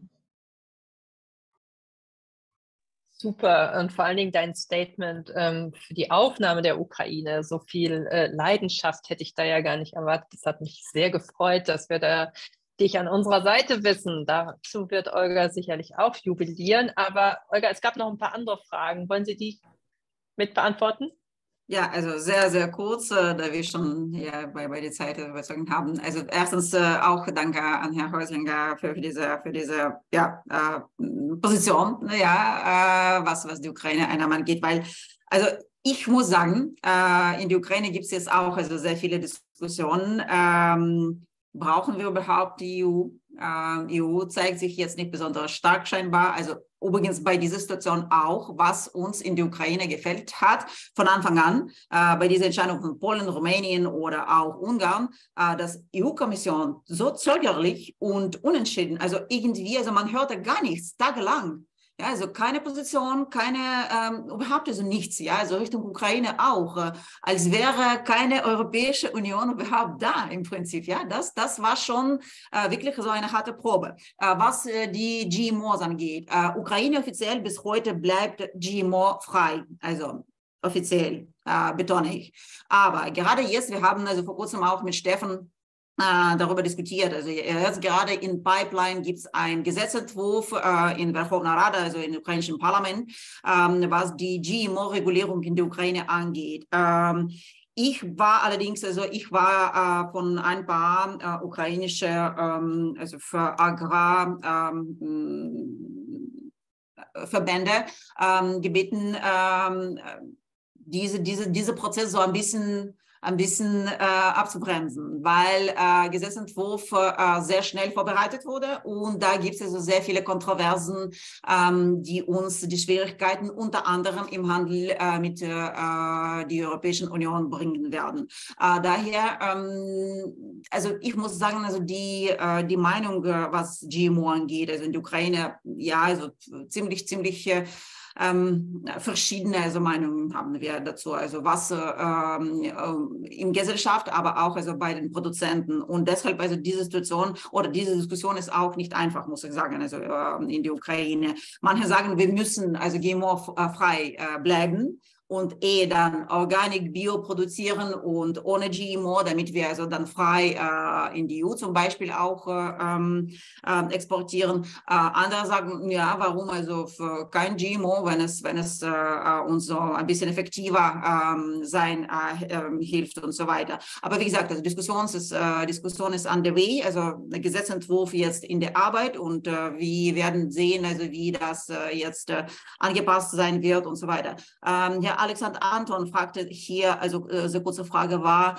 Super und vor allen Dingen dein Statement ähm, für die Aufnahme der Ukraine. So viel äh, Leidenschaft hätte ich da ja gar nicht erwartet. Das hat mich sehr gefreut, dass wir da dich an unserer Seite wissen. Dazu wird Olga sicherlich auch jubilieren. Aber Olga, es gab noch ein paar andere Fragen. Wollen Sie die mit beantworten? Ja, also sehr, sehr kurz, äh, da wir schon ja, bei, bei der Zeit überzogen haben. Also erstens äh, auch danke an Herrn Häuslinger für, für diese, für diese ja, äh, Position, ja, äh, was, was die Ukraine einmal angeht, weil, also ich muss sagen, äh, in der Ukraine gibt es jetzt auch also sehr viele Diskussionen. Ähm, brauchen wir überhaupt die E U? Äh, E U zeigt sich jetzt nicht besonders stark scheinbar, also übrigens bei dieser Situation auch, was uns in der Ukraine gefällt hat, von Anfang an, äh, bei dieser Entscheidung von Polen, Rumänien oder auch Ungarn, äh, dass E U-Kommission so zögerlich und unentschieden, also irgendwie, also man hörte gar nichts, tagelang. Ja, also keine Position, keine, ähm, überhaupt also nichts, ja, also Richtung Ukraine auch, äh, als wäre keine Europäische Union überhaupt da im Prinzip, ja, das, das war schon äh, wirklich so eine harte Probe. Äh, was äh, die G M Os angeht, äh, Ukraine offiziell bis heute bleibt G M O-frei, also offiziell, äh, betone ich. Aber gerade jetzt, wir haben also vor kurzem auch mit Steffen Äh, darüber diskutiert. Also jetzt gerade in Pipeline gibt es einen Gesetzentwurf äh, in Verkhovna Rada, also im ukrainischen Parlament, ähm, was die G M O-Regulierung in der Ukraine angeht. Ähm, ich war allerdings, also ich war äh, von ein paar äh, ukrainische, ähm, also für Agrar ähm, Verbände ähm, gebeten, ähm, diese, diese, diese Prozess so ein bisschen ein bisschen äh, abzubremsen, weil äh, Gesetzentwurf äh, sehr schnell vorbereitet wurde und da gibt es also sehr viele Kontroversen, ähm, die uns die Schwierigkeiten unter anderem im Handel äh, mit äh, der Europäischen Union bringen werden. Äh, daher, ähm, also ich muss sagen, also die, äh, die Meinung, äh, was G M O angeht, also in der Ukraine, ja, also ziemlich, ziemlich äh, Ähm, verschiedene also Meinungen haben wir dazu, also was ähm, äh, in Gesellschaft, aber auch also bei den Produzenten und deshalb also diese Situation oder diese Diskussion ist auch nicht einfach, muss ich sagen, also äh, in der Ukraine. Manche sagen, wir müssen also G M O-frei äh, bleiben und eh dann Organic Bio produzieren und ohne G M O, damit wir also dann frei äh, in die E U zum Beispiel auch äh, äh, exportieren. Äh, andere sagen, ja, warum also für kein G M O, wenn es, wenn es äh, uns so ein bisschen effektiver äh, sein äh, äh, hilft und so weiter. Aber wie gesagt, also Diskussion ist, äh, Diskussion ist on the way, also der Gesetzentwurf jetzt in der Arbeit und äh, wir werden sehen, also wie das äh, jetzt äh, angepasst sein wird und so weiter. Ähm, ja, Alexander Anton fragte hier, also äh, sehr kurze Frage war,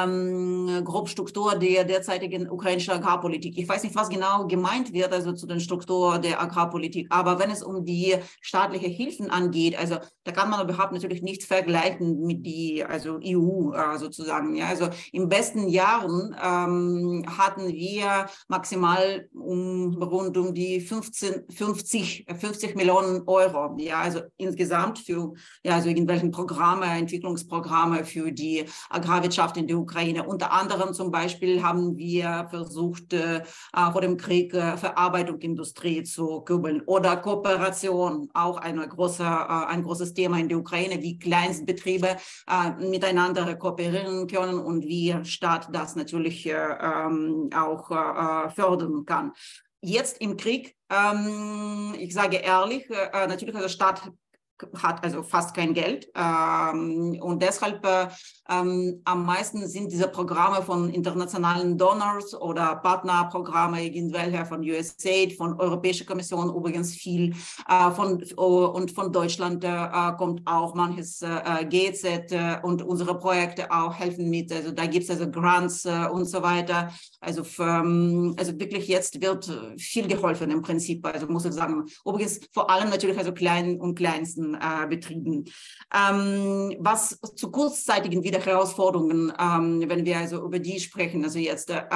ähm, grob Struktur der derzeitigen ukrainischen Agrarpolitik. Ich weiß nicht, was genau gemeint wird, also zu den Struktur der Agrarpolitik, aber wenn es um die staatliche Hilfen angeht, also da kann man überhaupt natürlich nicht vergleichen mit die, also E U äh, sozusagen. Ja, also in besten Jahren ähm, hatten wir maximal um rund um die fünfzehn, fünfzig, fünfzig Millionen Euro. Ja, also insgesamt für ja, also irgendwelche Programme, Entwicklungsprogramme für die Agrarwirtschaft in der Ukraine. Unter anderem zum Beispiel haben wir versucht, äh, vor dem Krieg äh, Verarbeitung Industrie zu kurbeln oder Kooperation, auch eine große, äh, ein großes Thema in der Ukraine, wie Kleinstbetriebe äh, miteinander kooperieren können und wie Staat das natürlich äh, ähm, auch äh, fördern kann. Jetzt im Krieg, ähm, ich sage ehrlich, äh, natürlich also Staat hat also fast kein Geld ähm, und deshalb äh, ähm, am meisten sind diese Programme von internationalen Donors oder Partnerprogramme, irgendwelche von U S A I D, von Europäischer Kommission übrigens viel äh, von, oh, und von Deutschland äh, kommt auch manches äh, G Z äh, und unsere Projekte auch helfen mit, also da gibt es also Grants äh, und so weiter, also, für, ähm, also wirklich jetzt wird viel geholfen im Prinzip, also muss ich sagen, übrigens vor allem natürlich also kleinen und kleinsten Äh, Betrieben. Ähm, was zu kurzzeitigen wieder Herausforderungen, ähm, wenn wir also über die sprechen, also jetzt, äh,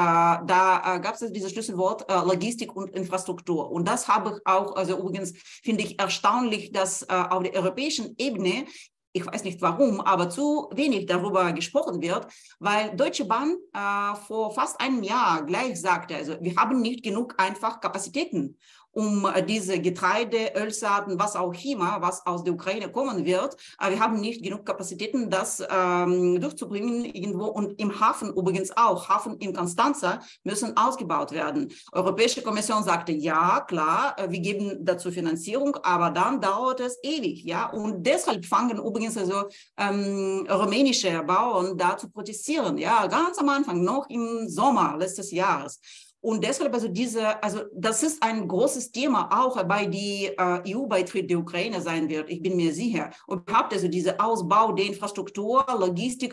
da äh, gab es also dieses Schlüsselwort äh, Logistik und Infrastruktur. Und das habe ich auch, also übrigens finde ich erstaunlich, dass äh, auf der europäischen Ebene, ich weiß nicht warum, aber zu wenig darüber gesprochen wird, weil Deutsche Bahn äh, vor fast einem Jahr gleich sagte, also wir haben nicht genug einfach Kapazitäten, um diese Getreide, Ölsaaten, was auch immer, was aus der Ukraine kommen wird. Aber wir haben nicht genug Kapazitäten, das ähm, durchzubringen irgendwo. Und im Hafen übrigens auch, Hafen in Constanța müssen ausgebaut werden. Europäische Kommission sagte, ja, klar, wir geben dazu Finanzierung, aber dann dauert es ewig. Ja? Und deshalb fangen übrigens also ähm, rumänische Bauern da zu protestieren. Ja, ganz am Anfang, noch im Sommer letztes Jahres. Und deshalb, also diese, also das ist ein großes Thema, auch bei die äh, E U-Beitritt der Ukraine sein wird, ich bin mir sicher. Und überhaupt also diese Ausbau der Infrastruktur, Logistik,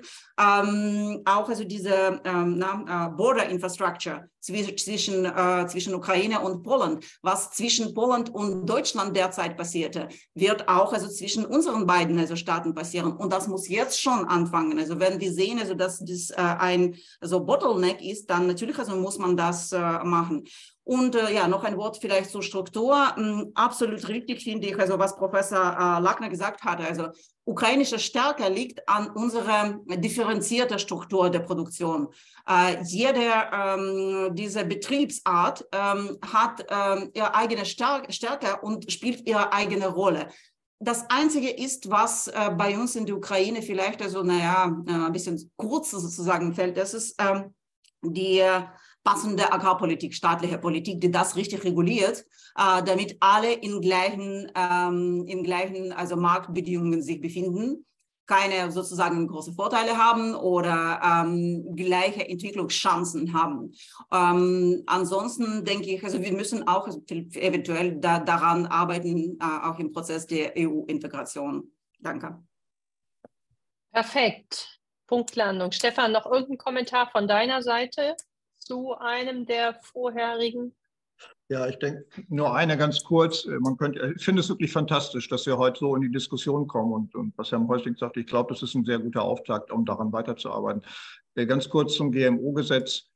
ähm, auch also diese ähm, na, uh, Border Infrastructure zwischen, zwischen, äh, zwischen Ukraine und Polen, was zwischen Polen und Deutschland derzeit passierte, wird auch also zwischen unseren beiden also Staaten passieren. Und das muss jetzt schon anfangen. Also wenn wir sehen, also dass das äh, ein also Bottleneck ist, dann natürlich also muss man das machen. Und äh, ja, noch ein Wort vielleicht zur Struktur. Ähm, absolut richtig finde ich, also was Professor äh, Lackner gesagt hatte. Also ukrainische Stärke liegt an unserer differenzierten Struktur der Produktion. Äh, jede ähm, diese Betriebsart ähm, hat ähm, ihre eigene Stärke, Stärke und spielt ihre eigene Rolle. Das Einzige ist, was äh, bei uns in der Ukraine vielleicht also, naja, äh, ein bisschen kurz sozusagen fällt, das ist ähm, die passende Agrarpolitik, staatliche Politik, die das richtig reguliert, äh, damit alle in gleichen, ähm, in gleichen also Marktbedingungen sich befinden, keine sozusagen große Vorteile haben oder ähm, gleiche Entwicklungschancen haben. Ähm, ansonsten denke ich, also wir müssen auch eventuell da, daran arbeiten, äh, auch im Prozess der E U-Integration. Danke. Perfekt. Punktlandung. Stefan, noch irgendein Kommentar von deiner Seite zu einem der vorherigen? Ja, ich denke, nur eine ganz kurz. Man könnte, ich finde es wirklich fantastisch, dass wir heute so in die Diskussion kommen. Und, und was Herr Häusling sagt, ich glaube, das ist ein sehr guter Auftakt, um daran weiterzuarbeiten. Ganz kurz zum G M O-Gesetz.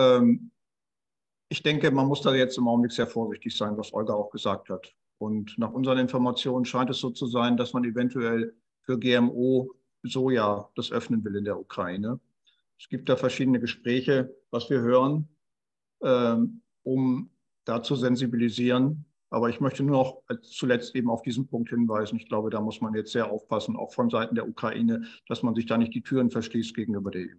Ich denke, man muss da jetzt im Augenblick sehr vorsichtig sein, was Olga auch gesagt hat. Und nach unseren Informationen scheint es so zu sein, dass man eventuell für G M O-Soja das öffnen will in der Ukraine. Es gibt da verschiedene Gespräche, was wir hören, um da zu sensibilisieren. Aber ich möchte nur noch zuletzt eben auf diesen Punkt hinweisen. Ich glaube, da muss man jetzt sehr aufpassen, auch von Seiten der Ukraine, dass man sich da nicht die Türen verschließt gegenüber der E U.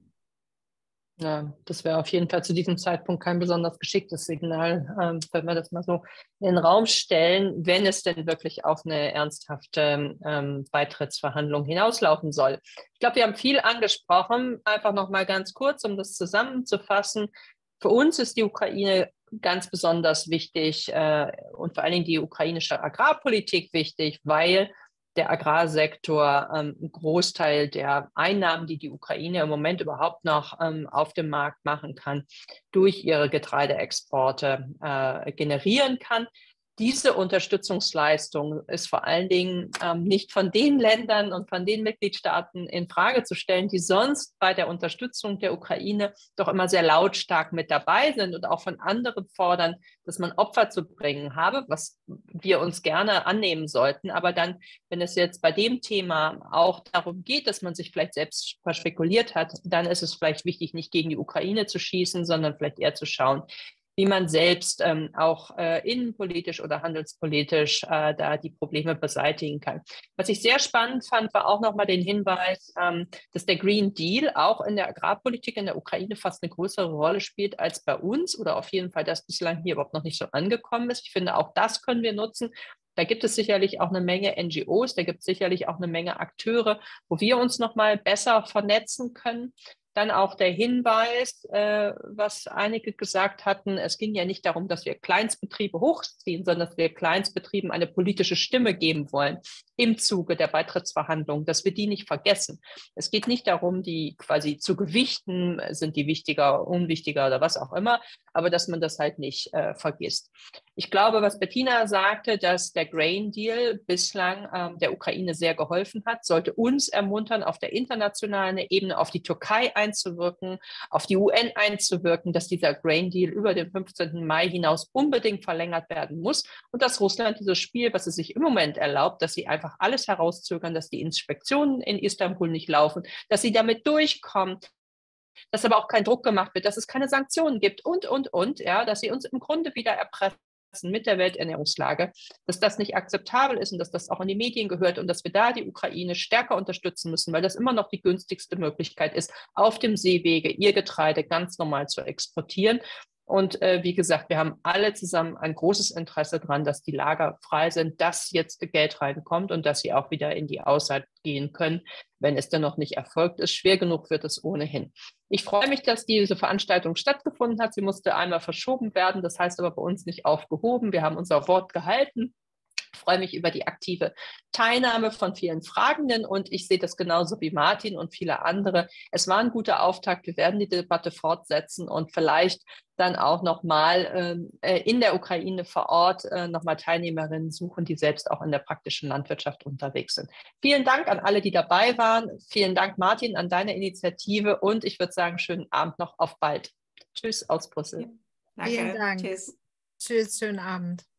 Ja, das wäre auf jeden Fall zu diesem Zeitpunkt kein besonders geschicktes Signal, ähm, wenn wir das mal so in den Raum stellen, wenn es denn wirklich auf eine ernsthafte ähm, Beitrittsverhandlung hinauslaufen soll. Ich glaube, wir haben viel angesprochen. Einfach noch mal ganz kurz, um das zusammenzufassen. Für uns ist die Ukraine ganz besonders wichtig äh, und vor allen Dingen die ukrainische Agrarpolitik wichtig, weil der Agrarsektor ähm, einen Großteil der Einnahmen, die die Ukraine im Moment überhaupt noch ähm, auf dem Markt machen kann, durch ihre Getreideexporte äh, generieren kann. Diese Unterstützungsleistung ist vor allen Dingen ähm, nicht von den Ländern und von den Mitgliedstaaten in Frage zu stellen, die sonst bei der Unterstützung der Ukraine doch immer sehr lautstark mit dabei sind und auch von anderen fordern, dass man Opfer zu bringen habe, was wir uns gerne annehmen sollten. Aber dann, wenn es jetzt bei dem Thema auch darum geht, dass man sich vielleicht selbst verspekuliert hat, dann ist es vielleicht wichtig, nicht gegen die Ukraine zu schießen, sondern vielleicht eher zu schauen, wie man selbst ähm, auch äh, innenpolitisch oder handelspolitisch äh, da die Probleme beseitigen kann. Was ich sehr spannend fand, war auch nochmal den Hinweis, ähm, dass der Green Deal auch in der Agrarpolitik in der Ukraine fast eine größere Rolle spielt als bei uns oder auf jeden Fall das bislang hier überhaupt noch nicht so angekommen ist. Ich finde, auch das können wir nutzen. Da gibt es sicherlich auch eine Menge N G Os, da gibt es sicherlich auch eine Menge Akteure, wo wir uns nochmal besser vernetzen können. Dann auch der Hinweis, äh, was einige gesagt hatten, es ging ja nicht darum, dass wir Kleinstbetriebe hochziehen, sondern dass wir Kleinstbetrieben eine politische Stimme geben wollen im Zuge der Beitrittsverhandlungen, dass wir die nicht vergessen. Es geht nicht darum, die quasi zu gewichten, sind die wichtiger, unwichtiger oder was auch immer, aber dass man das halt nicht äh, vergisst. Ich glaube, was Bettina sagte, dass der Grain Deal bislang ähm, der Ukraine sehr geholfen hat, sollte uns ermuntern, auf der internationalen Ebene auf die Türkei einzuwirken, auf die U N einzuwirken, dass dieser Grain Deal über den fünfzehnten Mai hinaus unbedingt verlängert werden muss und dass Russland dieses Spiel, was es sich im Moment erlaubt, dass sie einfach alles herauszögern, dass die Inspektionen in Istanbul nicht laufen, dass sie damit durchkommen, dass aber auch kein Druck gemacht wird, dass es keine Sanktionen gibt und, und, und, ja, dass sie uns im Grunde wieder erpressen mit der Welternährungslage, dass das nicht akzeptabel ist und dass das auch in die Medien gehört und dass wir da die Ukraine stärker unterstützen müssen, weil das immer noch die günstigste Möglichkeit ist, auf dem Seewege ihr Getreide ganz normal zu exportieren. Und äh, wie gesagt, wir haben alle zusammen ein großes Interesse daran, dass die Lager frei sind, dass jetzt Geld reinkommt und dass sie auch wieder in die Aussaat gehen können, wenn es dann noch nicht erfolgt ist. Schwer genug wird es ohnehin. Ich freue mich, dass diese Veranstaltung stattgefunden hat. Sie musste einmal verschoben werden, das heißt aber bei uns nicht aufgehoben. Wir haben unser Wort gehalten. Ich freue mich über die aktive Teilnahme von vielen Fragenden und ich sehe das genauso wie Martin und viele andere. Es war ein guter Auftakt. Wir werden die Debatte fortsetzen und vielleicht dann auch nochmal äh, in der Ukraine vor Ort äh, nochmal Teilnehmerinnen suchen, die selbst auch in der praktischen Landwirtschaft unterwegs sind. Vielen Dank an alle, die dabei waren. Vielen Dank, Martin, an deine Initiative und ich würde sagen, schönen Abend noch, auf bald. Tschüss aus Brüssel. Danke. Vielen Dank. Tschüss. Tschüss, schönen Abend.